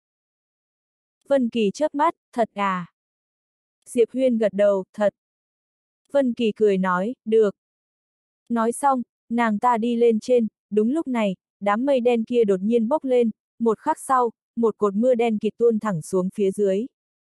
Vân Kỳ chớp mắt, thật à? Diệp Huyên gật đầu, thật. Vân Kỳ cười nói, được. Nói xong, nàng ta đi lên trên, đúng lúc này, đám mây đen kia đột nhiên bốc lên, một khắc sau, một cột mưa đen kịt tuôn thẳng xuống phía dưới.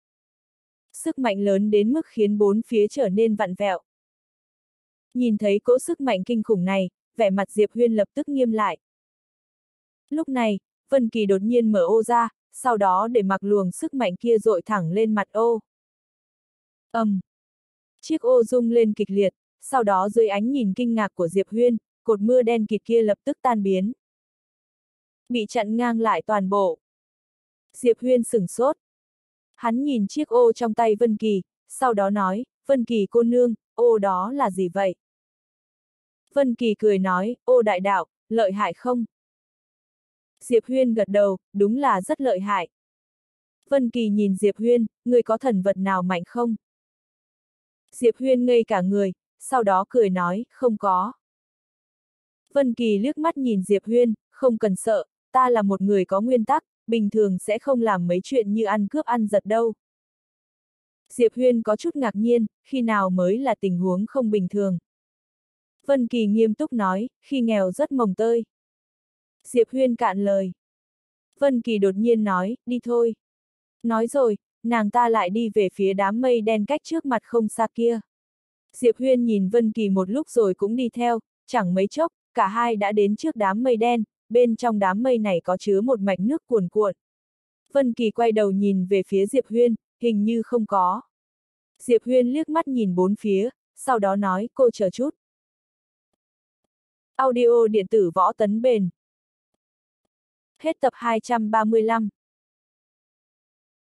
Sức mạnh lớn đến mức khiến bốn phía trở nên vặn vẹo. Nhìn thấy cỗ sức mạnh kinh khủng này, vẻ mặt Diệp Huyên lập tức nghiêm lại. Lúc này, Vân Kỳ đột nhiên mở ô ra, sau đó để mặc luồng sức mạnh kia dội thẳng lên mặt ô. Chiếc ô rung lên kịch liệt, sau đó dưới ánh nhìn kinh ngạc của Diệp Huyên, cột mưa đen kịt kia lập tức tan biến. Bị chặn ngang lại toàn bộ. Diệp Huyên sửng sốt. Hắn nhìn chiếc ô trong tay Vân Kỳ, sau đó nói, Vân Kỳ cô nương, ô đó là gì vậy? Vân Kỳ cười nói, ô đại đạo, lợi hại không? Diệp Huyên gật đầu, đúng là rất lợi hại. Vân Kỳ nhìn Diệp Huyên, người có thần vật nào mạnh không? Diệp Huyên ngây cả người, sau đó cười nói, không có. Vân Kỳ liếc mắt nhìn Diệp Huyên, không cần sợ, ta là một người có nguyên tắc, bình thường sẽ không làm mấy chuyện như ăn cướp ăn giật đâu. Diệp Huyên có chút ngạc nhiên, khi nào mới là tình huống không bình thường. Vân Kỳ nghiêm túc nói, khi nghèo rất mồng tơi. Diệp Huyên cạn lời. Vân Kỳ đột nhiên nói, đi thôi. Nói rồi, nàng ta lại đi về phía đám mây đen cách trước mặt không xa kia. Diệp Huyên nhìn Vân Kỳ một lúc rồi cũng đi theo, chẳng mấy chốc, cả hai đã đến trước đám mây đen, bên trong đám mây này có chứa một mạch nước cuồn cuộn. Vân Kỳ quay đầu nhìn về phía Diệp Huyên, hình như không có. Diệp Huyên liếc mắt nhìn bốn phía, sau đó nói, cô chờ chút. Audio điện tử Võ Tấn Bền. Hết tập 235.